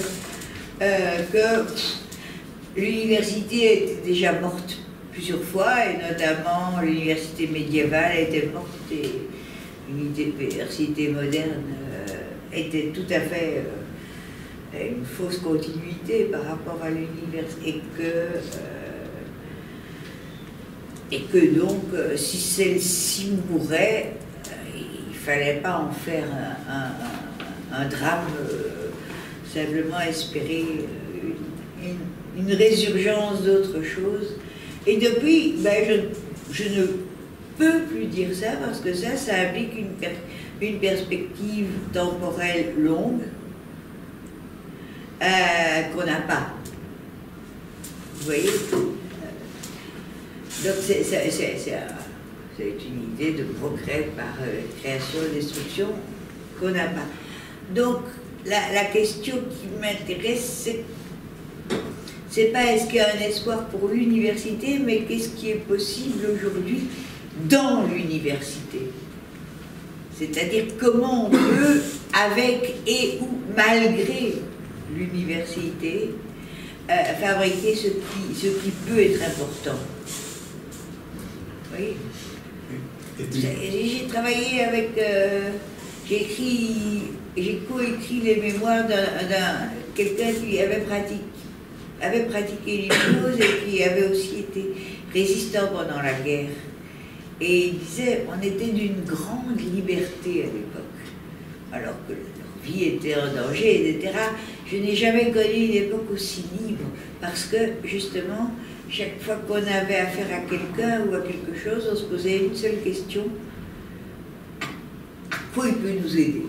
que l'université était déjà morte plusieurs fois, et notamment l'université médiévale était morte et l'université moderne était tout à fait une fausse continuité par rapport à l'université, et que donc si celle-ci mourait, il ne fallait pas en faire un drame, simplement espérer une résurgence d'autre chose. Et depuis, je ne peux plus dire ça, parce que ça implique une perspective temporelle longue qu'on n'a pas. Vous voyez? Donc c'est une idée de progrès par création et destruction qu'on n'a pas. Donc la question qui m'intéresse, c'est pas est-ce qu'il y a un espoir pour l'université, mais qu'est-ce qui est possible aujourd'hui dans l'université. C'est-à-dire comment on peut, avec et ou malgré l'université, fabriquer ce qui peut être important. Vous voyez? J'ai travaillé avec... j'ai coécrit les mémoires d'un quelqu'un qui avait pratiqué l'hypnose et qui avait aussi été résistant pendant la guerre. Et il disait, on était d'une grande liberté à l'époque, alors que leur vie était en danger, etc. Je n'ai jamais connu une époque aussi libre, parce que, justement, chaque fois qu'on avait affaire à quelqu'un ou à quelque chose, on se posait une seule question: à quoi il peut nous aider?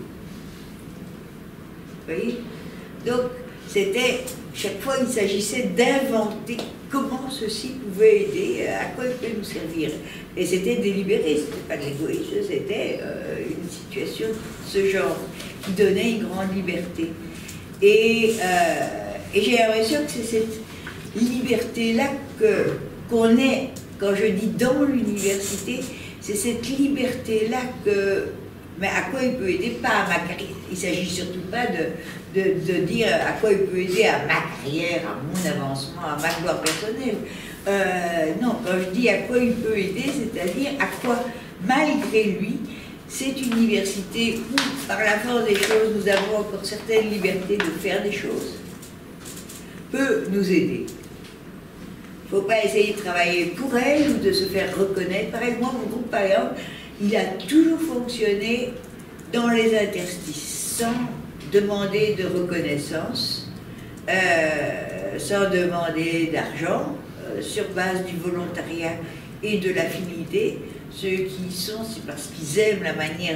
Vous voyez? Donc, c'était, chaque fois, il s'agissait d'inventer comment ceci pouvait aider, à quoi il peut nous servir. Et c'était délibéré, c'était pas de l'égoïsme, c'était une situation de ce genre, qui donnait une grande liberté. Et j'ai l'impression que c'est cette liberté-là qu'on est, quand je dis dans l'université, c'est cette liberté-là que... Mais à quoi il peut aider? Pas à ma carrière. Il ne s'agit surtout pas de dire à quoi il peut aider à ma carrière, à mon avancement, à ma gloire personnelle. Non, quand je dis à quoi il peut aider, c'est-à-dire à quoi, malgré lui, cette université où, par la force des choses, nous avons encore certaines libertés de faire des choses, peut nous aider. Il ne faut pas essayer de travailler pour elle ou de se faire reconnaître. Par exemple, mon groupe, par exemple, il a toujours fonctionné dans les interstices, sans demander de reconnaissance, sans demander d'argent, sur base du volontariat et de l'affinité. Ceux qui y sont, c'est parce qu'ils aiment la manière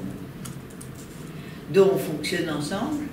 dont on fonctionne ensemble.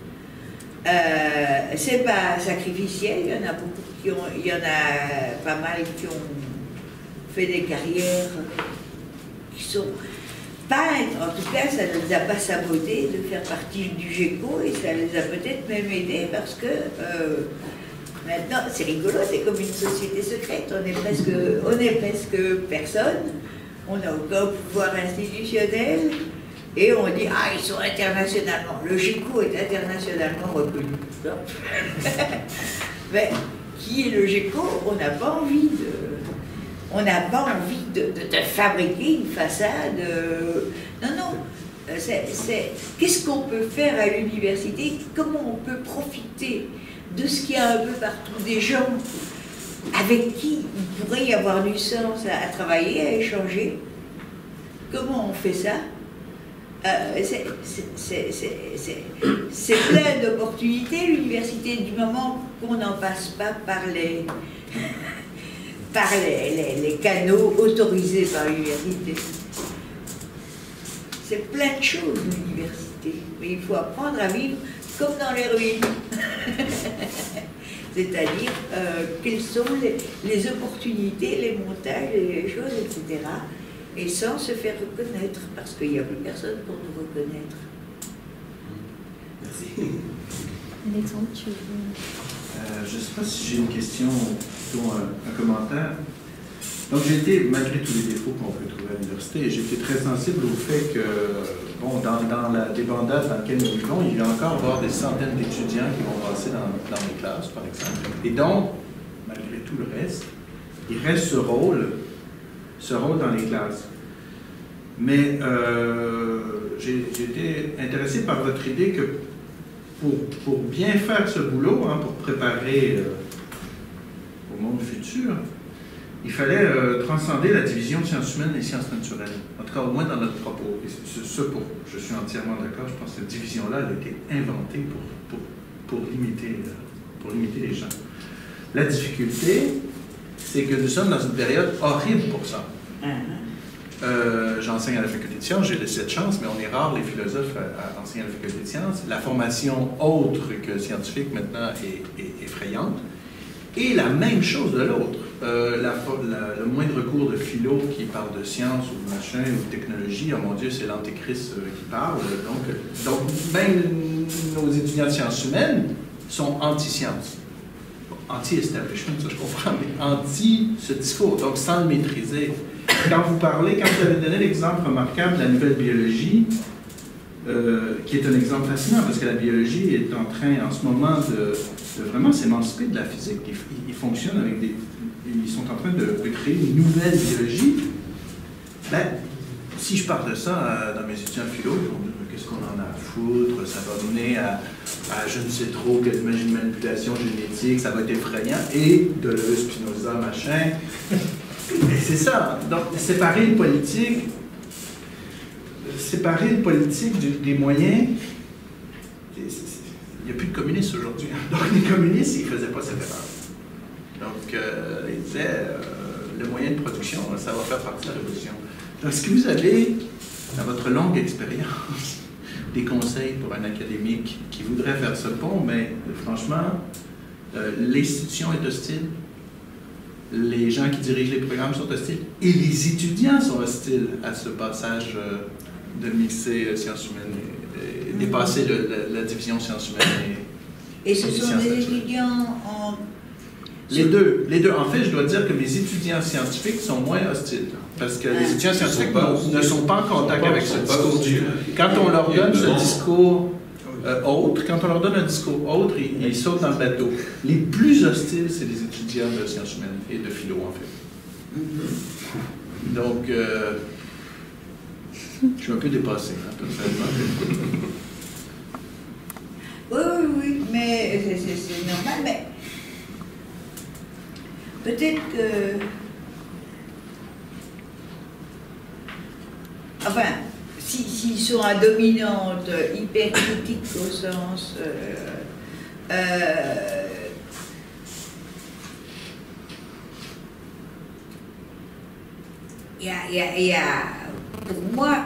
C'est pas sacrificiel, il y en a beaucoup il y en a pas mal qui ont fait des carrières qui sont pas, en tout cas ça ne les a pas sabotés de faire partie du GECO, et ça les a peut-être même aidés, parce que maintenant c'est rigolo, c'est comme une société secrète, on est presque personne, on n'a aucun pouvoir institutionnel, et on dit, ah, ils sont internationalement, le GECO est internationalement reconnu. Mais qui est le GECO? On n'a pas envie de fabriquer une façade. Non. Qu'est-ce qu'on peut faire à l'université? Comment on peut profiter de ce qu'il y a un peu partout, des gens avec qui il pourrait y avoir du sens à travailler, à échanger? Comment on fait ça? c'est plein d'opportunités, l'université, du moment qu'on n'en passe pas par les canaux autorisés par l'université. C'est plein de choses, l'université, mais il faut apprendre à vivre comme dans les ruines. C'est-à-dire quelles sont les opportunités, les montages, les choses, etc. Et sans se faire reconnaître, parce qu'il n'y a plus personne pour nous reconnaître. Merci. Alexandre, tu veux... je ne sais pas si j'ai une question ou plutôt un commentaire. Donc j'ai été, malgré tous les défauts qu'on peut trouver à l'université, j'ai été très sensible au fait que, bon, dans la débandade dans laquelle nous vivons, il y a encore avoir des centaines d'étudiants qui vont passer dans les classes, par exemple. Et donc, malgré tout le reste, il reste ce rôle dans les classes. Mais j'ai été intéressé par votre idée que pour bien faire ce boulot, hein, pour préparer au monde futur, il fallait transcender la division sciences humaines et sciences naturelles. En tout cas, au moins dans notre propos. Et je suis entièrement d'accord, je pense que cette division-là, elle a été inventée pour limiter les gens. La difficulté, c'est que nous sommes dans une période horrible pour ça. J'enseigne à la faculté de sciences, j'ai cette chance, mais on est rare, les philosophes, à enseigner à la faculté de sciences. La formation autre que scientifique, maintenant, est effrayante. Et la même chose de l'autre. Le moindre cours de philo qui parle de science ou de machin ou de technologie, oh mon Dieu, c'est l'antéchrist qui parle. Donc, même nos étudiants de sciences humaines sont anti-sciences. Anti-establishment, ça je comprends, mais anti ce discours, donc sans le maîtriser. Quand vous avez donné l'exemple remarquable de la nouvelle biologie, qui est un exemple fascinant, parce que la biologie est en train, en ce moment, de vraiment s'émanciper de la physique. Ils fonctionnent avec ils sont en train de créer une nouvelle biologie. Ben, si je parle de ça dans mes étudiants philo, ils vont dire, qu'est-ce qu'on en a à foutre, ça va mener à je ne sais trop quelle manipulation génétique, ça va être effrayant, et Deleuze, Spinoza, machin. Et c'est ça. Donc, séparer le politique des moyens. Il n'y a plus de communistes aujourd'hui. Donc, les communistes, ils ne faisaient pas cette erreur. Donc, ils disaient, le moyen de production, ça va faire partie de la révolution. Donc, est-ce que vous avez, dans votre longue expérience, des conseils pour un académique qui voudrait faire ce pont, mais franchement, l'institution est hostile, les gens qui dirigent les programmes sont hostiles, et les étudiants sont hostiles à ce passage de mixer sciences humaines et dépasser la division sciences humaines et ce sont des étudiants en... Les deux. En fait, je dois dire que mes étudiants scientifiques sont moins hostiles. Parce que les étudiants scientifiques ne sont pas en contact avec ce discours. Quand on leur donne ce discours autre, quand on leur donne un discours autre, ils sautent dans le bateau. Les plus hostiles, c'est les étudiants de sciences humaines et de philo, en fait. Donc, je suis un peu dépassé, hein, personnellement. Oui, mais c'est normal, mais peut-être que... Enfin, s'ils sont à dominante, hyper critique au sens... il y a, pour moi,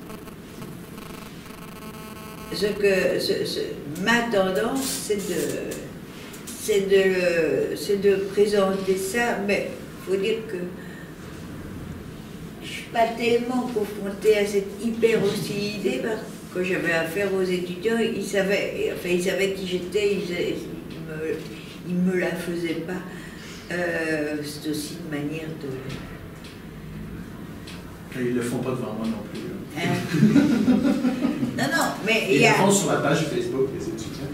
ma tendance, c'est de présenter ça, mais il faut dire que je ne suis pas tellement confrontée à cette hyper hostilité, parce que quand j'avais affaire aux étudiants, ils savaient qui j'étais, ils ne me la faisaient pas. C'est aussi une manière de... Ils ne le font pas devant moi non plus. Non, mais ils le font sur la page Facebook des étudiants.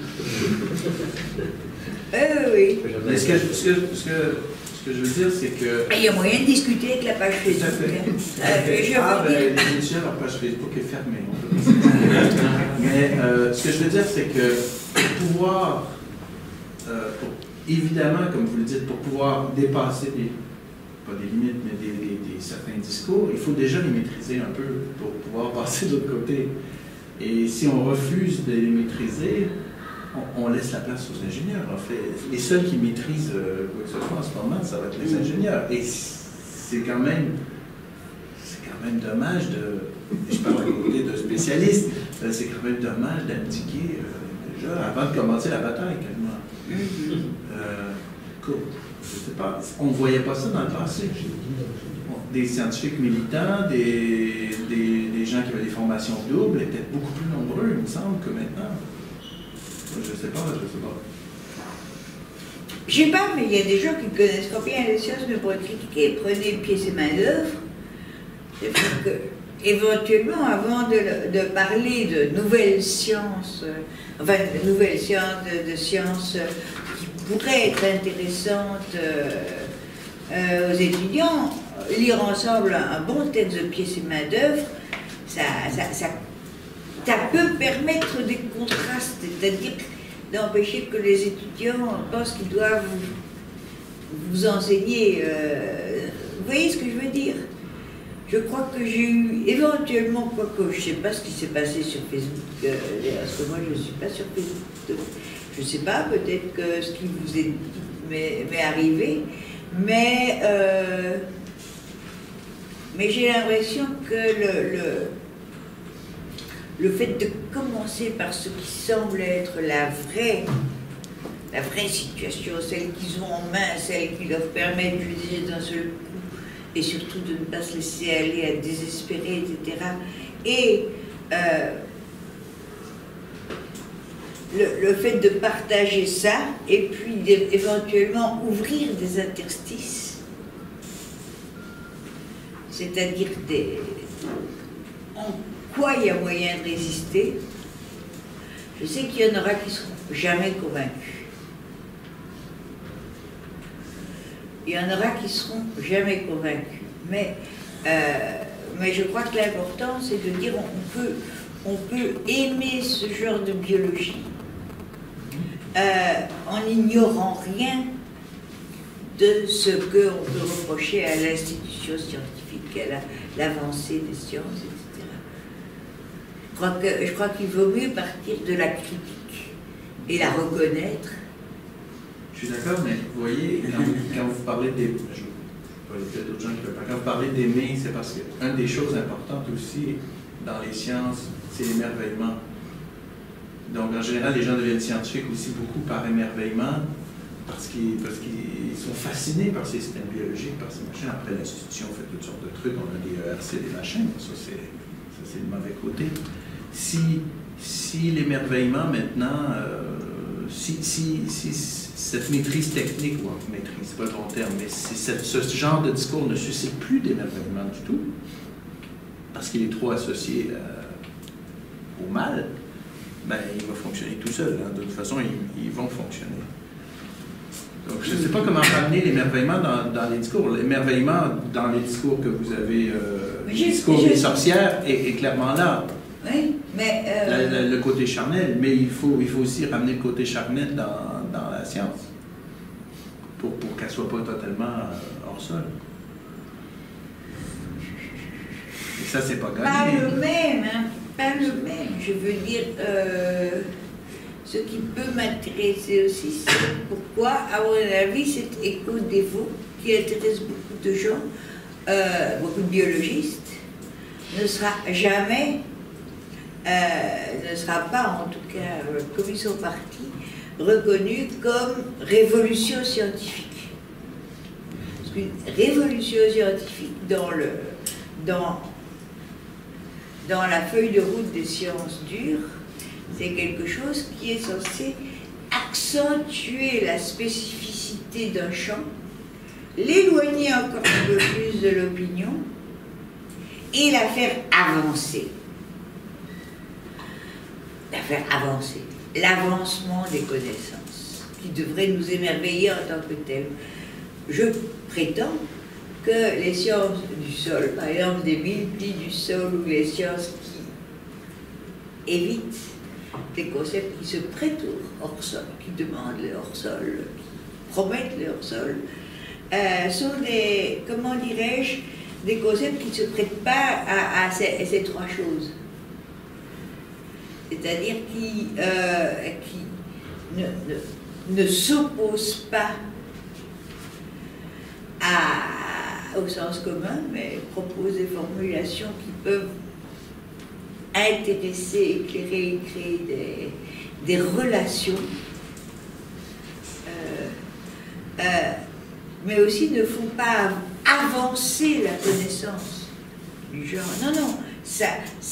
Oui. Mais ce que je veux dire, c'est que... Il y a moyen de discuter avec la page Facebook. Les étudiants, leur page Facebook est fermée. Mais ce que je veux dire, c'est que pour pouvoir, évidemment, comme vous le dites, pour pouvoir dépasser pas des limites, mais certains discours, il faut déjà les maîtriser un peu pour pouvoir passer de l'autre côté. Et si on refuse de les maîtriser, on laisse la place aux ingénieurs. En fait, les seuls qui maîtrisent quoi que ce soit en ce moment, ça va être les ingénieurs. Et c'est quand même dommage je parle à côté de spécialistes, c'est quand même dommage d'abdiquer déjà avant de commencer la bataille, quasiment. Je sais pas, on ne voyait pas ça dans le passé. Des scientifiques militants, des gens qui avaient des formations doubles étaient beaucoup plus nombreux, il me semble, que maintenant. Je sais pas. Je sais pas, mais il y a des gens qui connaissent pas bien les sciences, mais pour critiquer, prenez pieds et main d'œuvre. C'est-à-dire que, éventuellement, avant de parler de nouvelles sciences, de sciences qui pourraient être intéressantes aux étudiants, lire ensemble un bon texte de pieds et main d'œuvre, ça peut permettre des contrastes, c'est-à-dire d'empêcher que les étudiants pensent qu'ils doivent vous enseigner. Vous voyez ce que je veux dire? Je crois que j'ai eu éventuellement, quoique je ne sais pas ce qui s'est passé sur Facebook, parce que moi je ne suis pas sur Facebook, je ne sais pas, peut-être que ce qui vous est dit m'est arrivé, mais j'ai l'impression que le fait de commencer par ce qui semble être la vraie situation, celle qu'ils ont en main, celle qui leur permet d'utiliser d'un seul coup, et surtout de ne pas se laisser aller à désespérer, etc. Et le fait de partager ça, et puis éventuellement ouvrir des interstices, c'est-à-dire en quoi il y a moyen de résister. Je sais qu'il y en aura qui ne seront jamais convaincus. Il y en aura qui ne seront jamais convaincus. Mais je crois que l'important, c'est de dire on peut aimer ce genre de biologie en n'ignorant rien de ce qu'on peut reprocher à l'institution scientifique, à l'avancée des sciences, etc. Je crois qu'il vaut mieux partir de la critique et la reconnaître. Je suis d'accord, mais vous voyez, quand vous parlez des... d'autres gens qui peuvent pas. Quand vous parlez d'aimer, c'est parce qu'une des choses importantes aussi dans les sciences, c'est l'émerveillement. Donc, en général, les gens deviennent scientifiques aussi beaucoup par émerveillement, parce qu'ils sont fascinés par ces systèmes biologiques, par ces machines. Après, l'institution fait toutes sortes de trucs, on a des ERC, des machines, ça c'est le mauvais côté. Si l'émerveillement maintenant, si cette maîtrise technique, ou maîtrise, c'est pas le bon terme, mais si ce genre de discours ne suscite plus d'émerveillement du tout, parce qu'il est trop associé au mal, ben, il va fonctionner tout seul. Hein. De toute façon, ils vont fonctionner. Donc, je ne sais pas comment ramener l'émerveillement dans les discours. L'émerveillement dans les discours que vous avez, le discours des sorcières est clairement là. Oui, mais... le côté charnel, mais il faut aussi ramener le côté charnel dans la science pour qu'elle ne soit pas totalement hors sol. Et ça, c'est pas gagné. Pas le même, hein, pas le même. Je veux dire, ce qui peut m'intéresser aussi, c'est pourquoi, à mon avis, cet éco-dévot qui intéresse beaucoup de gens, beaucoup de biologistes, ne sera jamais... ne sera pas, en tout cas, comme ils sont partis, reconnu comme révolution scientifique. Parce qu'une révolution scientifique dans la feuille de route des sciences dures, c'est quelque chose qui est censé accentuer la spécificité d'un champ, l'éloigner encore un peu plus de l'opinion et la faire avancer. L'avancement des connaissances, qui devrait nous émerveiller en tant que tel. Je prétends que les sciences du sol, par exemple des mille-plis du sol, ou les sciences qui évitent des concepts qui se prêtent au hors-sol, qui demandent le hors-sol, qui promettent le hors-sol, sont des, comment dirais-je, des concepts qui ne se prêtent pas à ces trois choses. C'est-à-dire qui ne s'opposent pas au sens commun, mais proposent des formulations qui peuvent intéresser, éclairer, créer des relations, mais aussi ne font pas avancer la connaissance du genre. Non, non, ça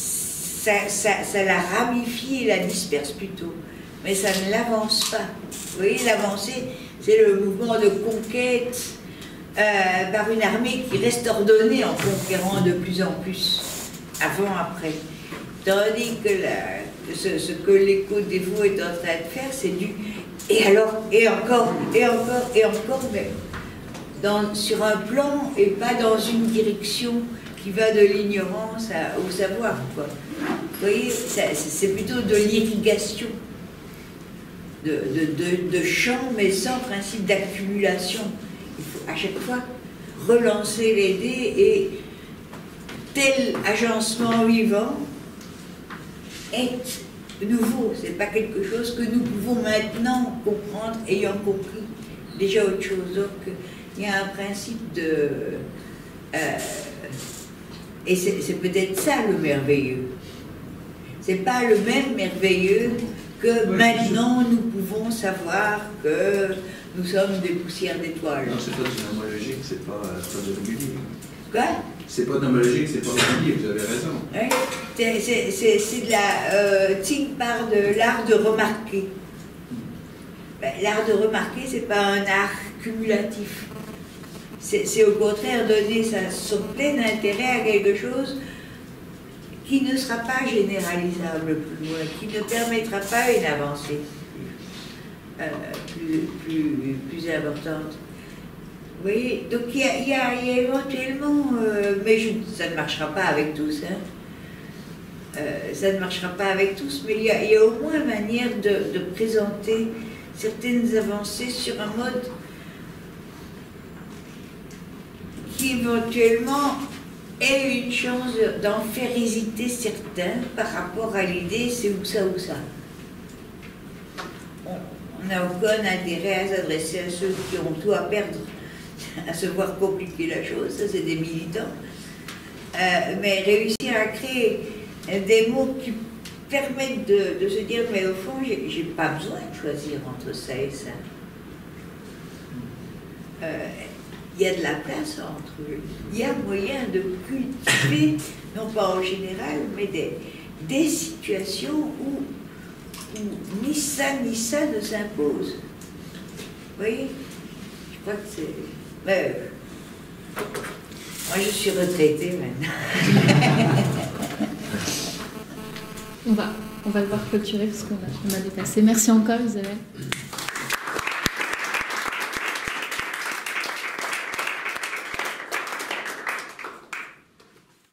la ramifie et la disperse plutôt, mais ça ne l'avance pas. Vous voyez, l'avancée, c'est le mouvement de conquête par une armée qui reste ordonnée en conquérant de plus en plus, avant, après. Tandis que ce que les Côtes-des-Vaux est en train de faire, c'est du et alors, et encore, et encore, et encore, mais sur un plan et pas dans une direction qui va de l'ignorance au savoir, quoi. Vous voyez, c'est plutôt de l'irrigation, de champs, mais sans principe d'accumulation. Il faut à chaque fois relancer les dés et tel agencement vivant est nouveau. C'est pas quelque chose que nous pouvons maintenant comprendre, ayant compris déjà autre chose. Donc, il y a un principe de... et c'est peut-être ça le merveilleux. C'est pas le même merveilleux que maintenant nous pouvons savoir que nous sommes des poussières d'étoiles. Non, c'est pas nomologique, c'est pas de régulier. Quoi? C'est pas nomologique, c'est pas régulier, vous avez raison. Oui, c'est de la... Ting parle de l'art de remarquer. Ben, l'art de remarquer, c'est pas un art cumulatif. C'est au contraire donner son plein intérêt à quelque chose qui ne sera pas généralisable plus loin, qui ne permettra pas une avancée plus importante. Vous voyez, donc il y a éventuellement, mais ça ne marchera pas avec tous, hein. Ça ne marchera pas avec tous, mais il y a au moins manière de présenter certaines avancées sur un mode qui éventuellement ait une chance d'en faire hésiter certains par rapport à l'idée c'est ou ça ou ça. On n'a aucun intérêt à s'adresser à ceux qui ont tout à perdre, à se voir compliquer la chose, ça c'est des militants. Mais réussir à créer des mots qui permettent de se dire mais au fond j'ai pas besoin de choisir entre ça et ça. Il y a de la place entre eux. Il y a moyen de cultiver, non pas en général, mais des situations où ni ça ne s'impose. Vous voyez? Je crois que c'est... moi, je suis retraitée maintenant. On va devoir clôturer parce qu'on a dépassé. Merci encore, Isabelle.